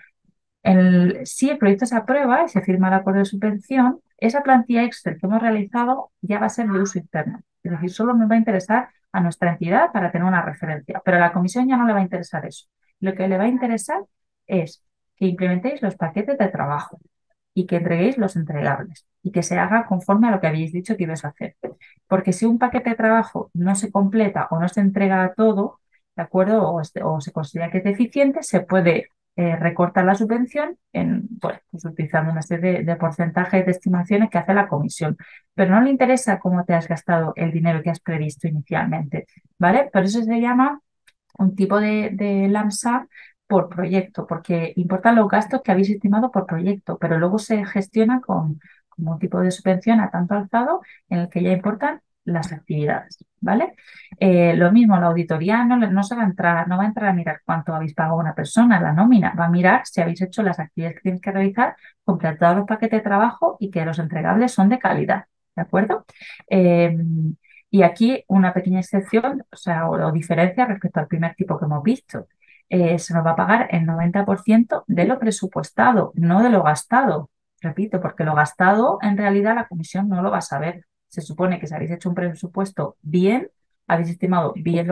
Si el proyecto se aprueba y se firma el acuerdo de subvención, esa plantilla Excel que hemos realizado ya va a ser de uso interno. Es decir, solo nos va a interesar a nuestra entidad para tener una referencia, pero a la comisión ya no le va a interesar eso. Lo que le va a interesar es que implementéis los paquetes de trabajo y que entreguéis los entregables y que se haga conforme a lo que habéis dicho que ibais a hacer. Porque si un paquete de trabajo no se completa o no se entrega todo, ¿de acuerdo? O se considera que es deficiente, se puede recortar la subvención pues utilizando una serie de porcentajes de estimaciones que hace la comisión. Pero no le interesa cómo te has gastado el dinero que has previsto inicialmente, ¿vale? Por eso se llama un tipo de LAMSA por proyecto, porque importan los gastos que habéis estimado por proyecto, pero luego se gestiona como un tipo de subvención a tanto alzado en el que ya importan las actividades, ¿vale? Lo mismo, la auditoría no se va a entrar, no va a entrar a mirar cuánto habéis pagado a una persona, la nómina, va a mirar si habéis hecho las actividades que tienes que realizar, completado los paquetes de trabajo y que los entregables son de calidad, ¿de acuerdo? Y aquí una pequeña excepción, o sea, o diferencia respecto al primer tipo que hemos visto. Se nos va a pagar el 90% de lo presupuestado, no de lo gastado. Repito, porque lo gastado en realidad la comisión no lo va a saber. Se supone que si habéis hecho un presupuesto bien, habéis estimado bien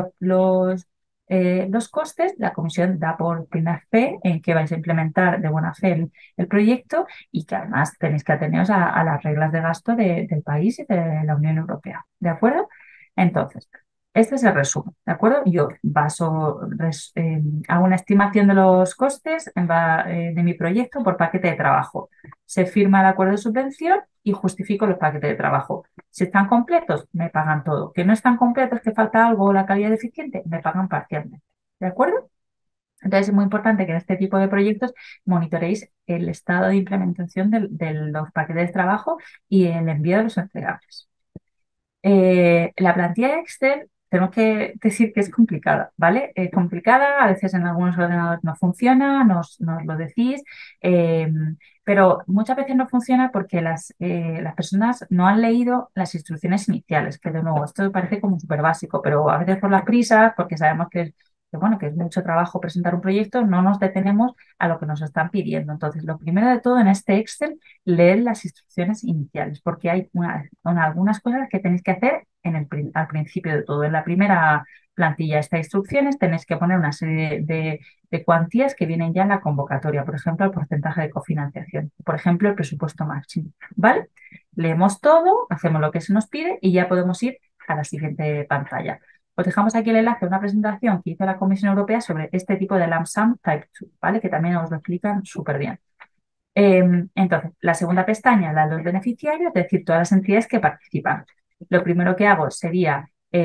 los costes, la comisión da por primera fe en que vais a implementar de buena fe el proyecto y que además tenéis que ateneros a las reglas de gasto del país y de la Unión Europea. ¿De acuerdo? Entonces, este es el resumen, ¿de acuerdo? Yo hago una estimación de los costes de mi proyecto por paquete de trabajo. Se firma el acuerdo de subvención y justifico los paquetes de trabajo. Si están completos, me pagan todo. Que no están completos, que falta algo o la calidad deficiente, me pagan parcialmente. ¿De acuerdo? Entonces es muy importante que en este tipo de proyectos monitoreéis el estado de implementación de los paquetes de trabajo y el envío de los entregables. La plantilla Excel tenemos que decir que es complicada, ¿vale? Es complicada, a veces en algunos ordenadores no funciona, nos lo decís, eh, pero muchas veces no funciona porque las personas no han leído las instrucciones iniciales, que de nuevo, esto parece como súper básico, pero a veces por las prisas, porque sabemos bueno, que es mucho trabajo presentar un proyecto, no nos detenemos a lo que nos están pidiendo. Entonces, lo primero de todo en este Excel, leer las instrucciones iniciales, porque hay algunas cosas que tenéis que hacer al principio de todo. En la primera plantilla de estas instrucciones tenéis que poner una serie de cuantías que vienen ya en la convocatoria, por ejemplo, el porcentaje de cofinanciación, por ejemplo, el presupuesto máximo, ¿vale? Leemos todo, hacemos lo que se nos pide y ya podemos ir a la siguiente pantalla. Os dejamos aquí el enlace a una presentación que hizo la Comisión Europea sobre este tipo de lump sum Type 2, ¿vale? Que también os lo explican súper bien. Entonces, la segunda pestaña, la de los beneficiarios, es decir, todas las entidades que participan. Lo primero que hago sería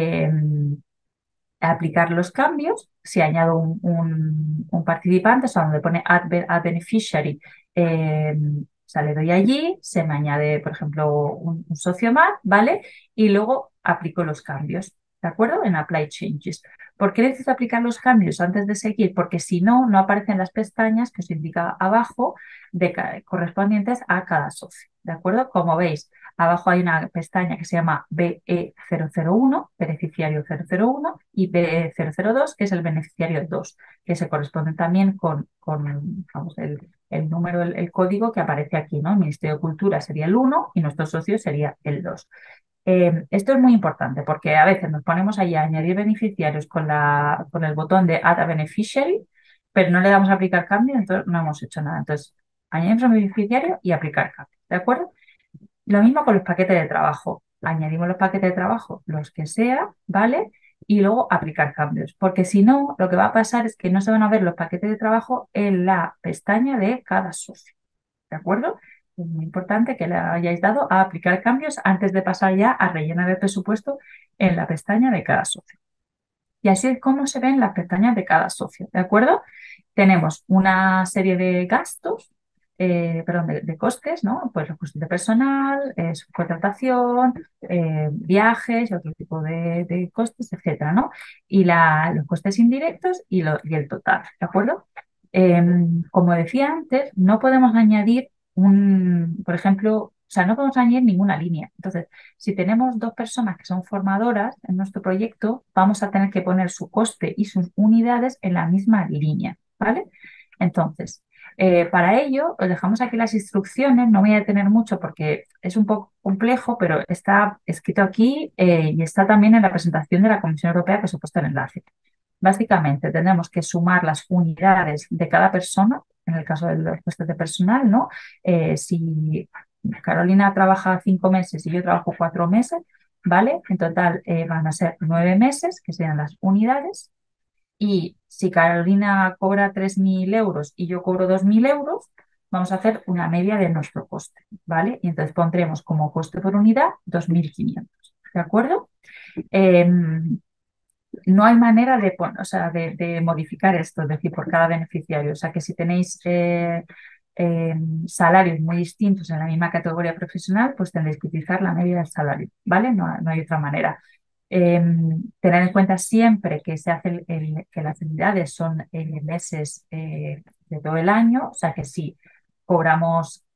aplicar los cambios. Si añado un participante, o sea, donde pone add beneficiary, o sea, le doy allí, se me añade, por ejemplo, un socio más, ¿vale? Y luego aplico los cambios, ¿de acuerdo? En Apply Changes. ¿Por qué necesito aplicar los cambios antes de seguir? Porque si no, no aparecen las pestañas que os indica abajo correspondientes a cada socio, ¿de acuerdo? Como veis, abajo hay una pestaña que se llama BE001, beneficiario 001, y BE002, que es el beneficiario 2, que se corresponde también con vamos, el número, el código que aparece aquí, ¿no? El Ministerio de Cultura sería el 1 y nuestro socio sería el 2. Esto es muy importante porque a veces nos ponemos ahí a añadir beneficiarios con el botón de Add a Beneficiary, pero no le damos a aplicar cambio, entonces no hemos hecho nada. Entonces, añadimos un beneficiario y aplicar cambio, ¿de acuerdo? Lo mismo con los paquetes de trabajo. Añadimos los paquetes de trabajo, los que sea, ¿vale? Y luego aplicar cambios. Porque si no, lo que va a pasar es que no se van a ver los paquetes de trabajo en la pestaña de cada socio. ¿De acuerdo? Es muy importante que le hayáis dado a aplicar cambios antes de pasar ya a rellenar el presupuesto en la pestaña de cada socio. Y así es como se ven las pestañas de cada socio. ¿De acuerdo? Tenemos una serie de gastos, perdón, de costes, ¿no? Pues los costes de personal, subcontratación, viajes, otro tipo de costes, etcétera, ¿no? Y los costes indirectos y el total, ¿de acuerdo? Como decía antes, no podemos añadir por ejemplo, o sea, no podemos añadir ninguna línea. Entonces, si tenemos dos personas que son formadoras en nuestro proyecto, vamos a tener que poner su coste y sus unidades en la misma línea, ¿vale? Entonces, para ello, os dejamos aquí las instrucciones, no me voy a detener mucho porque es un poco complejo, pero está escrito aquí y está también en la presentación de la Comisión Europea que os he puesto el enlace. Básicamente, tenemos que sumar las unidades de cada persona, en el caso de los costes de personal, ¿no? Si Carolina trabaja 5 meses y yo trabajo 4 meses, ¿vale? En total van a ser 9 meses, que serían las unidades. Y si Carolina cobra 3.000 euros y yo cobro 2.000 euros, vamos a hacer una media de nuestro coste, ¿vale? Y entonces pondremos como coste por unidad 2.500, ¿de acuerdo? No hay manera o sea, de modificar esto, es decir, por cada beneficiario. O sea, que si tenéis salarios muy distintos en la misma categoría profesional, pues tendréis que utilizar la media del salario, ¿vale? No hay otra manera. Tener en cuenta siempre que se hace que las unidades son meses de todo el año, o sea que si cobramos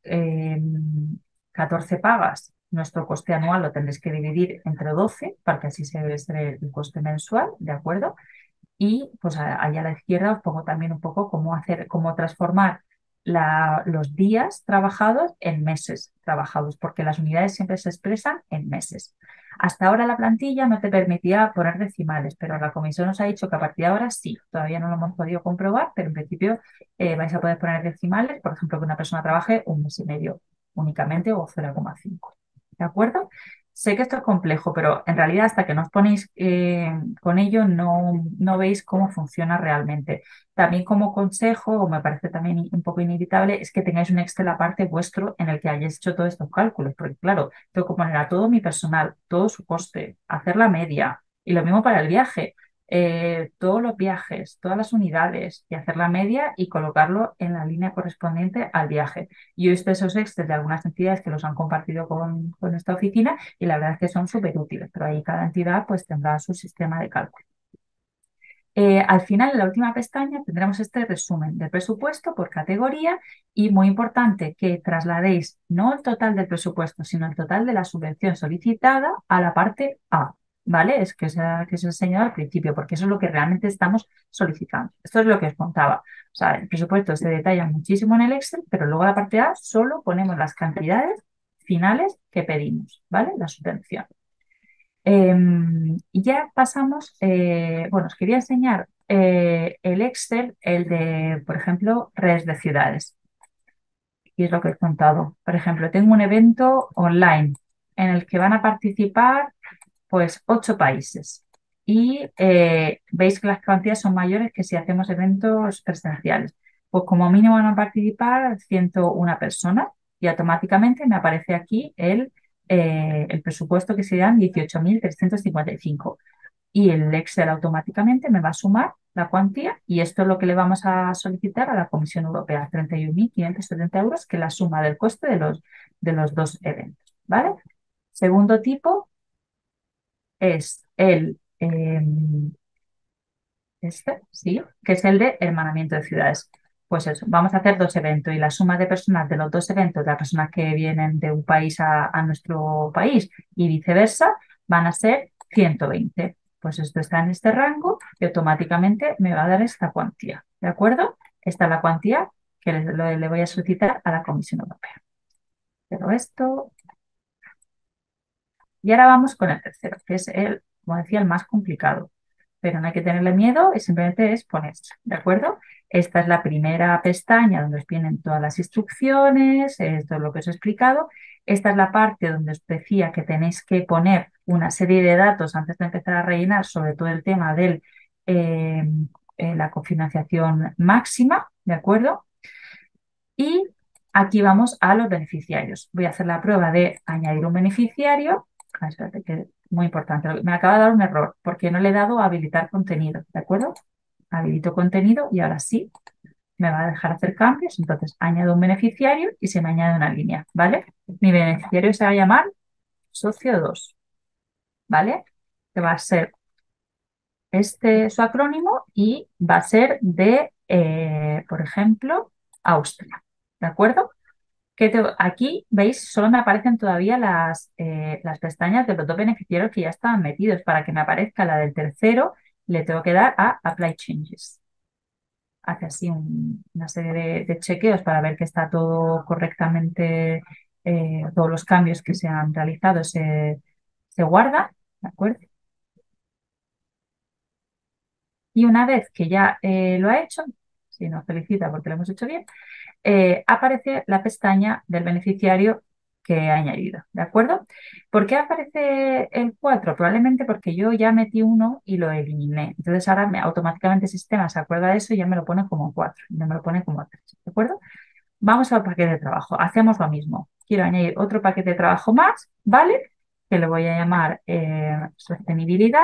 14 pagas, nuestro coste anual lo tendréis que dividir entre 12 para que así se ve el coste mensual, ¿de acuerdo? Y pues allá a la izquierda os pongo también un poco cómo transformar los días trabajados en meses trabajados, porque las unidades siempre se expresan en meses. Hasta ahora la plantilla no te permitía poner decimales, pero la comisión nos ha dicho que a partir de ahora sí. Todavía no lo hemos podido comprobar, pero en principio vais a poder poner decimales, por ejemplo, que una persona trabaje 1 mes y medio únicamente o 0,5. ¿De acuerdo? Sé que esto es complejo, pero en realidad hasta que no os ponéis con ello no veis cómo funciona realmente. También como consejo, o me parece también un poco inevitable, es que tengáis un Excel aparte vuestro en el que hayáis hecho todos estos cálculos, porque claro, tengo que poner a todo mi personal, todo su coste, hacer la media, y lo mismo para el viaje. todos los viajes, todas las unidades y hacer la media y colocarlo en la línea correspondiente al viaje. Yo he visto esos Excel de algunas entidades que los han compartido con esta oficina y la verdad es que son súper útiles, pero ahí cada entidad pues tendrá su sistema de cálculo. Al final, en la última pestaña, tendremos este resumen del presupuesto por categoría y muy importante que trasladéis no el total del presupuesto, sino el total de la subvención solicitada a la parte A, ¿vale? Es que os he enseñado al principio, porque eso es lo que realmente estamos solicitando. Esto es lo que os contaba. O sea, el presupuesto se detalla muchísimo en el Excel, pero luego en la parte A solo ponemos las cantidades finales que pedimos, ¿vale? La subvención. Y ya pasamos, bueno, os quería enseñar el Excel, el de, por ejemplo, redes de ciudades. Y es lo que he contado. Por ejemplo, tengo un evento online en el que van a participar pues 8 países. Y veis que las cantidades son mayores que si hacemos eventos presenciales. Pues como mínimo van a participar 101 personas y automáticamente me aparece aquí el presupuesto que serían 18.355 y el Excel automáticamente me va a sumar la cuantía y esto es lo que le vamos a solicitar a la Comisión Europea, 31.570 euros, que es la suma del coste de los dos eventos, ¿vale? Segundo tipo es sí, que es el de hermanamiento de ciudades. Pues eso, vamos a hacer 2 eventos y la suma de personas de los 2 eventos, de las personas que vienen de un país a nuestro país y viceversa, van a ser 120. Pues esto está en este rango y automáticamente me va a dar esta cuantía, ¿de acuerdo? Esta es la cuantía que le voy a solicitar a la Comisión Europea. Pero esto. Y ahora vamos con el tercero, que es como decía, el más complicado. Pero no hay que tenerle miedo y simplemente es ponerse, ¿de acuerdo? Esta es la primera pestaña donde os vienen todas las instrucciones, esto es lo que os he explicado. Esta es la parte donde os decía que tenéis que poner una serie de datos antes de empezar a rellenar, sobre todo el tema de la cofinanciación máxima, ¿de acuerdo? Y aquí vamos a los beneficiarios. Voy a hacer la prueba de añadir un beneficiario. Espérate, que es muy importante. Me acaba de dar un error porque no le he dado a habilitar contenido, ¿de acuerdo? Habilito contenido y ahora sí me va a dejar hacer cambios. Entonces añado un beneficiario y se me añade una línea, ¿vale? Mi beneficiario se va a llamar socio 2, ¿vale? Que va a ser su acrónimo y va a ser de, por ejemplo, Austria, ¿de acuerdo? Aquí, veis, solo me aparecen todavía las pestañas de los 2 beneficiarios que ya estaban metidos. Para que me aparezca la del tercero, le tengo que dar a Apply Changes. Hace así una serie de chequeos para ver que está todo correctamente, todos los cambios que se han realizado se guardan, ¿de acuerdo? Y una vez que ya lo ha hecho, si nos felicita porque lo hemos hecho bien, aparece la pestaña del beneficiario que he añadido, ¿de acuerdo? ¿Por qué aparece el 4? Probablemente porque yo ya metí uno y lo eliminé. Entonces ahora automáticamente el sistema se acuerda de eso y ya me lo pone como 4, no me lo pone como 3, ¿de acuerdo? Vamos al paquete de trabajo. Hacemos lo mismo. Quiero añadir otro paquete de trabajo más, ¿vale? Que lo voy a llamar sostenibilidad.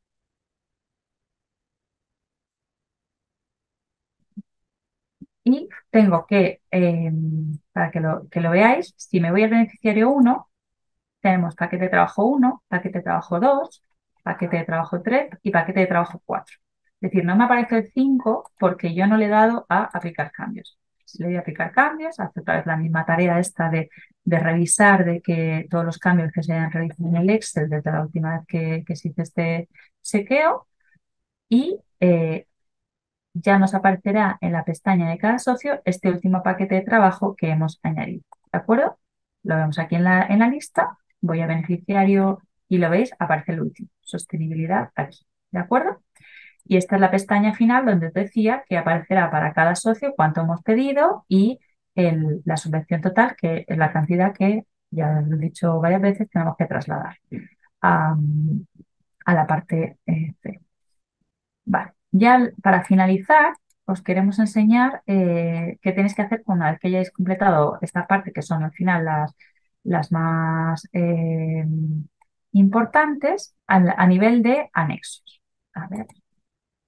Y tengo que, para que lo veáis, si me voy al beneficiario 1, tenemos paquete de trabajo 1, paquete de trabajo 2, paquete de trabajo 3 y paquete de trabajo 4. Es decir, no me aparece el 5 porque yo no le he dado a aplicar cambios. Si le doy a aplicar cambios, hace otra vez la misma tarea esta de revisar de que todos los cambios que se hayan realizado en el Excel desde la última vez que se hizo este chequeo y ya nos aparecerá en la pestaña de cada socio este último paquete de trabajo que hemos añadido. ¿De acuerdo? Lo vemos aquí en la lista. Voy a beneficiario y lo veis, aparece el último, sostenibilidad aquí. ¿De acuerdo? Y esta es la pestaña final donde os decía que aparecerá para cada socio cuánto hemos pedido y la subvención total, que es la cantidad que, ya lo he dicho varias veces, tenemos que trasladar a, a la parte C. Vale, ya para finalizar, os queremos enseñar qué tenéis que hacer una vez que hayáis completado esta parte, que son al final las más importantes a nivel de anexos. A ver,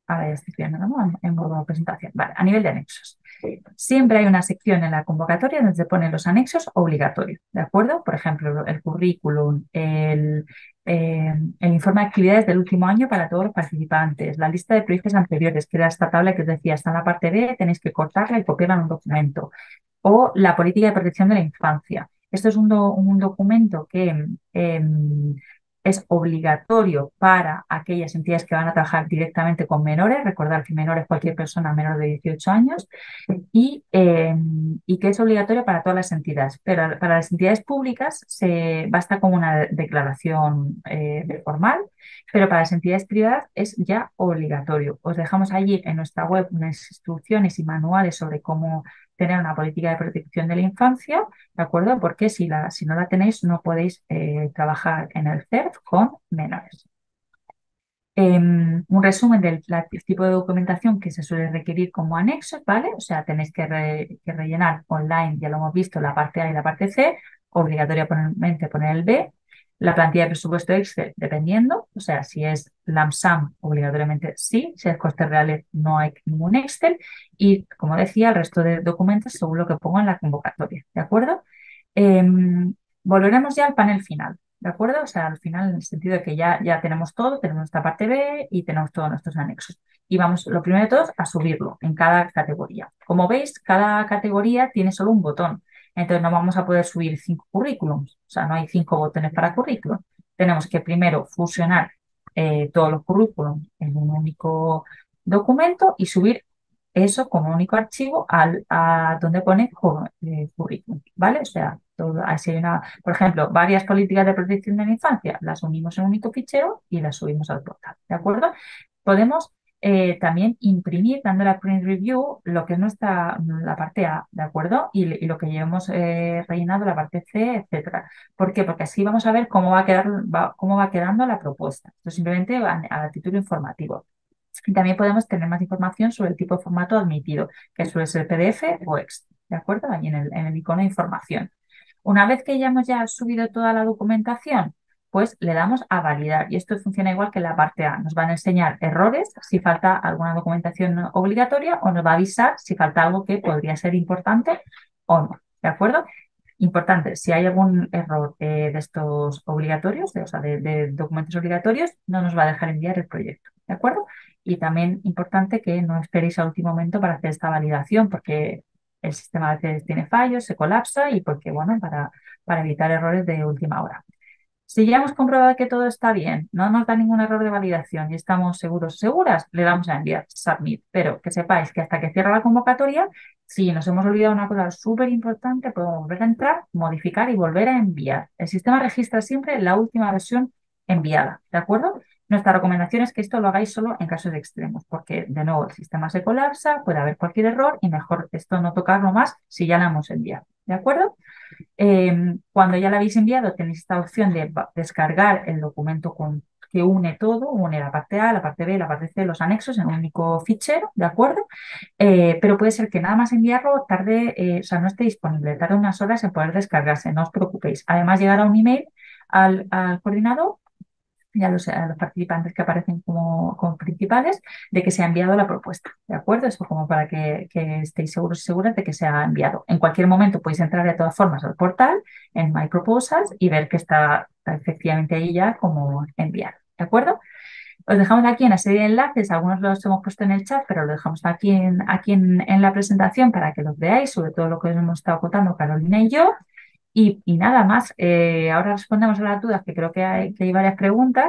Ahora ya estoy viendo, ¿no? En modo presentación. Vale, a nivel de anexos. Siempre hay una sección en la convocatoria donde se ponen los anexos obligatorios, ¿de acuerdo? Por ejemplo, el currículum, el informe de actividades del último año para todos los participantes, la lista de proyectos anteriores, que era esta tabla que os decía, está en la parte B, tenéis que cortarla y copiarla en un documento, o la política de protección de la infancia. Esto es un documento que es obligatorio para aquellas entidades que van a trabajar directamente con menores. Recordar que menor es cualquier persona menor de 18 años y que es obligatorio para todas las entidades. Pero para las entidades públicas basta con una declaración formal, pero para las entidades privadas es ya obligatorio. Os dejamos allí en nuestra web unas instrucciones y manuales sobre cómo tener una política de protección de la infancia, ¿de acuerdo? Porque si no la tenéis no podéis trabajar en el CERF con menores. Un resumen del tipo de documentación que se suele requerir como anexo, ¿vale? O sea, tenéis que rellenar online, ya lo hemos visto, la parte A y la parte C, obligatoriamente poner el B, la plantilla de presupuesto Excel, dependiendo, o sea, si es lump sum, obligatoriamente sí, si es costes reales, no hay ningún Excel, y como decía, el resto de documentos según lo que pongo en la convocatoria, ¿de acuerdo? Volveremos ya al panel final. ¿De acuerdo? O sea, al final, en el sentido de que ya tenemos todo, tenemos nuestra parte B y tenemos todos nuestros anexos. Y vamos, lo primero de todo, a subirlo en cada categoría. Como veis, cada categoría tiene solo un botón. Entonces no vamos a poder subir 5 currículums. O sea, no hay 5 botones para currículum. Tenemos que primero fusionar todos los currículums en un único documento y subir eso como único archivo a donde pone currículum, ¿vale? O sea, así hay por ejemplo, varias políticas de protección de la infancia, las unimos en un único fichero y las subimos al portal, ¿de acuerdo? Podemos también imprimir, dándole a print review, lo que es la parte A, ¿de acuerdo? Y lo que llevamos rellenado, la parte C, etcétera. ¿Por qué? Porque así vamos a ver cómo cómo va quedando la propuesta. Esto simplemente a título informativo. Y también podemos tener más información sobre el tipo de formato admitido, que suele ser PDF o Excel, ¿de acuerdo? Ahí en el icono de información. Una vez que ya hemos subido toda la documentación, pues le damos a validar. Y esto funciona igual que en la parte A. Nos van a enseñar errores si falta alguna documentación obligatoria o nos va a avisar si falta algo que podría ser importante o no, ¿de acuerdo? Importante, si hay algún error de estos obligatorios, o sea, de documentos obligatorios, no nos va a dejar enviar el proyecto, ¿de acuerdo? Y también importante que no esperéis al último momento para hacer esta validación, porque el sistema a veces tiene fallos, se colapsa y porque, bueno, para evitar errores de última hora. Si ya hemos comprobado que todo está bien, no nos da ningún error de validación y estamos seguros o seguras, le damos a enviar Submit. Pero que sepáis que hasta que cierra la convocatoria, si nos hemos olvidado una cosa súper importante, podemos volver a entrar, modificar y volver a enviar. El sistema registra siempre la última versión enviada, ¿de acuerdo? Nuestra recomendación es que esto lo hagáis solo en casos de extremos, porque de nuevo el sistema se colapsa, puede haber cualquier error y mejor esto no tocarlo más si ya la hemos enviado, ¿de acuerdo? Cuando ya la habéis enviado, tenéis esta opción de descargar el documento que une todo, une la parte A, la parte B, la parte C, los anexos en un único fichero, ¿de acuerdo? Pero puede ser que nada más enviarlo tarde, o sea, no esté disponible, tarde unas horas en poder descargarse, no os preocupéis. Además, llegará un email al coordinador y a los participantes que aparecen como principales de que se ha enviado la propuesta, ¿de acuerdo? Eso como para que estéis seguros y seguras de que se ha enviado. En cualquier momento podéis entrar de todas formas al portal en My Proposals y ver que está efectivamente ahí ya como enviado, ¿de acuerdo? Os dejamos aquí una serie de enlaces, algunos los hemos puesto en el chat, pero lo dejamos aquí en la presentación para que los veáis, sobre todo lo que os hemos estado contando Carolina y yo. Y nada más, ahora respondemos a las dudas, que creo que hay varias preguntas.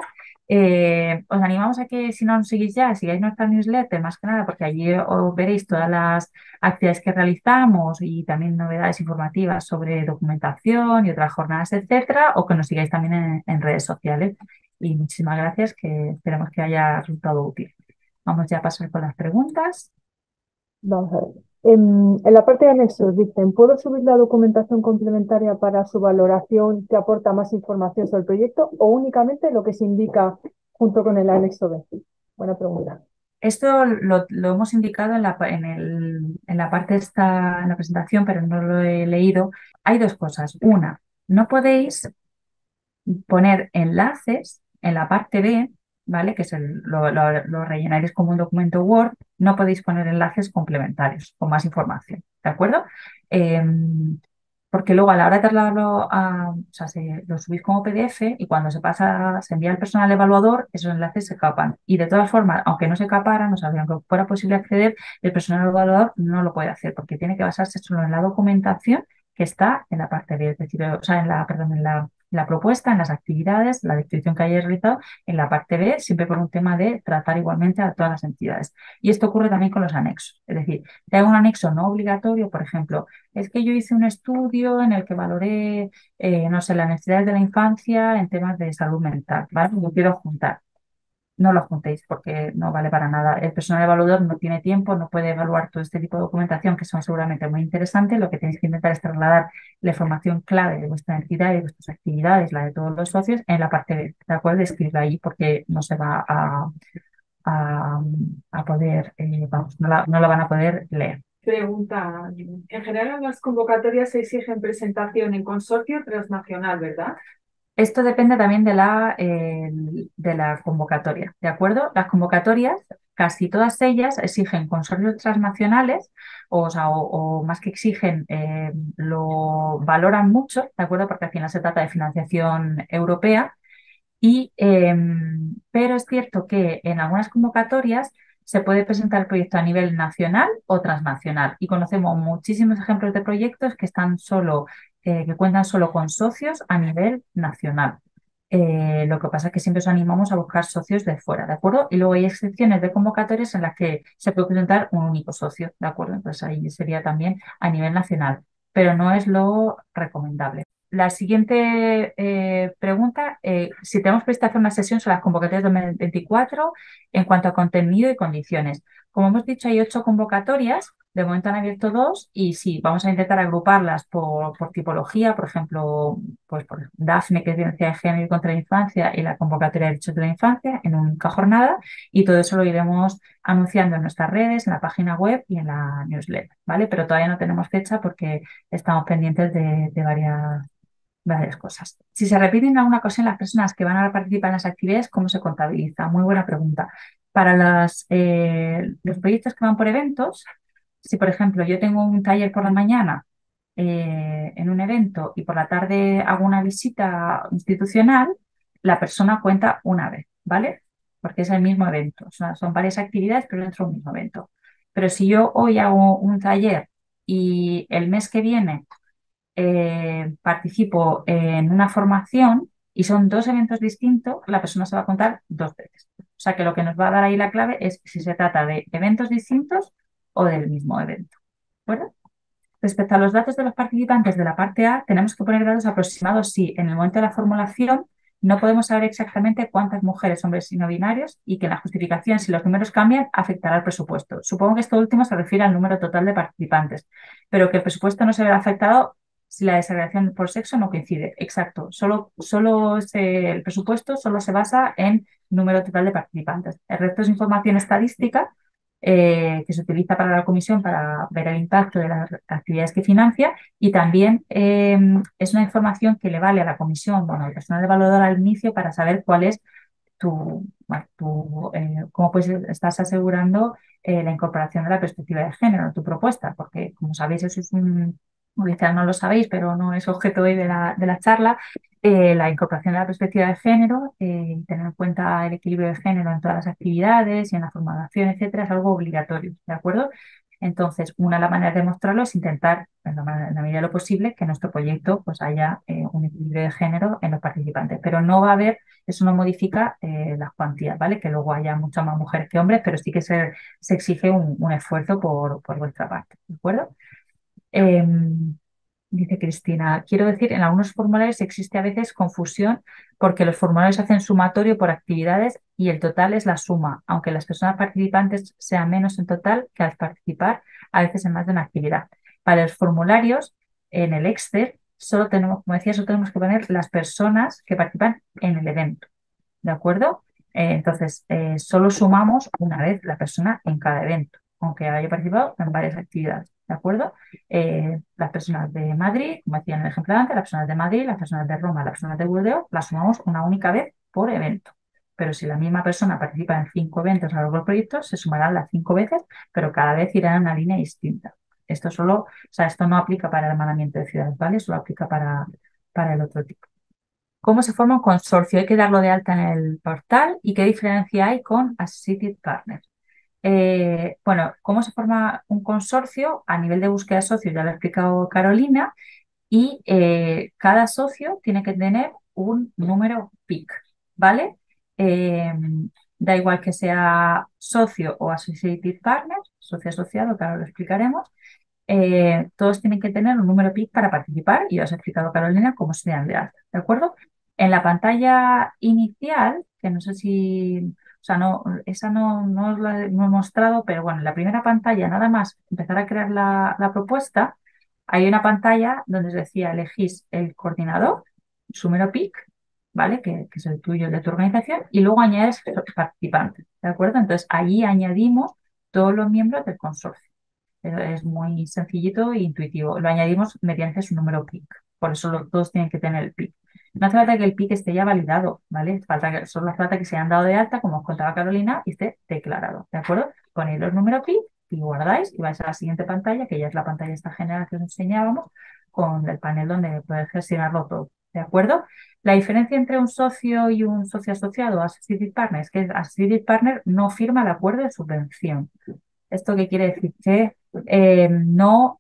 Os animamos a que si no nos seguís ya, sigáis nuestra newsletter, más que nada, porque allí os veréis todas las actividades que realizamos y también novedades informativas sobre documentación y otras jornadas, etcétera, o que nos sigáis también en redes sociales. Y muchísimas gracias, que esperemos que haya resultado útil. Vamos ya a pasar con las preguntas. Vamos a ver. En la parte de anexos dicen, ¿puedo subir la documentación complementaria para su valoración que aporta más información sobre el proyecto o únicamente lo que se indica junto con el anexo B? Buena pregunta. Esto lo hemos indicado en la parte en la presentación, pero no lo he leído. Hay dos cosas. Una, no podéis poner enlaces en la parte B ¿vale? Que es lo rellenáis como un documento Word, no podéis poner enlaces complementarios con más información, ¿de acuerdo? Porque luego a la hora de trasladarlo o sea, lo subís como PDF y cuando se envía al personal evaluador, esos enlaces se capan. Y de todas formas, aunque no se caparan, o sea, aunque fuera posible acceder, el personal evaluador no lo puede hacer porque tiene que basarse solo en la documentación que está en la parte B, es decir, o sea, perdón, en la propuesta, en las actividades, la descripción que hayáis realizado, en la parte B, siempre por un tema de tratar igualmente a todas las entidades. Y esto ocurre también con los anexos. Es decir, te hago un anexo no obligatorio, por ejemplo, es que yo hice un estudio en el que valoré, no sé, las necesidades de la infancia en temas de salud mental, ¿vale? Yo quiero juntar. No lo juntéis porque no vale para nada. El personal evaluador no tiene tiempo, no puede evaluar todo este tipo de documentación que son seguramente muy interesantes. Lo que tenéis que intentar es trasladar la información clave de vuestra entidad y de vuestras actividades, la de todos los socios, en la parte B, ¿de acuerdo? Escribirla ahí porque no se va a poder, vamos, no la van a poder leer. Pregunta, en general las convocatorias se exigen presentación en consorcio transnacional, ¿verdad? Esto depende también de la convocatoria, ¿de acuerdo? Las convocatorias, casi todas ellas exigen consorcios transnacionales, sea, o más que exigen, lo valoran mucho, ¿de acuerdo? Porque al final se trata de financiación europea. Pero es cierto que en algunas convocatorias se puede presentar el proyecto a nivel nacional o transnacional y conocemos muchísimos ejemplos de proyectos que cuentan solo con socios a nivel nacional. Lo que pasa es que siempre os animamos a buscar socios de fuera, ¿de acuerdo? Y luego hay excepciones de convocatorias en las que se puede presentar un único socio, ¿de acuerdo? Entonces ahí sería también a nivel nacional, pero no es lo recomendable. La siguiente pregunta, si tenemos previsto hacer una sesión sobre las convocatorias de 2024 en cuanto a contenido y condiciones. Como hemos dicho, hay 8 convocatorias, de momento han abierto 2 y sí, vamos a intentar agruparlas por tipología, por ejemplo, pues por DAFNE, que es Violencia de Género y contra la Infancia, y la convocatoria de Derechos de la Infancia en una única jornada, y todo eso lo iremos anunciando en nuestras redes, en la página web y en la newsletter, ¿vale? Pero todavía no tenemos fecha porque estamos pendientes de varias cosas. Si se repiten en alguna ocasión las personas que van a participar en las actividades, ¿cómo se contabiliza? Muy buena pregunta. Para los proyectos que van por eventos, si por ejemplo yo tengo un taller por la mañana en un evento y por la tarde hago una visita institucional, la persona cuenta una vez, ¿vale? Porque es el mismo evento. O sea, son varias actividades, pero dentro del mismo evento. Pero si yo hoy hago un taller y el mes que viene participo en una formación y son 2 eventos distintos, la persona se va a contar 2 veces. O sea que lo que nos va a dar ahí la clave es si se trata de eventos distintos o del mismo evento. ¿De acuerdo? Respecto a los datos de los participantes de la parte A, tenemos que poner datos aproximados si en el momento de la formulación no podemos saber exactamente cuántas mujeres, hombres y no binarios y que en la justificación, si los números cambian, afectará al presupuesto. Supongo que esto último se refiere al número total de participantes, pero que el presupuesto no se verá afectado si la desagregación por sexo no coincide. Exacto, el presupuesto solo se basa en número total de participantes. El resto es información estadística que se utiliza para la comisión para ver el impacto de las actividades que financia y también es una información que le vale a la comisión, bueno, al personal evaluador al inicio para saber cuál es cómo pues estás asegurando la incorporación de la perspectiva de género en tu propuesta, porque como sabéis eso es quizás no lo sabéis, pero no es objeto hoy de la charla, la incorporación de la perspectiva de género, tener en cuenta el equilibrio de género en todas las actividades y en la formulación, etcétera, es algo obligatorio, ¿de acuerdo? Entonces, una de las maneras de mostrarlo es intentar, en la medida de lo posible, que en nuestro proyecto pues, haya un equilibrio de género en los participantes, pero no va a haber, eso no modifica las cuantías, ¿vale? Que luego haya muchas más mujeres que hombres, pero sí que se exige un esfuerzo por vuestra parte, ¿de acuerdo? Dice Cristina, quiero decir, en algunos formularios existe a veces confusión porque los formularios hacen sumatorio por actividades y el total es la suma, aunque las personas participantes sean menos en total que al participar a veces en más de una actividad. Para los formularios, en el Excel, solo tenemos, como decía, solo tenemos que poner las personas que participan en el evento, ¿de acuerdo? Entonces, solo sumamos una vez la persona en cada evento, aunque haya participado en varias actividades, ¿de acuerdo? Las personas de Madrid, como decía en el ejemplo de antes, las personas de Madrid, las personas de Roma, las personas de Burdeos, las sumamos una única vez por evento, pero si la misma persona participa en 5 eventos a lo largo del proyecto, se sumarán las 5 veces, pero cada vez irán en una línea distinta. Esto solo, o sea, esto no aplica para el hermanamiento de ciudades, ¿vale? Solo aplica para el otro tipo. ¿Cómo se forma un consorcio? Hay que darlo de alta en el portal. ¿Y qué diferencia hay con Associated Partners? Bueno, ¿cómo se forma un consorcio? A nivel de búsqueda de socios, ya lo ha explicado Carolina, y cada socio tiene que tener un número PIC, ¿vale? Eh, Da igual que sea socio o Associated Partner, socio asociado, que ahora lo explicaremos, todos tienen que tener un número PIC para participar y os ha explicado Carolina cómo se dan de alta, ¿de acuerdo? En la pantalla inicial, que no sé si, o sea, no, esa no os la he mostrado, pero bueno, en la primera pantalla, nada más empezar a crear la propuesta, hay una pantalla donde os decía, elegís el coordinador, su número PIC, ¿vale? Que es el tuyo, el de tu organización, y luego añades participantes, ¿de acuerdo? Entonces, allí añadimos todos los miembros del consorcio. Es muy sencillito e intuitivo. Lo añadimos mediante su número PIC. Por eso todos tienen que tener el PIC. No hace falta que el PIC esté ya validado, ¿vale? Solo hace falta que se hayan dado de alta, como os contaba Carolina, y esté declarado, ¿de acuerdo? Ponéis los números PIC y guardáis y vais a la siguiente pantalla, que ya es la pantalla esta general que os enseñábamos, con el panel donde podéis gestionarlo todo, ¿de acuerdo? La diferencia entre un socio y un socio asociado, Associated Partner, es que Associated Partner no firma el acuerdo de subvención. ¿Esto qué quiere decir? Que no,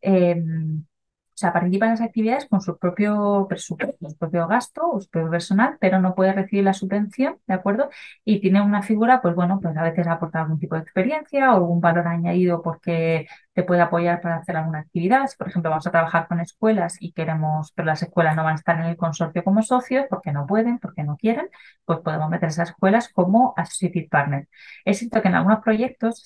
o sea, participa en las actividades con su propio presupuesto, su propio gasto o su propio personal, pero no puede recibir la subvención, ¿de acuerdo? Y tiene una figura, pues bueno, pues a veces aporta algún tipo de experiencia o algún valor añadido porque te puede apoyar para hacer alguna actividad. Si, por ejemplo, vamos a trabajar con escuelas y queremos, pero las escuelas no van a estar en el consorcio como socios porque no pueden, porque no quieren, pues podemos meter esas escuelas como associated partners. Es cierto que en algunos proyectos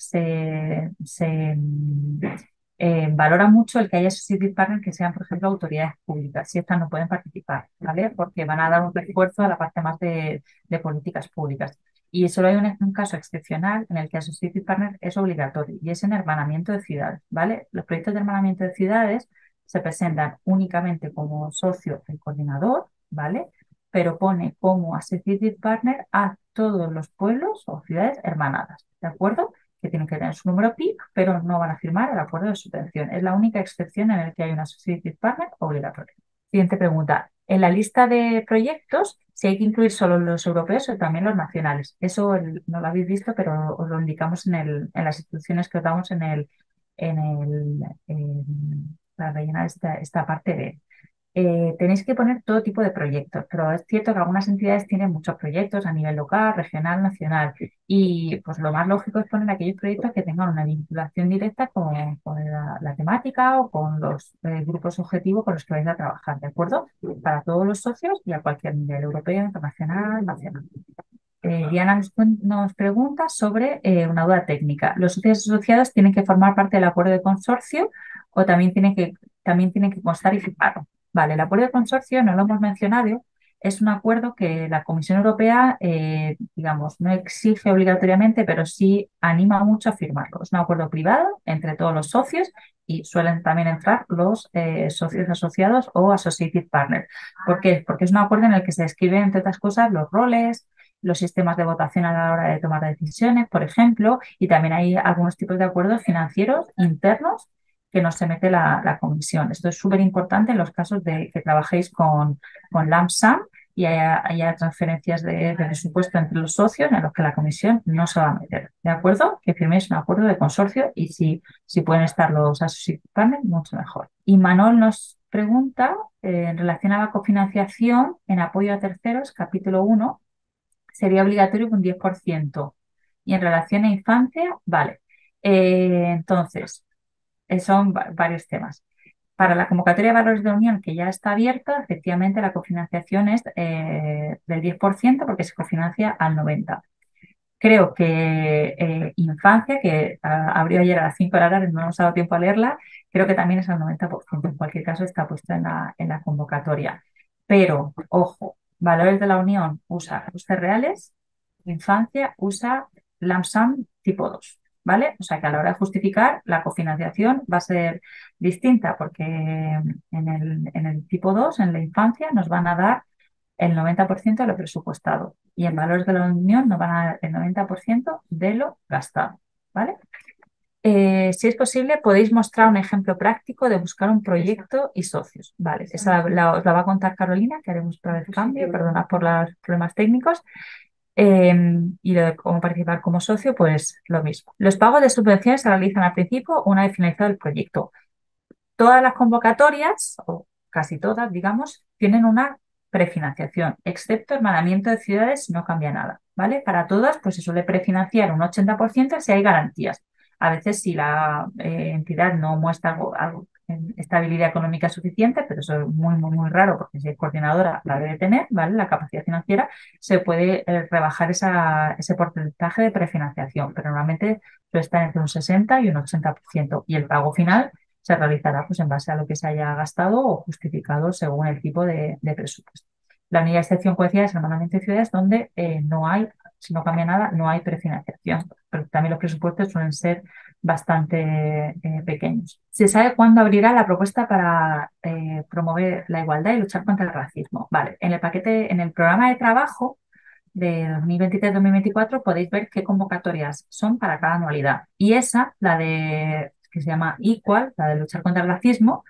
valora mucho el que haya associated partners que sean, por ejemplo, autoridades públicas, si estas no pueden participar, ¿vale? Porque van a dar un refuerzo a la parte más de políticas públicas. Y solo hay un caso excepcional en el que associated partner es obligatorio y es en hermanamiento de ciudades, ¿vale? Los proyectos de hermanamiento de ciudades se presentan únicamente como socio el coordinador, ¿vale? Pero pone como associated partner a todos los pueblos o ciudades hermanadas, ¿de acuerdo? Que tienen que tener su número PIC, pero no van a firmar el acuerdo de subvención. Es la única excepción en la que hay una associated partner obligatoria. Siguiente pregunta. En la lista de proyectos, si hay que incluir solo los europeos o también los nacionales. Eso no lo habéis visto, pero os lo indicamos en las instrucciones que os damos para rellenar esta parte de tenéis que poner todo tipo de proyectos, pero es cierto que algunas entidades tienen muchos proyectos a nivel local, regional, nacional, y pues lo más lógico es poner aquellos proyectos que tengan una vinculación directa con la temática o con los grupos objetivos con los que vais a trabajar, ¿de acuerdo? Para todos los socios y a cualquier nivel, europeo, internacional, nacional. Diana nos pregunta sobre una duda técnica. ¿Los socios asociados tienen que formar parte del acuerdo de consorcio o también tienen que constar y firmarlo? Vale, el acuerdo de consorcio, no lo hemos mencionado, es un acuerdo que la Comisión Europea, digamos, no exige obligatoriamente, pero sí anima mucho a firmarlo. Es un acuerdo privado entre todos los socios y suelen también entrar los socios asociados o associated partners. ¿Por qué? Porque es un acuerdo en el que se describen, entre otras cosas, los roles, los sistemas de votación a la hora de tomar decisiones, por ejemplo, y también hay algunos tipos de acuerdos financieros internos que no se mete la comisión. Esto es súper importante en los casos de que trabajéis con lump sum y haya transferencias de presupuesto entre los socios en los que la comisión no se va a meter. ¿De acuerdo? Que firméis un acuerdo de consorcio y si pueden estar los associate partners, mucho mejor. Y Manol nos pregunta en relación a la cofinanciación en apoyo a terceros, capítulo 1, sería obligatorio un 10%. Y en relación a infancia, vale. Entonces, son varios temas. Para la convocatoria de valores de unión que ya está abierta, efectivamente la cofinanciación es del 10% porque se cofinancia al 90%. Creo que infancia, que abrió ayer a las 5 de la tarde, no nos ha dado tiempo a leerla, creo que también es al 90%. En cualquier caso está puesto en la convocatoria. Pero, ojo, valores de la unión usa ajustes reales, infancia usa lump sum tipo 2. ¿Vale? O sea que a la hora de justificar la cofinanciación va a ser distinta porque en el tipo 2, en la infancia, nos van a dar el 90% de lo presupuestado y en valores de la Unión nos van a dar el 90% de lo gastado, ¿vale? Si es posible, podéis mostrar un ejemplo práctico de buscar un proyecto y socios. Vale, esa os la va a contar Carolina, que haremos para el cambio, perdonad por los problemas técnicos. Y lo de cómo participar como socio, pues lo mismo. Los pagos de subvenciones se realizan al principio una vez finalizado el proyecto. Todas las convocatorias, o casi todas, digamos, tienen una prefinanciación, excepto hermanamiento de ciudades, no cambia nada, ¿vale? Para todas, pues se suele prefinanciar un 80% si hay garantías. A veces si la entidad no muestra estabilidad económica suficiente, pero eso es muy, muy, muy raro porque si es coordinadora la debe tener, ¿vale? La capacidad financiera, se puede rebajar ese porcentaje de prefinanciación, pero normalmente suele estar entre un 60 y un 80% y el pago final se realizará pues, en base a lo que se haya gastado o justificado según el tipo de presupuesto. La única excepción, como decía, es hermanamiento de ciudades donde no hay, si no cambia nada, no hay prefinanciación, pero también los presupuestos suelen ser bastante pequeños. Se sabe cuándo abrirá la propuesta para promover la igualdad y luchar contra el racismo. Vale, en el paquete, en el programa de trabajo de 2023-2024 podéis ver qué convocatorias son para cada anualidad. Y esa, la de que se llama Equal, la de luchar contra el racismo,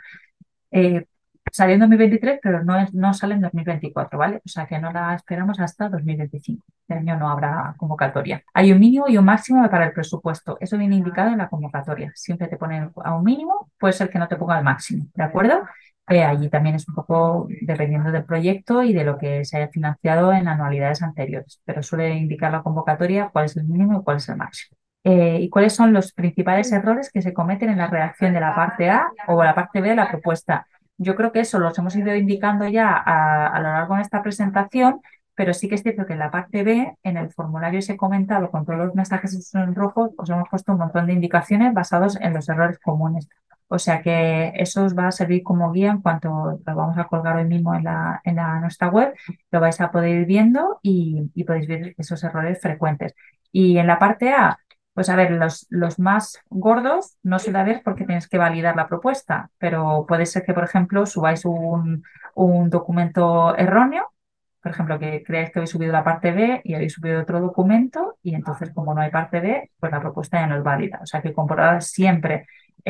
salió en 2023, pero no sale en 2024, ¿vale? O sea que no la esperamos hasta 2025. Este año no habrá convocatoria. Hay un mínimo y un máximo para el presupuesto. Eso viene indicado en la convocatoria. Siempre te ponen a un mínimo, puede ser que no te ponga el máximo, ¿de acuerdo? Allí también es un poco dependiendo del proyecto y de lo que se haya financiado en anualidades anteriores, pero suele indicar la convocatoria cuál es el mínimo y cuál es el máximo. ¿Y cuáles son los principales errores que se cometen en la redacción de la parte A o la parte B de la propuesta? Yo creo que eso los hemos ido indicando ya a lo largo de esta presentación, pero sí que es cierto que en la parte B, en el formulario ese comentado con todos los mensajes en rojo, os hemos puesto un montón de indicaciones basados en los errores comunes. O sea que eso os va a servir como guía en cuanto lo vamos a colgar hoy mismo en nuestra web, lo vais a poder ir viendo y podéis ver esos errores frecuentes. Y en la parte A, pues a ver, los más gordos no suele haber porque tienes que validar la propuesta, pero puede ser que, por ejemplo, subáis un documento erróneo, por ejemplo, que creáis que habéis subido la parte B y habéis subido otro documento y entonces como no hay parte B, pues la propuesta ya no es válida. O sea que comprobad siempre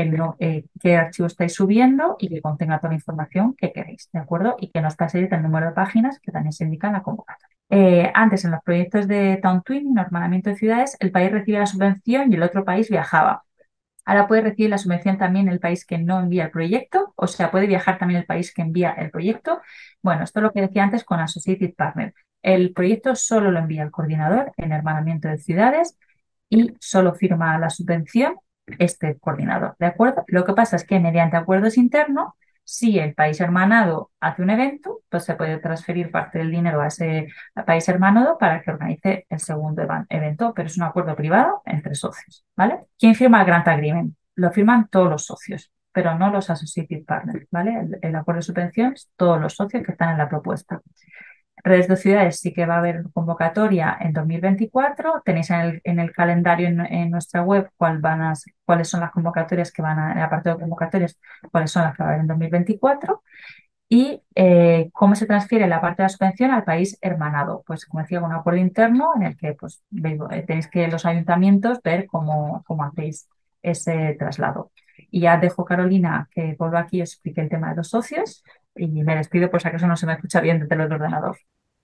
qué archivo estáis subiendo y que contenga toda la información que queréis, ¿de acuerdo? Y que no os paséis del número de páginas que también se indica en la convocatoria. Antes, en los proyectos de Town Twinning, hermanamiento de ciudades, el país recibía la subvención y el otro país viajaba. Ahora puede recibir la subvención también el país que no envía el proyecto, o sea, puede viajar también el país que envía el proyecto. Bueno, esto es lo que decía antes con Associated Partner. El proyecto solo lo envía el coordinador en hermanamiento de ciudades y solo firma la subvención este coordinador, ¿de acuerdo? Lo que pasa es que mediante acuerdos internos, si el país hermanado hace un evento, pues se puede transferir parte del dinero a ese país hermanado para que organice el segundo evento, pero es un acuerdo privado entre socios, ¿vale? ¿Quién firma el Grant Agreement? Lo firman todos los socios, pero no los Associated Partners, ¿vale? El acuerdo de subvención es todos los socios que están en la propuesta. Redes de ciudades sí que va a haber convocatoria en 2024. Tenéis en el calendario en nuestra web cuáles son las convocatorias que van en la parte de convocatorias, cuáles son las que va a haber en 2024 y cómo se transfiere la parte de la subvención al país hermanado. Pues como decía, un acuerdo interno en el que pues, tenéis que los ayuntamientos ver cómo hacéis ese traslado. Y ya dejo Carolina que vuelva aquí y os explique el tema de los socios y me despido por si acaso no se me escucha bien desde el ordenador.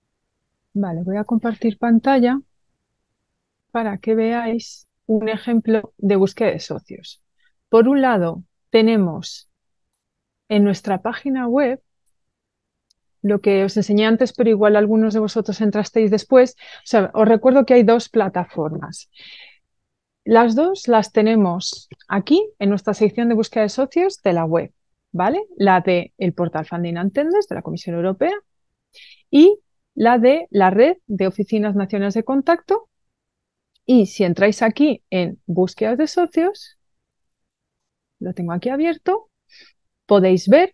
Vale, voy a compartir pantalla para que veáis un ejemplo de búsqueda de socios. Por un lado, tenemos en nuestra página web lo que os enseñé antes, pero igual algunos de vosotros entrasteis después. O sea, os recuerdo que hay dos plataformas. Las dos las tenemos aquí en nuestra sección de búsqueda de socios de la web, ¿vale? La de el portal Funding and Tenders de la Comisión Europea y la de la red de oficinas nacionales de contacto. Y si entráis aquí en búsquedas de socios, lo tengo aquí abierto, podéis ver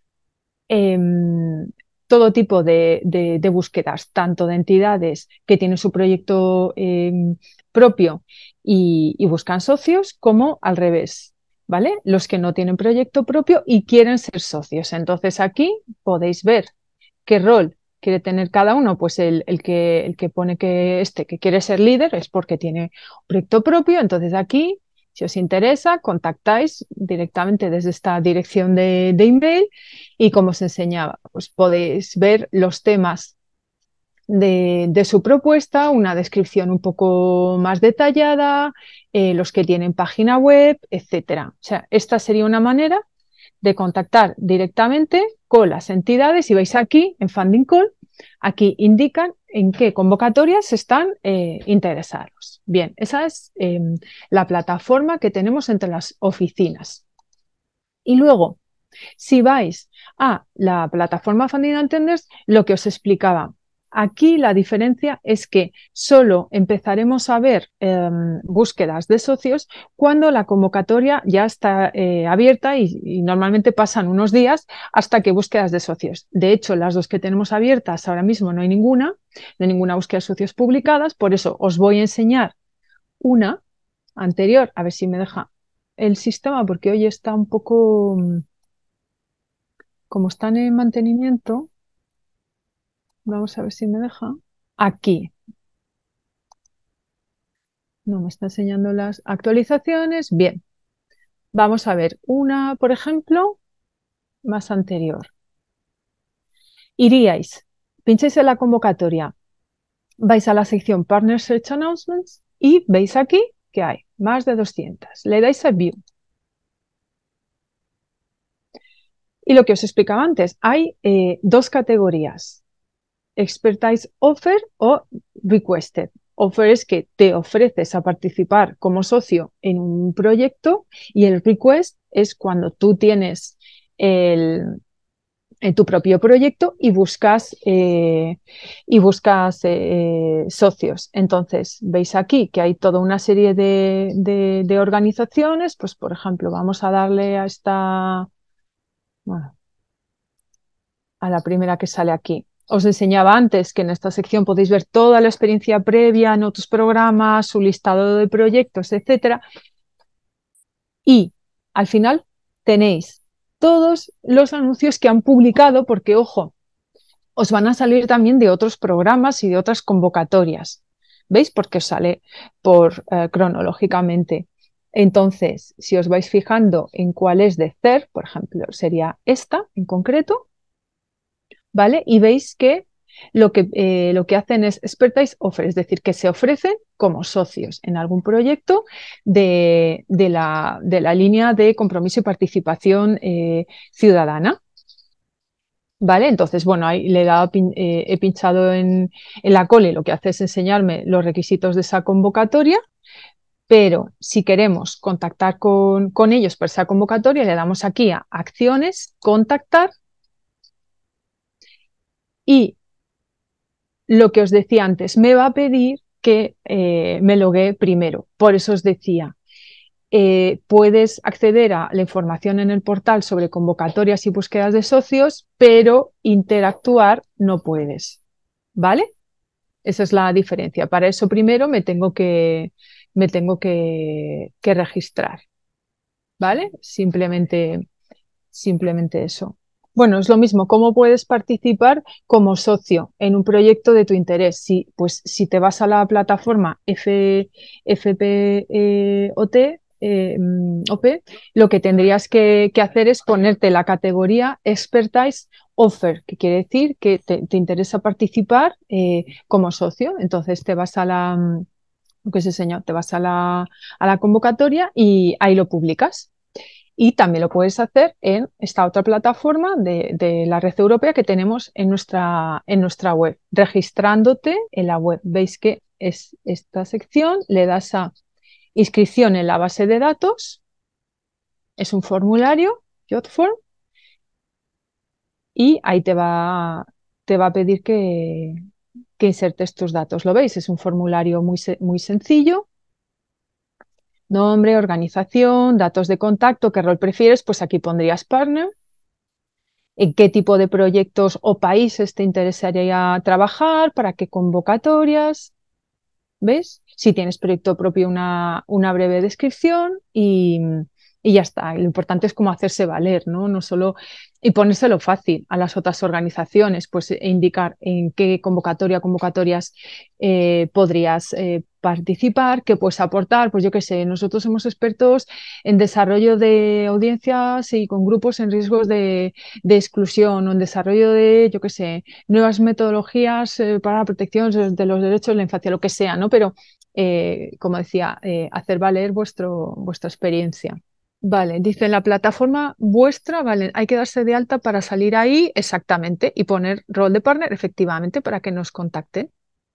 todo tipo de búsquedas, tanto de entidades que tienen su proyecto propio y buscan socios, como al revés, ¿vale? Los que no tienen proyecto propio y quieren ser socios. Entonces aquí podéis ver qué rol quiere tener cada uno? Pues el que pone que quiere ser líder es porque tiene un proyecto propio. Entonces aquí, si os interesa, contactáis directamente desde esta dirección de email y como os enseñaba, pues podéis ver los temas de su propuesta, una descripción un poco más detallada, los que tienen página web, etcétera. O sea, esta sería una manera de contactar directamente con las entidades y veis aquí en Funding Call, aquí indican en qué convocatorias están interesados. Bien, esa es la plataforma que tenemos entre las oficinas. Y luego, si vais a la plataforma Funding Attenders, lo que os explicaba, aquí la diferencia es que solo empezaremos a ver búsquedas de socios cuando la convocatoria ya está abierta y normalmente pasan unos días hasta que búsquedas de socios. De hecho, las dos que tenemos abiertas ahora mismo no hay ninguna búsqueda de socios publicadas, por eso os voy a enseñar una anterior, a ver si me deja el sistema, porque hoy está un poco... Como están en mantenimiento, vamos a ver si me deja. Aquí. No me está enseñando las actualizaciones. Bien. Vamos a ver una, por ejemplo, más anterior. Iríais, pincháis en la convocatoria, vais a la sección Partner Search Announcements y veis aquí que hay más de 200. Le dais a View. Y lo que os explicaba antes, hay dos categorías. Expertise Offer o Requested. Offer es que te ofreces a participar como socio en un proyecto y el request es cuando tú tienes tu propio proyecto y buscas socios. Entonces, veis aquí que hay toda una serie de organizaciones, pues por ejemplo, vamos a darle a esta, bueno, a la primera que sale aquí. Os enseñaba antes que en esta sección podéis ver toda la experiencia previa en otros programas, su listado de proyectos, etcétera. Y al final tenéis todos los anuncios que han publicado, porque, ojo, os van a salir también de otros programas y de otras convocatorias. ¿Veis? Porque os sale cronológicamente. Entonces, si os vais fijando en cuál es de CER, por ejemplo, sería esta en concreto, ¿vale? Y veis que lo que hacen es Expertise Offer, es decir, que se ofrecen como socios en algún proyecto de la línea de compromiso y participación ciudadana. ¿Vale? Entonces, bueno, ahí he pinchado en la call y lo que hace es enseñarme los requisitos de esa convocatoria, pero si queremos contactar con ellos por esa convocatoria, le damos aquí a Acciones, Contactar, y lo que os decía antes, me va a pedir que me loguee primero. Por eso os decía, puedes acceder a la información en el portal sobre convocatorias y búsquedas de socios, pero interactuar no puedes. ¿Vale? Esa es la diferencia. Para eso primero me tengo que registrar. ¿Vale? Simplemente eso. Bueno, es lo mismo. ¿Cómo puedes participar como socio en un proyecto de tu interés? Si te vas a la plataforma FPOT, OP, lo que tendrías que hacer es ponerte la categoría Expertise Offer, que quiere decir que te interesa participar como socio. Entonces te vas a la convocatoria y ahí lo publicas. Y también lo puedes hacer en esta otra plataforma de la red europea que tenemos en nuestra web, registrándote en la web. Veis que es esta sección, le das a inscripción en la base de datos, es un formulario, JotForm, y ahí te va a pedir que insertes tus datos. ¿Lo veis? Es un formulario muy sencillo. Nombre, organización, datos de contacto, qué rol prefieres, pues aquí pondrías partner, en qué tipo de proyectos o países te interesaría trabajar, para qué convocatorias, ¿ves? Si tienes proyecto propio, una breve descripción y y ya está. Y lo importante es como hacerse valer, ¿no? No solo, y ponérselo fácil a las otras organizaciones, pues indicar en qué convocatorias podrías participar, qué puedes aportar. Pues yo qué sé, nosotros somos expertos en desarrollo de audiencias y con grupos en riesgos de exclusión, o en desarrollo de, yo qué sé, nuevas metodologías para la protección de los derechos de la infancia, lo que sea, ¿no? Pero, como decía, hacer valer vuestra experiencia. Vale, dice la plataforma vuestra, vale, hay que darse de alta para salir ahí, exactamente, y poner rol de partner, efectivamente, para que nos contacten.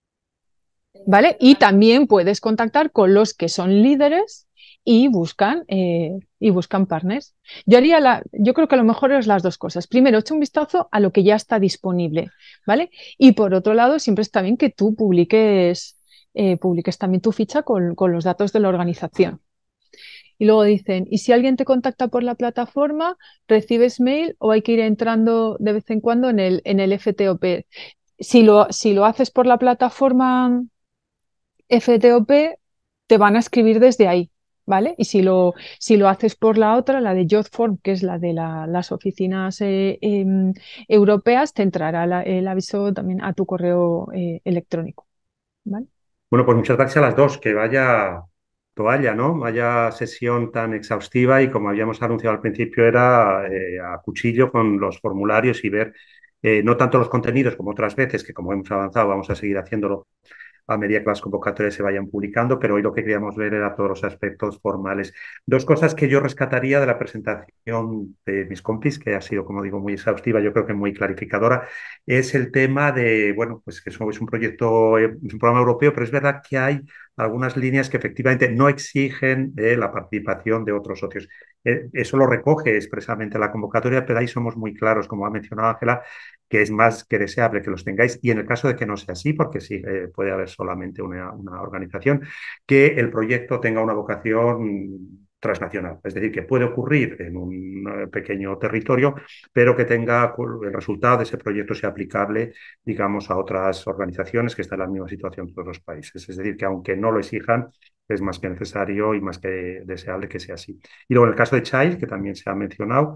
¿Vale? Y también puedes contactar con los que son líderes y buscan partners. Yo creo que lo mejor es las dos cosas. Primero, echa un vistazo a lo que ya está disponible, ¿vale? Y por otro lado, siempre está bien que tú publiques también tu ficha con los datos de la organización. Y luego dicen, ¿y si alguien te contacta por la plataforma, recibes mail o hay que ir entrando de vez en cuando en el FTOP? Si lo haces por la plataforma FTOP, te van a escribir desde ahí, ¿vale? Y si lo haces por la otra, la de JotForm, que es la de las oficinas europeas, te entrará el aviso también a tu correo electrónico, ¿vale? Bueno, pues muchas gracias a las dos, que vaya toalla, ¿no? Vaya sesión tan exhaustiva y como habíamos anunciado al principio era a cuchillo con los formularios y ver no tanto los contenidos como otras veces, que como hemos avanzado vamos a seguir haciéndolo a medida que las convocatorias se vayan publicando, pero hoy lo que queríamos ver era todos los aspectos formales. Dos cosas que yo rescataría de la presentación de mis compis, que ha sido, como digo, muy exhaustiva, yo creo que muy clarificadora, es el tema de, bueno, pues que eso es un proyecto, es un programa europeo, pero es verdad que hay algunas líneas que efectivamente no exigen la participación de otros socios. Eso lo recoge expresamente la convocatoria, pero ahí somos muy claros, como ha mencionado Ángela, que es más que deseable que los tengáis y en el caso de que no sea así, porque sí puede haber solamente una organización, que el proyecto tenga una vocación transnacional, es decir, que puede ocurrir en un pequeño territorio, pero que tenga el resultado de ese proyecto sea aplicable, digamos, a otras organizaciones que están en la misma situación que otros países. Es decir, que aunque no lo exijan, es más que necesario y más que deseable que sea así. Y luego en el caso de Child, que también se ha mencionado,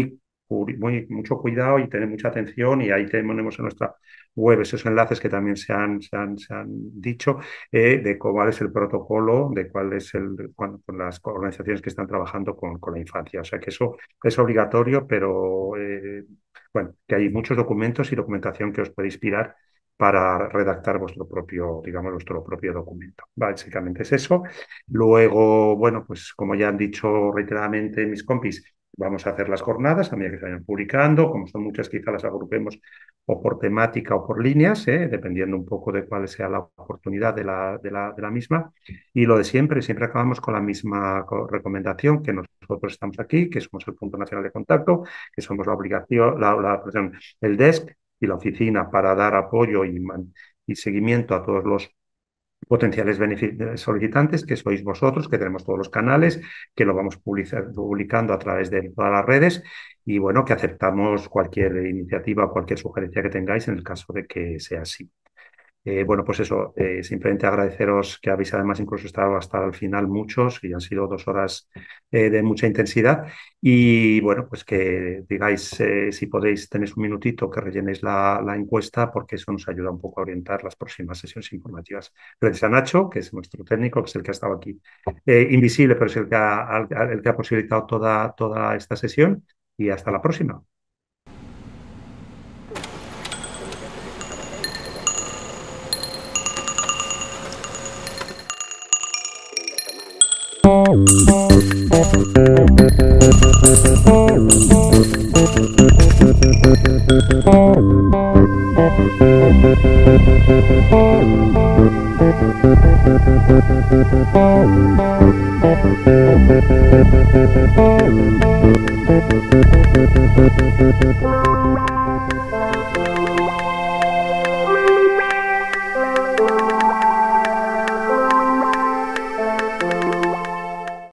mucho cuidado y tener mucha atención y ahí tenemos en nuestra web esos enlaces que también se han dicho de cuál es el protocolo, de cuál es con las organizaciones que están trabajando con la infancia. O sea que eso es obligatorio, pero bueno, que hay muchos documentos y documentación que os puede inspirar para redactar vuestro propio documento. Básicamente es eso. Luego, bueno, pues como ya han dicho reiteradamente mis compis, vamos a hacer las jornadas a medida que se vayan publicando. Como son muchas, quizá las agrupemos o por temática o por líneas, dependiendo un poco de cuál sea la oportunidad de la misma. Y lo de siempre acabamos con la misma recomendación, que nosotros estamos aquí, que somos el punto nacional de contacto, que somos la obligación, el desk y la oficina para dar apoyo y seguimiento a todos los potenciales solicitantes, que sois vosotros, que tenemos todos los canales, que lo vamos publicando a través de todas las redes y bueno, que aceptamos cualquier iniciativa o cualquier sugerencia que tengáis en el caso de que sea así. Bueno, pues eso, simplemente agradeceros que habéis además incluso estado hasta el final muchos y han sido 2 horas de mucha intensidad y bueno, pues que digáis si podéis, tenéis un minutito que rellenéis la encuesta porque eso nos ayuda un poco a orientar las próximas sesiones informativas. Gracias a Nacho, que es nuestro técnico, que es el que ha estado aquí invisible, pero es el que ha posibilitado toda esta sesión y hasta la próxima.